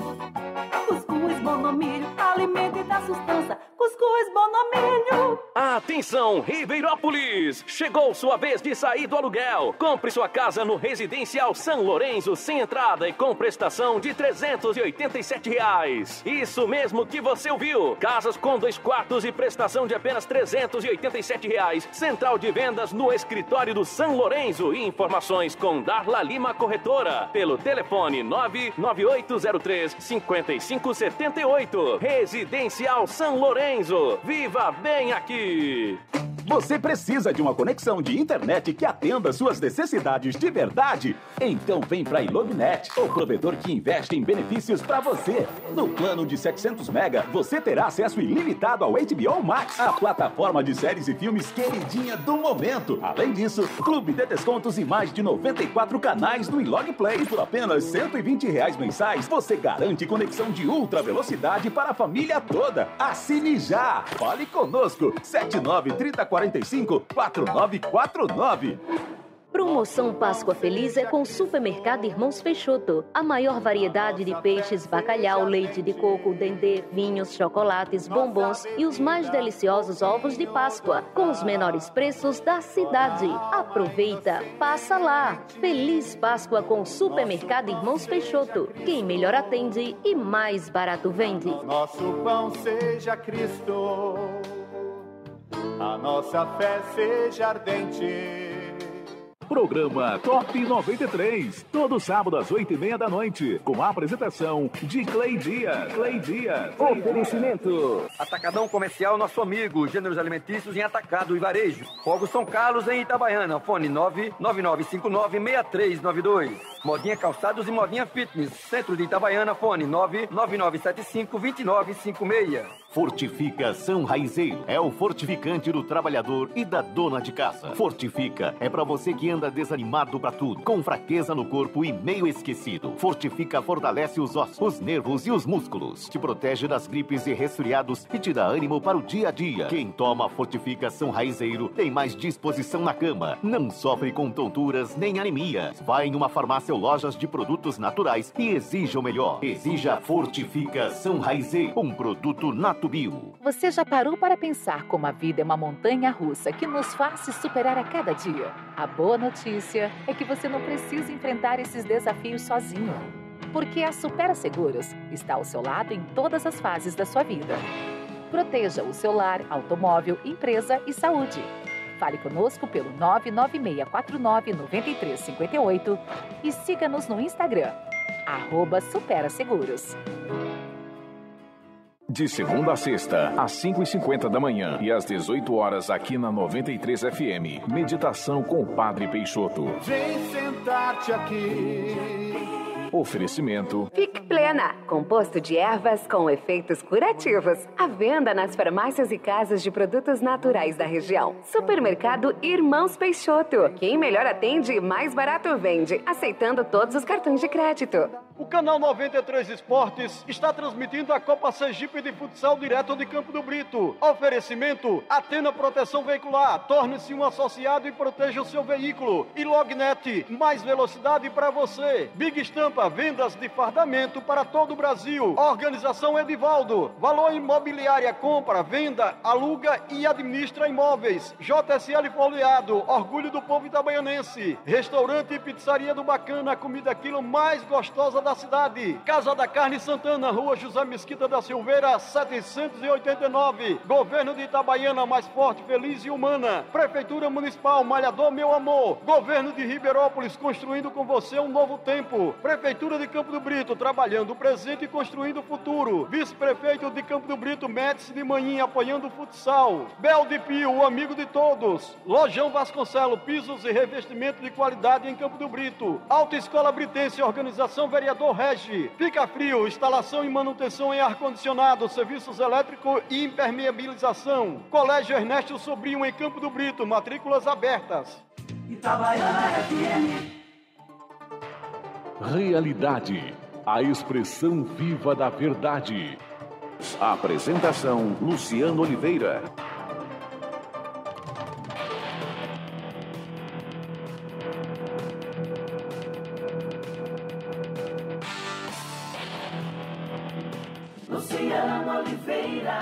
Cuscuz bom no milho, alimento e dá sustância. Cuscuz bom no milho. Atenção, Ribeirópolis! Chegou sua vez de sair do aluguel. Compre sua casa no Residencial São Lourenço, sem entrada e com prestação de trezentos e oitenta e sete reais. Isso mesmo que você ouviu. Casas com dois quartos e prestação de apenas trezentos e oitenta e sete reais. Central de vendas no escritório do São Lourenço. E informações com Darla Lima Corretora. Pelo telefone nove nove oito zero três, cinco cinco sete oito. Residencial São Lourenço. Viva bem aqui! Você precisa de uma conexão de internet que atenda suas necessidades de verdade? Então vem para a Ilognet, o provedor que investe em benefícios para você. No plano de setecentos mega, você terá acesso ilimitado ao H B O Max, a plataforma de séries e filmes queridinha do momento. Além disso, clube de descontos e mais de noventa e quatro canais no Ilog Play. E por apenas cento e vinte reais mensais, você garante conexão de ultra velocidade para a família toda. Assine já! Fale conosco! sete nove três zero quatro cinco, quatro nove quatro nove. Promoção Páscoa Feliz é com o Supermercado Irmãos Peixoto. A maior variedade de peixes, bacalhau, leite de coco, dendê, vinhos, chocolates, bombons e os mais deliciosos ovos de Páscoa, com os menores preços da cidade. Aproveita, passa lá. Feliz Páscoa com o Supermercado Irmãos Peixoto. Quem melhor atende e mais barato vende. Nosso pão seja Cristo, a nossa fé seja ardente. Programa Top noventa e três, todo sábado às oito e meia da noite, com a apresentação de Clay Dias. Clay Dias. Oferecimento. Atacadão Comercial Nosso Amigo, gêneros alimentícios em atacado e varejo. Fogos São Carlos em Itabaiana, fone nove nove nove cinco nove seis três nove dois. Modinha Calçados e Modinha Fitness, centro de Itabaiana, fone nove nove nove sete cinco dois nove cinco seis. Fortificação Raizeiro é o fortificante do trabalhador e da dona de casa. Fortifica é pra você que anda desanimado pra tudo, com fraqueza no corpo e meio esquecido. Fortifica fortalece os ossos, os nervos e os músculos. Te protege das gripes e resfriados e te dá ânimo para o dia a dia. Quem toma Fortificação Raizeiro tem mais disposição na cama, não sofre com tonturas nem anemias. Vai em uma farmácia ou lojas de produtos naturais e exija o melhor. Exija Fortificação Raizeiro, um produto natural. Você já parou para pensar como a vida é uma montanha russa que nos faz se superar a cada dia? A boa notícia é que você não precisa enfrentar esses desafios sozinho, porque a Supera Seguros está ao seu lado em todas as fases da sua vida. Proteja o seu lar, automóvel, empresa e saúde. Fale conosco pelo nove nove seis quatro nove nove três cinco oito e siga-nos no Instagram, arroba Supera Seguros. De segunda a sexta, às cinco e cinquenta da manhã e às dezoito horas aqui na noventa e três F M. Meditação com o Padre Peixoto. Vem sentar-te aqui. Oferecimento. Fique Plena, composto de ervas com efeitos curativos. À venda nas farmácias e casas de produtos naturais da região. Supermercado Irmãos Peixoto. Quem melhor atende, mais barato vende. Aceitando todos os cartões de crédito. O canal noventa e três Esportes está transmitindo a Copa Sergipe de Futsal direto de Campo do Brito. Oferecimento: Atena Proteção Veicular. Torne-se um associado e proteja o seu veículo. E Lognet, mais velocidade para você. Big Estampa, vendas de fardamento para todo o Brasil. Organização Edivaldo. Valor Imobiliária, compra, venda, aluga e administra imóveis. J S L Folheado, orgulho do povo itabaianense. Restaurante e Pizzaria do Bacana, a comida quilo mais gostosa da cidade. Casa da Carne Santana, Rua José Mesquita da Silveira, setecentos e oitenta e nove. Governo de Itabaiana, mais forte, feliz e humana. Prefeitura Municipal, Malhador, meu amor. Governo de Ribeirópolis, construindo com você um novo tempo. Prefeitura de Campo do Brito, trabalhando o presente e construindo o futuro. Vice-prefeito de Campo do Brito, Médici de Manhã, apoiando o futsal. Bel de Pio, o amigo de todos. Lojão Vasconcelo, pisos e revestimento de qualidade em Campo do Brito. Autoescola Britense, organização vereador Regi. Fica Frio, instalação e manutenção em ar-condicionado, serviços elétrico e impermeabilização. Colégio Ernesto Sobrinho em Campo do Brito, matrículas abertas. Itabaiana F M. Realidade, a expressão viva da verdade. Apresentação: Luciano Oliveira. Luciano Oliveira.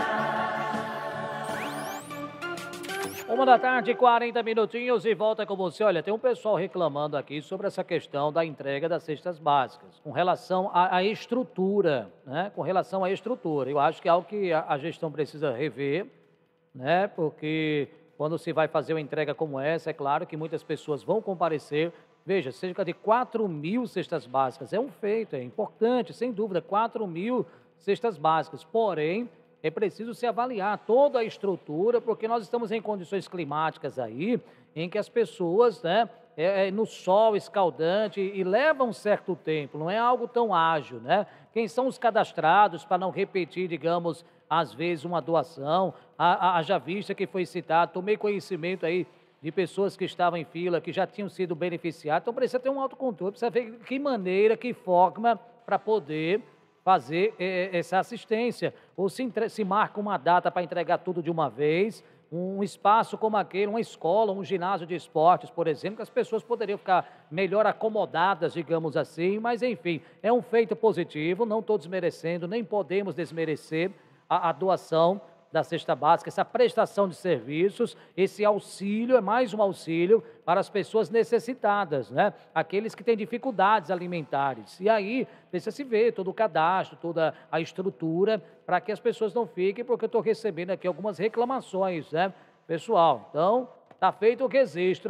Uma da tarde, quarenta minutinhos e volta com você. Olha, tem um pessoal reclamando aqui sobre essa questão da entrega das cestas básicas, com relação à, à estrutura, né? Com relação à estrutura. Eu acho que é algo que a, a gestão precisa rever, né? Porque quando se vai fazer uma entrega como essa, é claro que muitas pessoas vão comparecer. Veja, cerca de quatro mil cestas básicas. É um feito, é importante, sem dúvida, quatro mil cestas básicas. Porém, é preciso se avaliar toda a estrutura, porque nós estamos em condições climáticas aí, em que as pessoas, né, é, é, no sol escaldante, e leva um certo tempo, não é algo tão ágil, né? Quem são os cadastrados para não repetir, digamos, às vezes uma doação? Haja vista que foi citado, tomei conhecimento aí de pessoas que estavam em fila, que já tinham sido beneficiadas, então precisa ter um autocontrole, precisa ver que maneira, que forma para poder fazer eh, essa assistência, ou se, entre... se marca uma data para entregar tudo de uma vez, um espaço como aquele, uma escola, um ginásio de esportes, por exemplo, que as pessoas poderiam ficar melhor acomodadas, digamos assim, mas enfim, é um feito positivo, não estou desmerecendo, nem podemos desmerecer a, a doação da cesta básica, essa prestação de serviços, esse auxílio é mais um auxílio para as pessoas necessitadas, né? Aqueles que têm dificuldades alimentares. E aí precisa se ver todo o cadastro, toda a estrutura, para que as pessoas não fiquem, porque eu estou recebendo aqui algumas reclamações, né, pessoal? Então, está feito o registro aí.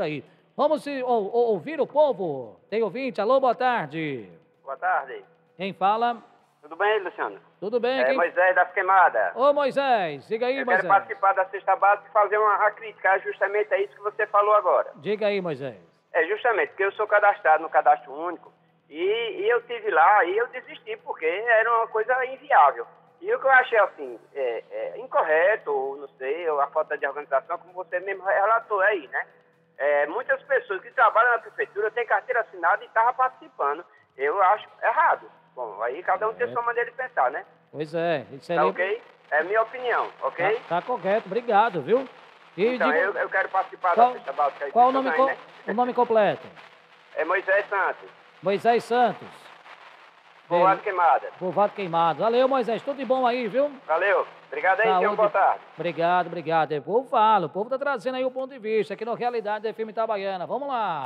Vamos se, ou, ou, ouvir o povo. Tem ouvinte? Alô, boa tarde. Boa tarde. Quem fala? Tudo bem, Luciano? Tudo bem? É quem... Moisés das Queimadas. Ô, Moisés, diga aí, Eu Moisés. quero participar da cesta básica e fazer uma, uma crítica justamente a isso que você falou agora. Diga aí, Moisés. É justamente porque eu sou cadastrado no cadastro único e, e eu tive lá e eu desisti porque era uma coisa inviável. E o que eu achei assim, é, é, incorreto, ou não sei, ou a falta de organização, como você mesmo relatou aí, né? É, muitas pessoas que trabalham na prefeitura têm carteira assinada e estavam participando. Eu acho errado. Bom, aí cada um tem É. sua maneira de pensar, né? Pois é. Isso Tá ali- ok? É a minha opinião, ok? Tá, tá correto, obrigado, viu? E Então, diga- eu, eu quero participar Qual- da cesta básica aí. Qual o também, nome, co- né? o nome completo? É Moisés Santos, Moisés Santos. Povoado Queimada. Povoado Queimado. Valeu, Moisés. Tudo de bom aí, viu? Valeu. Obrigado aí, Saúde. tenham boa tarde. Obrigado, obrigado. O povo fala, o povo tá trazendo aí o ponto de vista aqui no Realidade da F M Itabaiana. Vamos lá.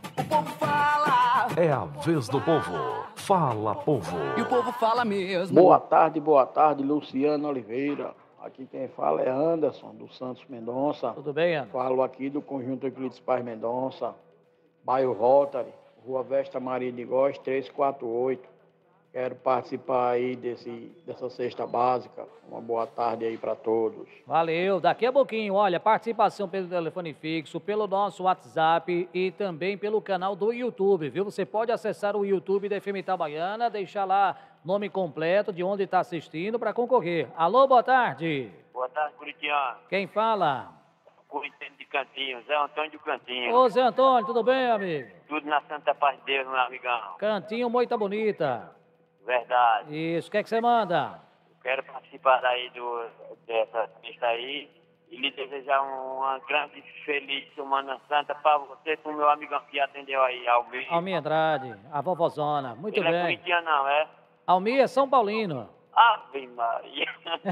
É a vez do povo. Fala, povo. E o povo fala mesmo. Boa tarde, boa tarde, Luciano Oliveira. Aqui quem fala é Anderson, do Santos Mendonça. Tudo bem, Anderson? Falo aqui do Conjunto Euclides Paz Mendonça, bairro Rotary, Rua Vesta Maria de Góes, trezentos e quarenta e oito. Quero participar aí desse, dessa cesta básica. Uma boa tarde aí para todos. Valeu. Daqui a pouquinho, olha, participação pelo telefone fixo, pelo nosso WhatsApp e também pelo canal do YouTube, viu? Você pode acessar o YouTube da F M Itabaiana, deixar lá nome completo de onde está assistindo para concorrer. Alô, boa tarde. Boa tarde, Curitiano. Quem fala? Curitiano de Cantinho, Zé Antônio de Cantinho. Ô, Zé Antônio, tudo bem, amigo? Tudo na Santa Paz de Deus, meu amigão. Cantinho, Moita Bonita. Verdade. Isso, o que é que você manda? Quero participar daí do, dessa lista aí e lhe desejar uma grande e feliz Semana Santa para você com o meu amigão que atendeu aí, Almir. Almir Andrade, a vovozona. Muito Ele bem. é curitiano não, é? Almir é São Paulino. Ave Maria.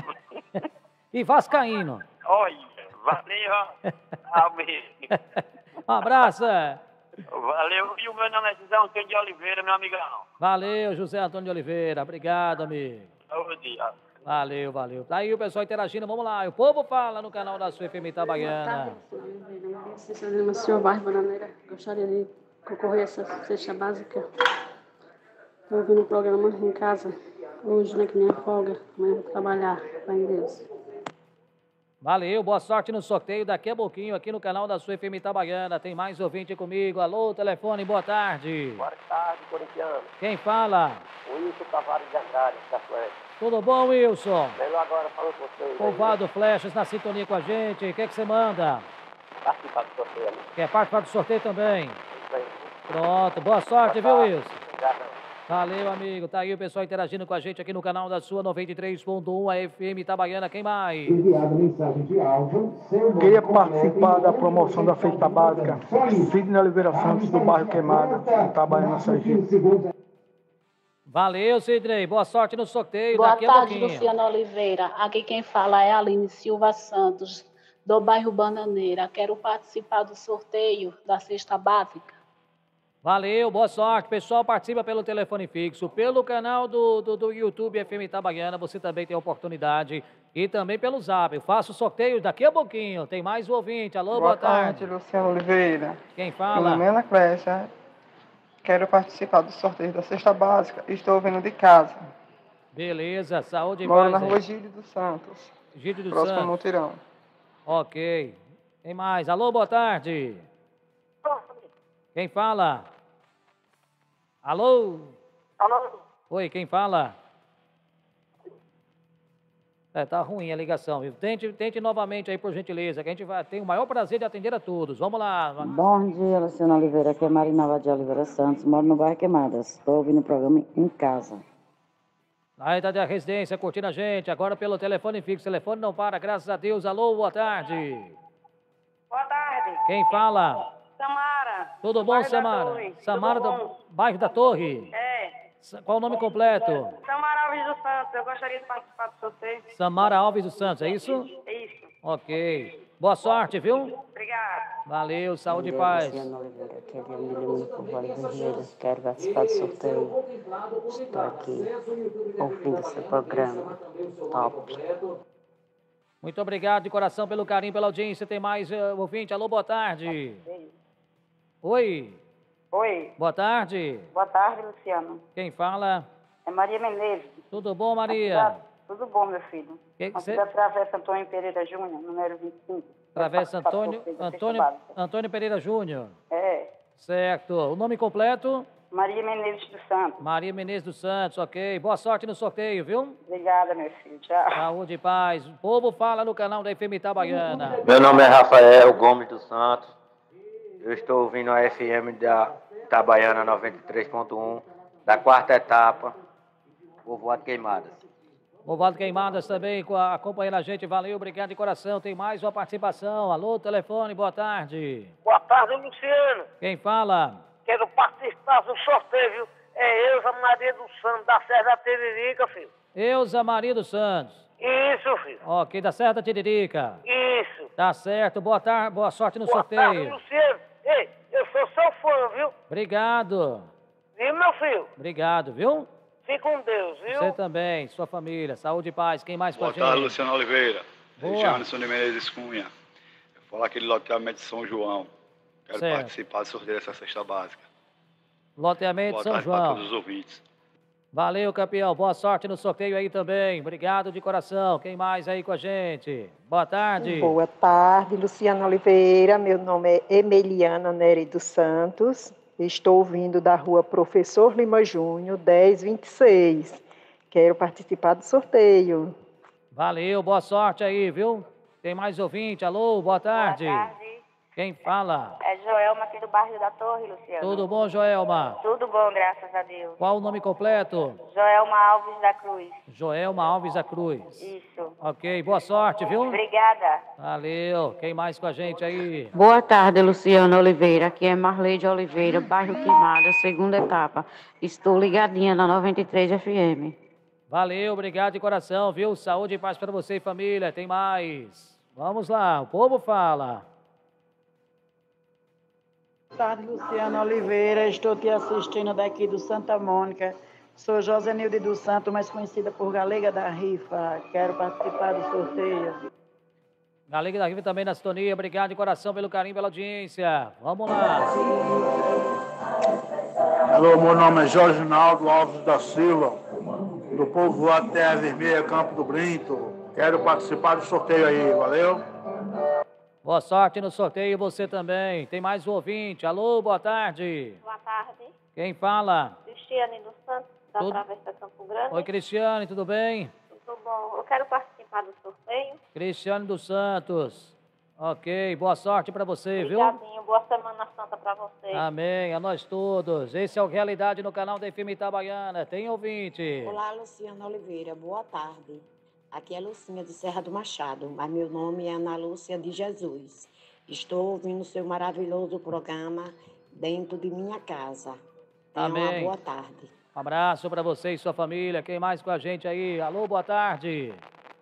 E Vascaíno. Olha, valeu, Almir. Um abraço. é. Valeu. E o meu nome é José Antônio de Oliveira, meu amigão. Valeu, José Antônio de Oliveira. Obrigado, amigo. Saúde. Valeu, valeu. Tá aí o pessoal interagindo. Vamos lá. O povo fala no canal da sua F M Itabaiana. Senhor senhor Bairro Bananeira, gostaria de concorrer a essa cesta básica. Estou ouvindo o programa em casa, hoje, né, que minha folga, amanhã vou trabalhar, vai em Deus. Valeu, boa sorte no sorteio daqui a pouquinho aqui no canal da sua F M Itabaiana. Tem mais ouvinte comigo. Alô, telefone, boa tarde. Boa tarde, corintiano. Quem fala? Wilson Tavares de Andrade, da Flecha. Tudo bom, Wilson? Melhor agora falando com vocês. Povoado Flechas na sintonia com a gente. O que é que você manda? Participar do sorteio, né? Quer participar do sorteio também? Isso aí. Pronto, boa sorte, viu, tarde. Wilson? Obrigado. Valeu, amigo. Tá aí o pessoal interagindo com a gente aqui no canal da sua noventa e três ponto um, a F M Itabaiana. Quem mais? Enviado mensagem de áudio. Queria participar da promoção da cesta básica. Sidney Oliveira Santos, do bairro Queimada, Itabaiana, Sergipe. Valeu, Sidney. Boa sorte no sorteio. Boa daqui a tarde, pouquinho. Luciano Oliveira. Aqui quem fala é Aline Silva Santos, do bairro Bananeira. Quero participar do sorteio da cesta básica. Valeu, boa sorte. Pessoal, participa pelo telefone fixo, pelo canal do, do, do YouTube F M Itabaiana, você também tem a oportunidade. E também pelo Zap. Eu faço o sorteio daqui a pouquinho. Tem mais um ouvinte. Alô, boa, Boa tarde. tarde, Luciano Oliveira. Quem Meu fala? nome é Ana Clécia. Quero participar do sorteio da cesta básica. Estou vindo de casa. Beleza, saúde e Moro paz. é. na aí. rua Gílio dos Santos. Gílio dos próximo ao Santos. Mutirão. Ok. Tem mais. Alô, boa tarde. Quem fala? Alô? Alô? Oi, quem fala? É, tá ruim a ligação, viu? Tente, tente novamente aí, por gentileza, que a gente vai ter o maior prazer de atender a todos. Vamos lá. Bom dia, Luciano Oliveira. Aqui é Marinalva de Oliveira Santos. Moro no bairro Queimadas. Estou ouvindo o programa em casa. Aí tá da residência, curtindo a gente. Agora pelo telefone fixo. O telefone não para, graças a Deus. Alô, boa tarde. Boa tarde. Quem fala? Samara. Tudo bom, Bairro da Samara? Torre. Samara Tudo do bom? bairro da Torre. É. Sa- Qual o nome completo? Samara Alves dos Santos. Eu gostaria de participar do sorteio. Samara Alves dos Santos, é isso? Isso. Ok. Boa sorte, viu? Obrigada. Valeu, saúde e Bom dia, paz. Luciano Oliveira. Aqui é de Emílio por Vale Vermelho. Quero participar do sorteio. Estou aqui ouvindo seu programa. Top. Muito obrigado de coração pelo carinho, pela audiência. Tem mais uh, ouvinte. Alô, boa tarde. Oi. Oi. Boa tarde. Boa tarde, Luciano. Quem fala? É Maria Menezes. Tudo bom, Maria? Cidade... Tudo bom, meu filho. Que que Aqui cê... da Travessa Antônio Pereira Júnior, número vinte e cinco. Travessa Antônio, Antônio, Antônio Pereira Júnior. É. Certo. O nome completo? Maria Menezes dos Santos. Maria Menezes dos Santos, ok. Boa sorte no sorteio, viu? Obrigada, meu filho. Tchau. Saúde e paz. O povo fala no canal da F M Itabaiana. Meu nome é Rafael Gomes dos Santos. Eu estou ouvindo a F M da Itabaiana noventa e três ponto um, da quarta etapa, Povoado Queimadas. Povoado Queimadas também acompanhando a gente. Valeu, obrigado de coração. Tem mais uma participação. Alô, telefone, boa tarde. Boa tarde, Luciano. Quem fala? Quero participar do sorteio, viu? É Elza Maria dos Santos, da Serra da Tiririca, filho. Elza Maria dos Santos. Isso, filho. Ok, da Serra da Tiririca. Isso. Tá certo. Boa tarde, boa sorte no boa sorteio. Boa tarde, Luciano. Ei, eu sou seu fã, viu? Obrigado. Viu, meu filho? Obrigado, viu? Fique com Deus, viu? Você também, sua família. Saúde e paz. Quem mais com a gente? Boa tarde, Luciano Oliveira. Boa. Janison de Menezes Cunha. Eu vou falar aqui de loteamento de São João. Quero certo. participar do sorteio dessa cesta básica. Loteamento Boa São tarde João. para todos os ouvintes. Valeu, campeão. Boa sorte no sorteio aí também. Obrigado de coração. Quem mais aí com a gente? Boa tarde. Boa tarde, Luciano Oliveira. Meu nome é Emeliana Nery dos Santos. Estou ouvindo da rua Professor Lima Júnior, dez vinte e seis. Quero participar do sorteio. Valeu, boa sorte aí, viu? Tem mais ouvinte. Alô, boa tarde. Boa tarde. Quem fala? É Joelma aqui do bairro da Torre, Luciano. Tudo bom, Joelma? Tudo bom, graças a Deus. Qual o nome completo? Joelma Alves da Cruz. Joelma Alves da Cruz. Isso. Ok, boa sorte, viu? Obrigada. Valeu. Quem mais com a gente aí? Boa tarde, Luciano Oliveira. Aqui é Marleide Oliveira, bairro Queimada, segunda etapa. Estou ligadinha na noventa e três F M. Valeu, obrigado de coração, viu? Saúde e paz para você e família. Tem mais. Vamos lá, o povo fala. Boa tarde, Luciano Oliveira. Estou te assistindo daqui do Santa Mônica. Sou Josenilde dos Santos, mais conhecida por Galega da Rifa. Quero participar do sorteio. Galega da Rifa também na sintonia. Obrigado de coração pelo carinho, pela audiência. Vamos lá. Alô, meu nome é Jorge Naldo Alves da Silva, do Povoado Terra Vermelha, Campo do Brinto. Quero participar do sorteio aí, valeu? Boa sorte no sorteio, você também. Tem mais um ouvinte. Alô, boa tarde. Boa tarde. Quem fala? Cristiane dos Santos, da Tudo... Travessa Campo Grande. Oi, Cristiane, tudo bem? Tudo bom. Eu quero participar do sorteio. Cristiane dos Santos. Ok, boa sorte para você, viu? Obrigadinho, boa Semana Santa para você. Amém, a nós todos. Esse é o Realidade no canal da F M Itabaiana. Tem ouvinte. Olá, Luciano Oliveira, boa tarde. Aqui é Lucinha de Serra do Machado, mas meu nome é Ana Lúcia de Jesus. Estou ouvindo o seu maravilhoso programa dentro de minha casa. Tenha Amém. uma boa tarde. Um abraço para você e sua família. Quem mais com a gente aí? Alô, boa tarde.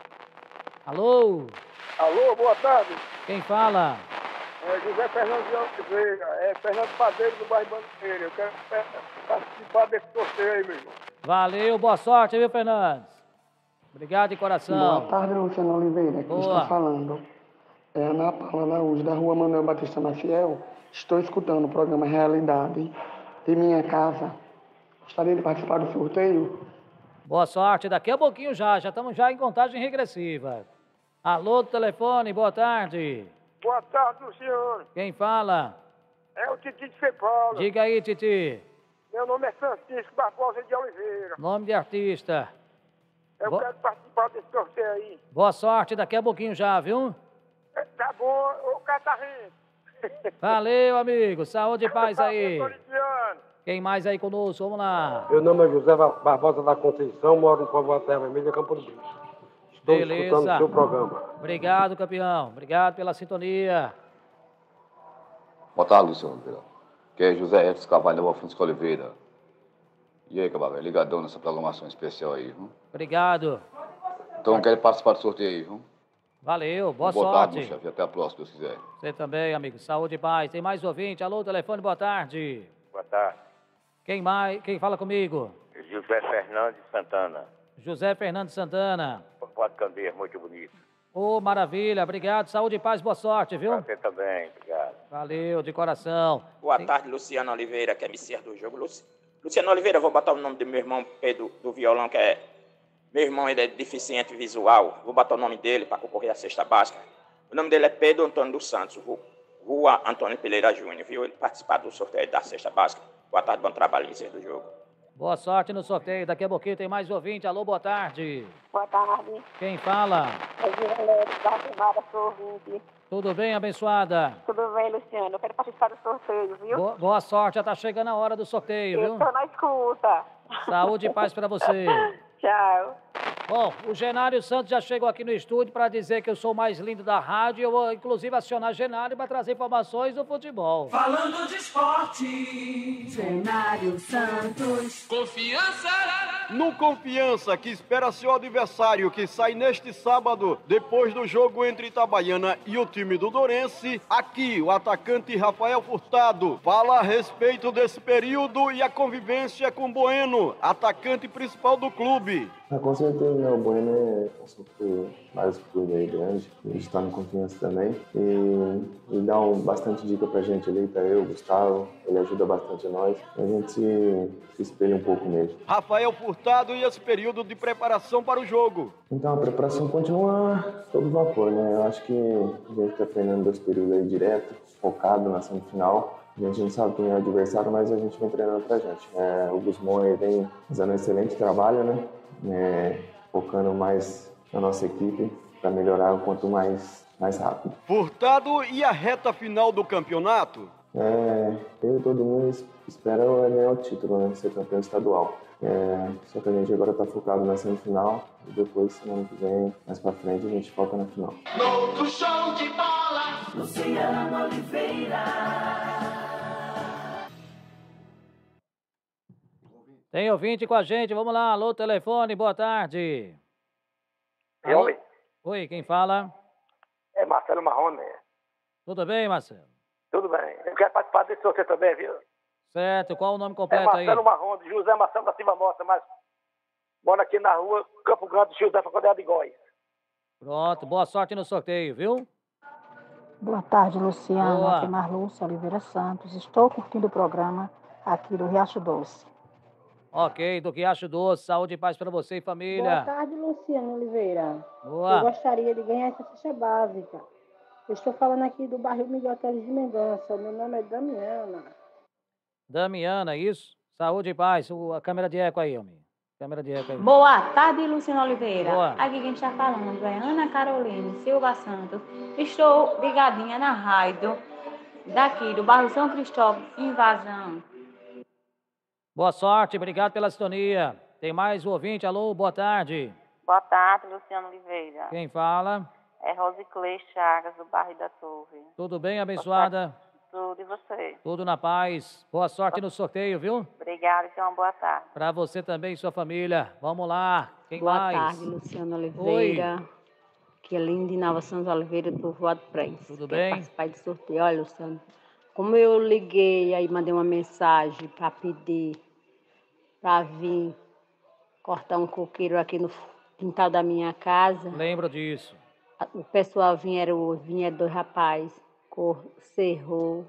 Alô? Alô, boa tarde. Quem fala? É José Fernando de Oliveira, é Fernando Padeiro do bairro Bandeira. Eu quero participar desse sorteio aí, meu irmão. Valeu, boa sorte, viu, Fernandes? Obrigado de coração. Boa tarde, Luciano Oliveira, quem está falando é Ana Paula Araújo, da rua Manuel Batista Maciel. Estou escutando o programa Realidade de minha casa. Gostaria de participar do sorteio? Boa sorte, daqui a pouquinho já, já estamos já em contagem regressiva. Alô, telefone, boa tarde. Boa tarde, Luciano. Quem fala? É o Titi de São Paulo. Diga aí, Titi. Meu nome é Francisco Barbosa de Oliveira. Nome de artista. Eu Bo... quero participar desse sorteio aí. Boa sorte, daqui a pouquinho já, viu? É, tá bom, o catarrento. Valeu, amigo. Saúde e paz aí. Quem mais aí conosco? Vamos lá. Meu nome é José Barbosa da Conceição, moro no Povoado Terra Vermelha, Campo do Bicho. Estou Beleza. escutando o seu programa. Obrigado, campeão. Obrigado pela sintonia. Boa tarde, Luciano Oliveira. Que é José Edson Carvalho Alfonso Oliveira. E aí, Cabral, ligadão nessa programação especial aí, viu? Obrigado. Então, quero participar do sorteio aí, viu? Valeu, boa, boa sorte. Boa tarde, meu chefe. Até a próxima, se Deus quiser. Você também, amigo. Saúde e paz. Tem mais ouvinte. Alô, telefone, boa tarde. Boa tarde. Quem mais? Quem fala comigo? José Fernandes Santana. José Fernandes Santana. Pode Candeias, muito bonito. Ô, maravilha, obrigado. Saúde e paz, boa sorte, viu? Você também, obrigado. Valeu, de coração. Boa Sim. tarde, Luciano Oliveira, que é M C do jogo. Luci... Luciano Oliveira, vou botar o nome do meu irmão Pedro do violão, que é... Meu irmão, ele é deficiente visual. Vou botar o nome dele para concorrer à cesta básica. O nome dele é Pedro Antônio dos Santos, Rua Antônio Pereira Júnior, viu? Ele participar do sorteio da cesta básica. Boa tarde, bom trabalho, M C do jogo. Boa sorte no sorteio. Daqui a pouquinho tem mais ouvinte. Alô, boa tarde. Boa tarde. Quem fala? É Givalete, da Queimada, sou ouvinte. Tudo bem, abençoada? Tudo bem, Luciano? Eu quero participar do sorteio, viu? Boa, boa sorte, já tá chegando a hora do sorteio, Eu viu? estou na escuta. Saúde e paz para você. Tchau. Bom, o Genário Santos já chegou aqui no estúdio para dizer que eu sou o mais lindo da rádio. Eu vou, inclusive, acionar Genário para trazer informações do futebol. Falando de esporte, Genário Santos. Confiança. No Confiança, que espera seu adversário, que sai neste sábado, depois do jogo entre Itabaiana e o time do Dourense, aqui o atacante Rafael Furtado fala a respeito desse período e a convivência com Bueno, atacante principal do clube. Ah, com certeza, né? O Bueno é passou por vários clubes aí grandes, a gente está no Confiança também, e ele dá um, bastante dica pra gente ali, pra eu, Gustavo, ele ajuda bastante a nós, a gente se, se espelha um pouco nele. Rafael Furtado e esse período de preparação para o jogo. Então, a preparação continua sob vapor, né? Eu acho que a gente está treinando dois períodos aí direto, focado na semifinal. A gente não sabe quem é o adversário, mas a gente vem treinando pra gente. É, o Guzmão vem fazendo um excelente trabalho, né? É, focando mais na nossa equipe para melhorar o quanto mais, mais rápido. Furtado e a reta final do campeonato? É, eu e todo mundo espera ganhar o título, né? Ser campeão estadual. É, só que a gente agora está focado na semifinal e depois, semana que vem, mais para frente, a gente foca na final. Novo show de bola, Luciano Oliveira. Tem ouvinte com a gente, vamos lá, alô, telefone, boa tarde. Alô? Oi? Oi, quem fala? É Marcelo Marrone. Tudo bem, Marcelo? Tudo bem. Eu quero participar desse sorteio também, viu? Certo, qual o nome É completo aí? Marcelo Marrone, José Marcelo da Silva Mota, mas mora aqui na rua Campo Grande, José Faculdade de Góis. Pronto, boa sorte no sorteio, viu? Boa tarde, Luciano. Boa. Aqui é Marlúcia Oliveira Santos. Estou curtindo o programa aqui do Riacho Doce. Ok, do Riacho Doce, saúde e paz para você e família. Boa tarde, Luciano Oliveira. Boa. Eu gostaria de ganhar essa ficha básica. Eu estou falando aqui do bairro Miguel Teles de Mendonça. Meu nome é Damiana. Damiana, isso? Saúde e paz. O- A câmera de eco aí, homem. Câmera de eco aí. Boa tarde, Luciano Oliveira. Boa. Aqui quem está falando é Ana Caroline Silva Santos. Estou ligadinha na rádio daqui do bairro São Cristóvão, Invasão. Boa sorte, obrigado pela sintonia. Tem mais um ouvinte, alô, boa tarde. Boa tarde, Luciano Oliveira. Quem fala? É Rosiclei Chagas, do bairro da Torre. Tudo bem, abençoada? Tudo e você? Tudo na paz. Boa sorte no sorteio, viu? Obrigada e tenha uma boa tarde. Para você também e sua família. Vamos lá. Quem Boa mais? tarde, Luciano Oliveira. Que é Linda Nova Santos Oliveira, do Povoado Prense. Tudo Quer bem? participar do sorteio. Olha, Luciano, como eu liguei aí, mandei uma mensagem para pedir para vir cortar um coqueiro aqui no quintal da minha casa. Lembro disso. O pessoal vieram, vinha dois rapazes, cor, cerrou.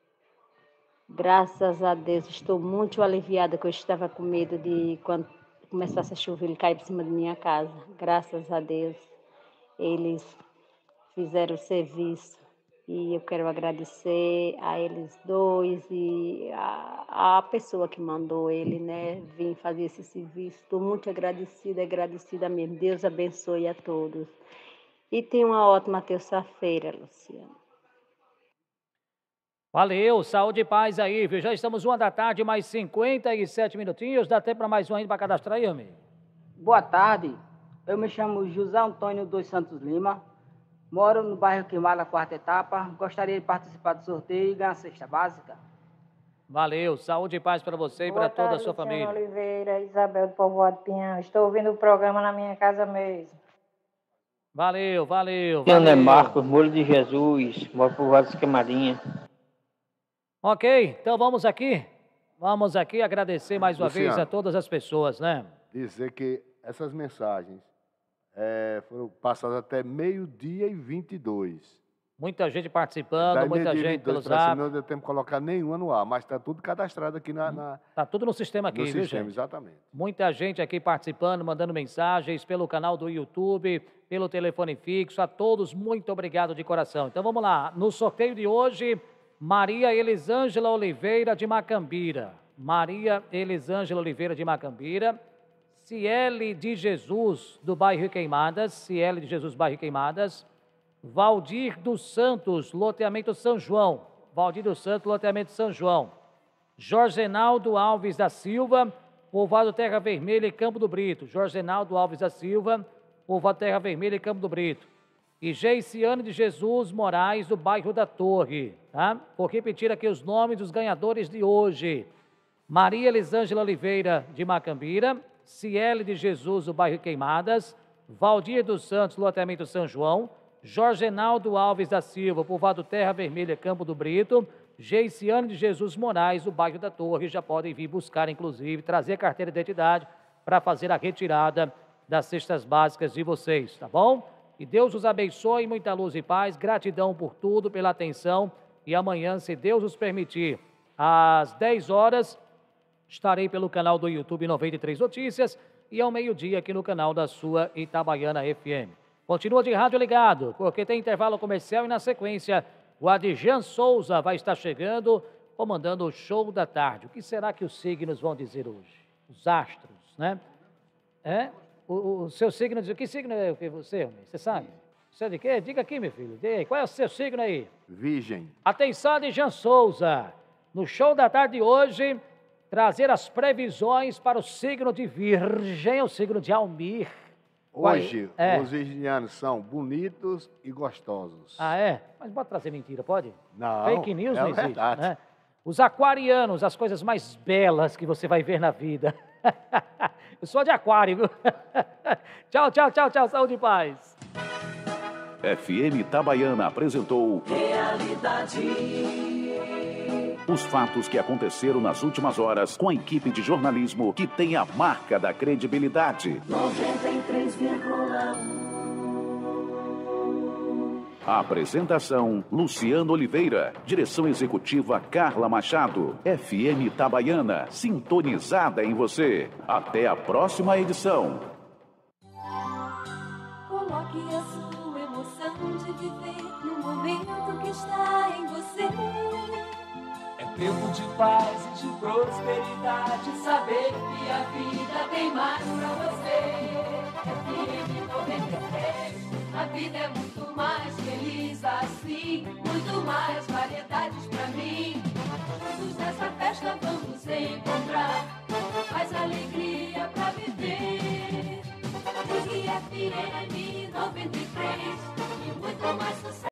Graças a Deus, estou muito aliviada, que eu estava com medo de, quando começasse a chover, ele cair por cima da minha casa. Graças a Deus, eles fizeram o serviço. E eu quero agradecer a eles dois e a, a pessoa que mandou ele, né, vir fazer esse serviço. Estou muito agradecida, agradecida mesmo. Deus abençoe a todos. E tenha uma ótima terça-feira, Luciano. Valeu, saúde e paz aí, viu? Já estamos uma da tarde, mais cinquenta e sete minutinhos. Dá tempo para mais um ainda para cadastrar aí, homem? Boa tarde, eu me chamo José Antônio dos Santos Lima, moro no bairro Queimada, quarta etapa, gostaria de participar do sorteio e ganhar a cesta básica. Valeu, saúde e paz para você e para toda a sua família. Luciano Oliveira, Isabel do Povoado Pinhão. Estou ouvindo o programa na minha casa mesmo. Valeu, valeu, Meu nome é valeu. Marcos, Molho de Jesus, moro por Vários Queimadinha. Ok, então vamos aqui. Vamos aqui agradecer mais uma Luciano. vez a todas as pessoas, né? Dizer que essas mensagens É, foram passados até meio-dia e vinte e dois. Muita gente participando, Daí, muita meio-dia e gente vinte e dois pelo pra cima, zap. Não deu tempo de colocar nenhuma no ar, mas está tudo cadastrado aqui na... na Tá tudo no sistema aqui, no viu, sistema, gente? exatamente. Muita gente aqui participando, mandando mensagens pelo canal do YouTube, pelo telefone fixo. A todos, muito obrigado de coração. Então vamos lá. No sorteio de hoje, Maria Elisângela Oliveira de Macambira. Maria Elisângela Oliveira de Macambira. Ciele de Jesus, do bairro Queimadas. Ciele de Jesus, bairro Queimadas. Valdir dos Santos, loteamento São João. Valdir dos Santos, loteamento São João. Jorgenaldo Alves da Silva, povoado Terra Vermelha e Campo do Brito. Jorgenaldo Alves da Silva, povoado Terra Vermelha e Campo do Brito. E Geiciane de Jesus Moraes, do bairro da Torre. Tá? Vou repetir aqui os nomes dos ganhadores de hoje. Maria Elisângela Oliveira, de Macambira. Ciele de Jesus, do bairro Queimadas. Valdir dos Santos, loteamento São João. Jorgenaldo Alves da Silva, povoado Terra Vermelha, Campo do Brito. Geiciane de Jesus Moraes, do bairro da Torre. Já podem vir buscar, inclusive, trazer a carteira de identidade para fazer a retirada das cestas básicas de vocês, tá bom? E Deus os abençoe, muita luz e paz. Gratidão por tudo, pela atenção. E amanhã, se Deus nos permitir, às dez horas, estarei pelo canal do YouTube noventa e três Notícias e ao meio-dia aqui no canal da sua Itabaiana F M. Continua de rádio ligado, porque tem intervalo comercial e na sequência o Adjan Souza vai estar chegando, comandando o show da tarde. O que será que os signos vão dizer hoje? Os astros, né? É? O, o seu signo diz, que signo é o que você, homem? Você sabe? Você é de quê? Diga aqui, meu filho. Diga aí, qual é o seu signo aí? Virgem. Atenção, Adjan Souza. No show da tarde de hoje, trazer as previsões para o signo de Virgem, o signo de Almir. Hoje, é. os virginianos são bonitos e gostosos. Ah, é? Mas pode trazer mentira, pode? Não, Fake news é não existe, verdade. né? Os aquarianos, as coisas mais belas que você vai ver na vida. Eu sou de aquário, viu? Tchau, tchau, tchau, tchau. Saúde e paz. F M Itabaiana apresentou Realidade. Os fatos que aconteceram nas últimas horas com a equipe de jornalismo que tem a marca da credibilidade. noventa e três vírgula um. A apresentação, Luciano Oliveira. Direção executiva, Carla Machado. F M Itabaiana, sintonizada em você. Até a próxima edição. Coloque a sua emoção de viver no momento que está em você. Tempo de paz e de prosperidade, saber que a vida tem mais pra você. F M noventa e três, a vida é muito mais feliz assim, muito mais variedades pra mim. Juntos nessa festa vamos encontrar mais alegria pra viver. Ligue F M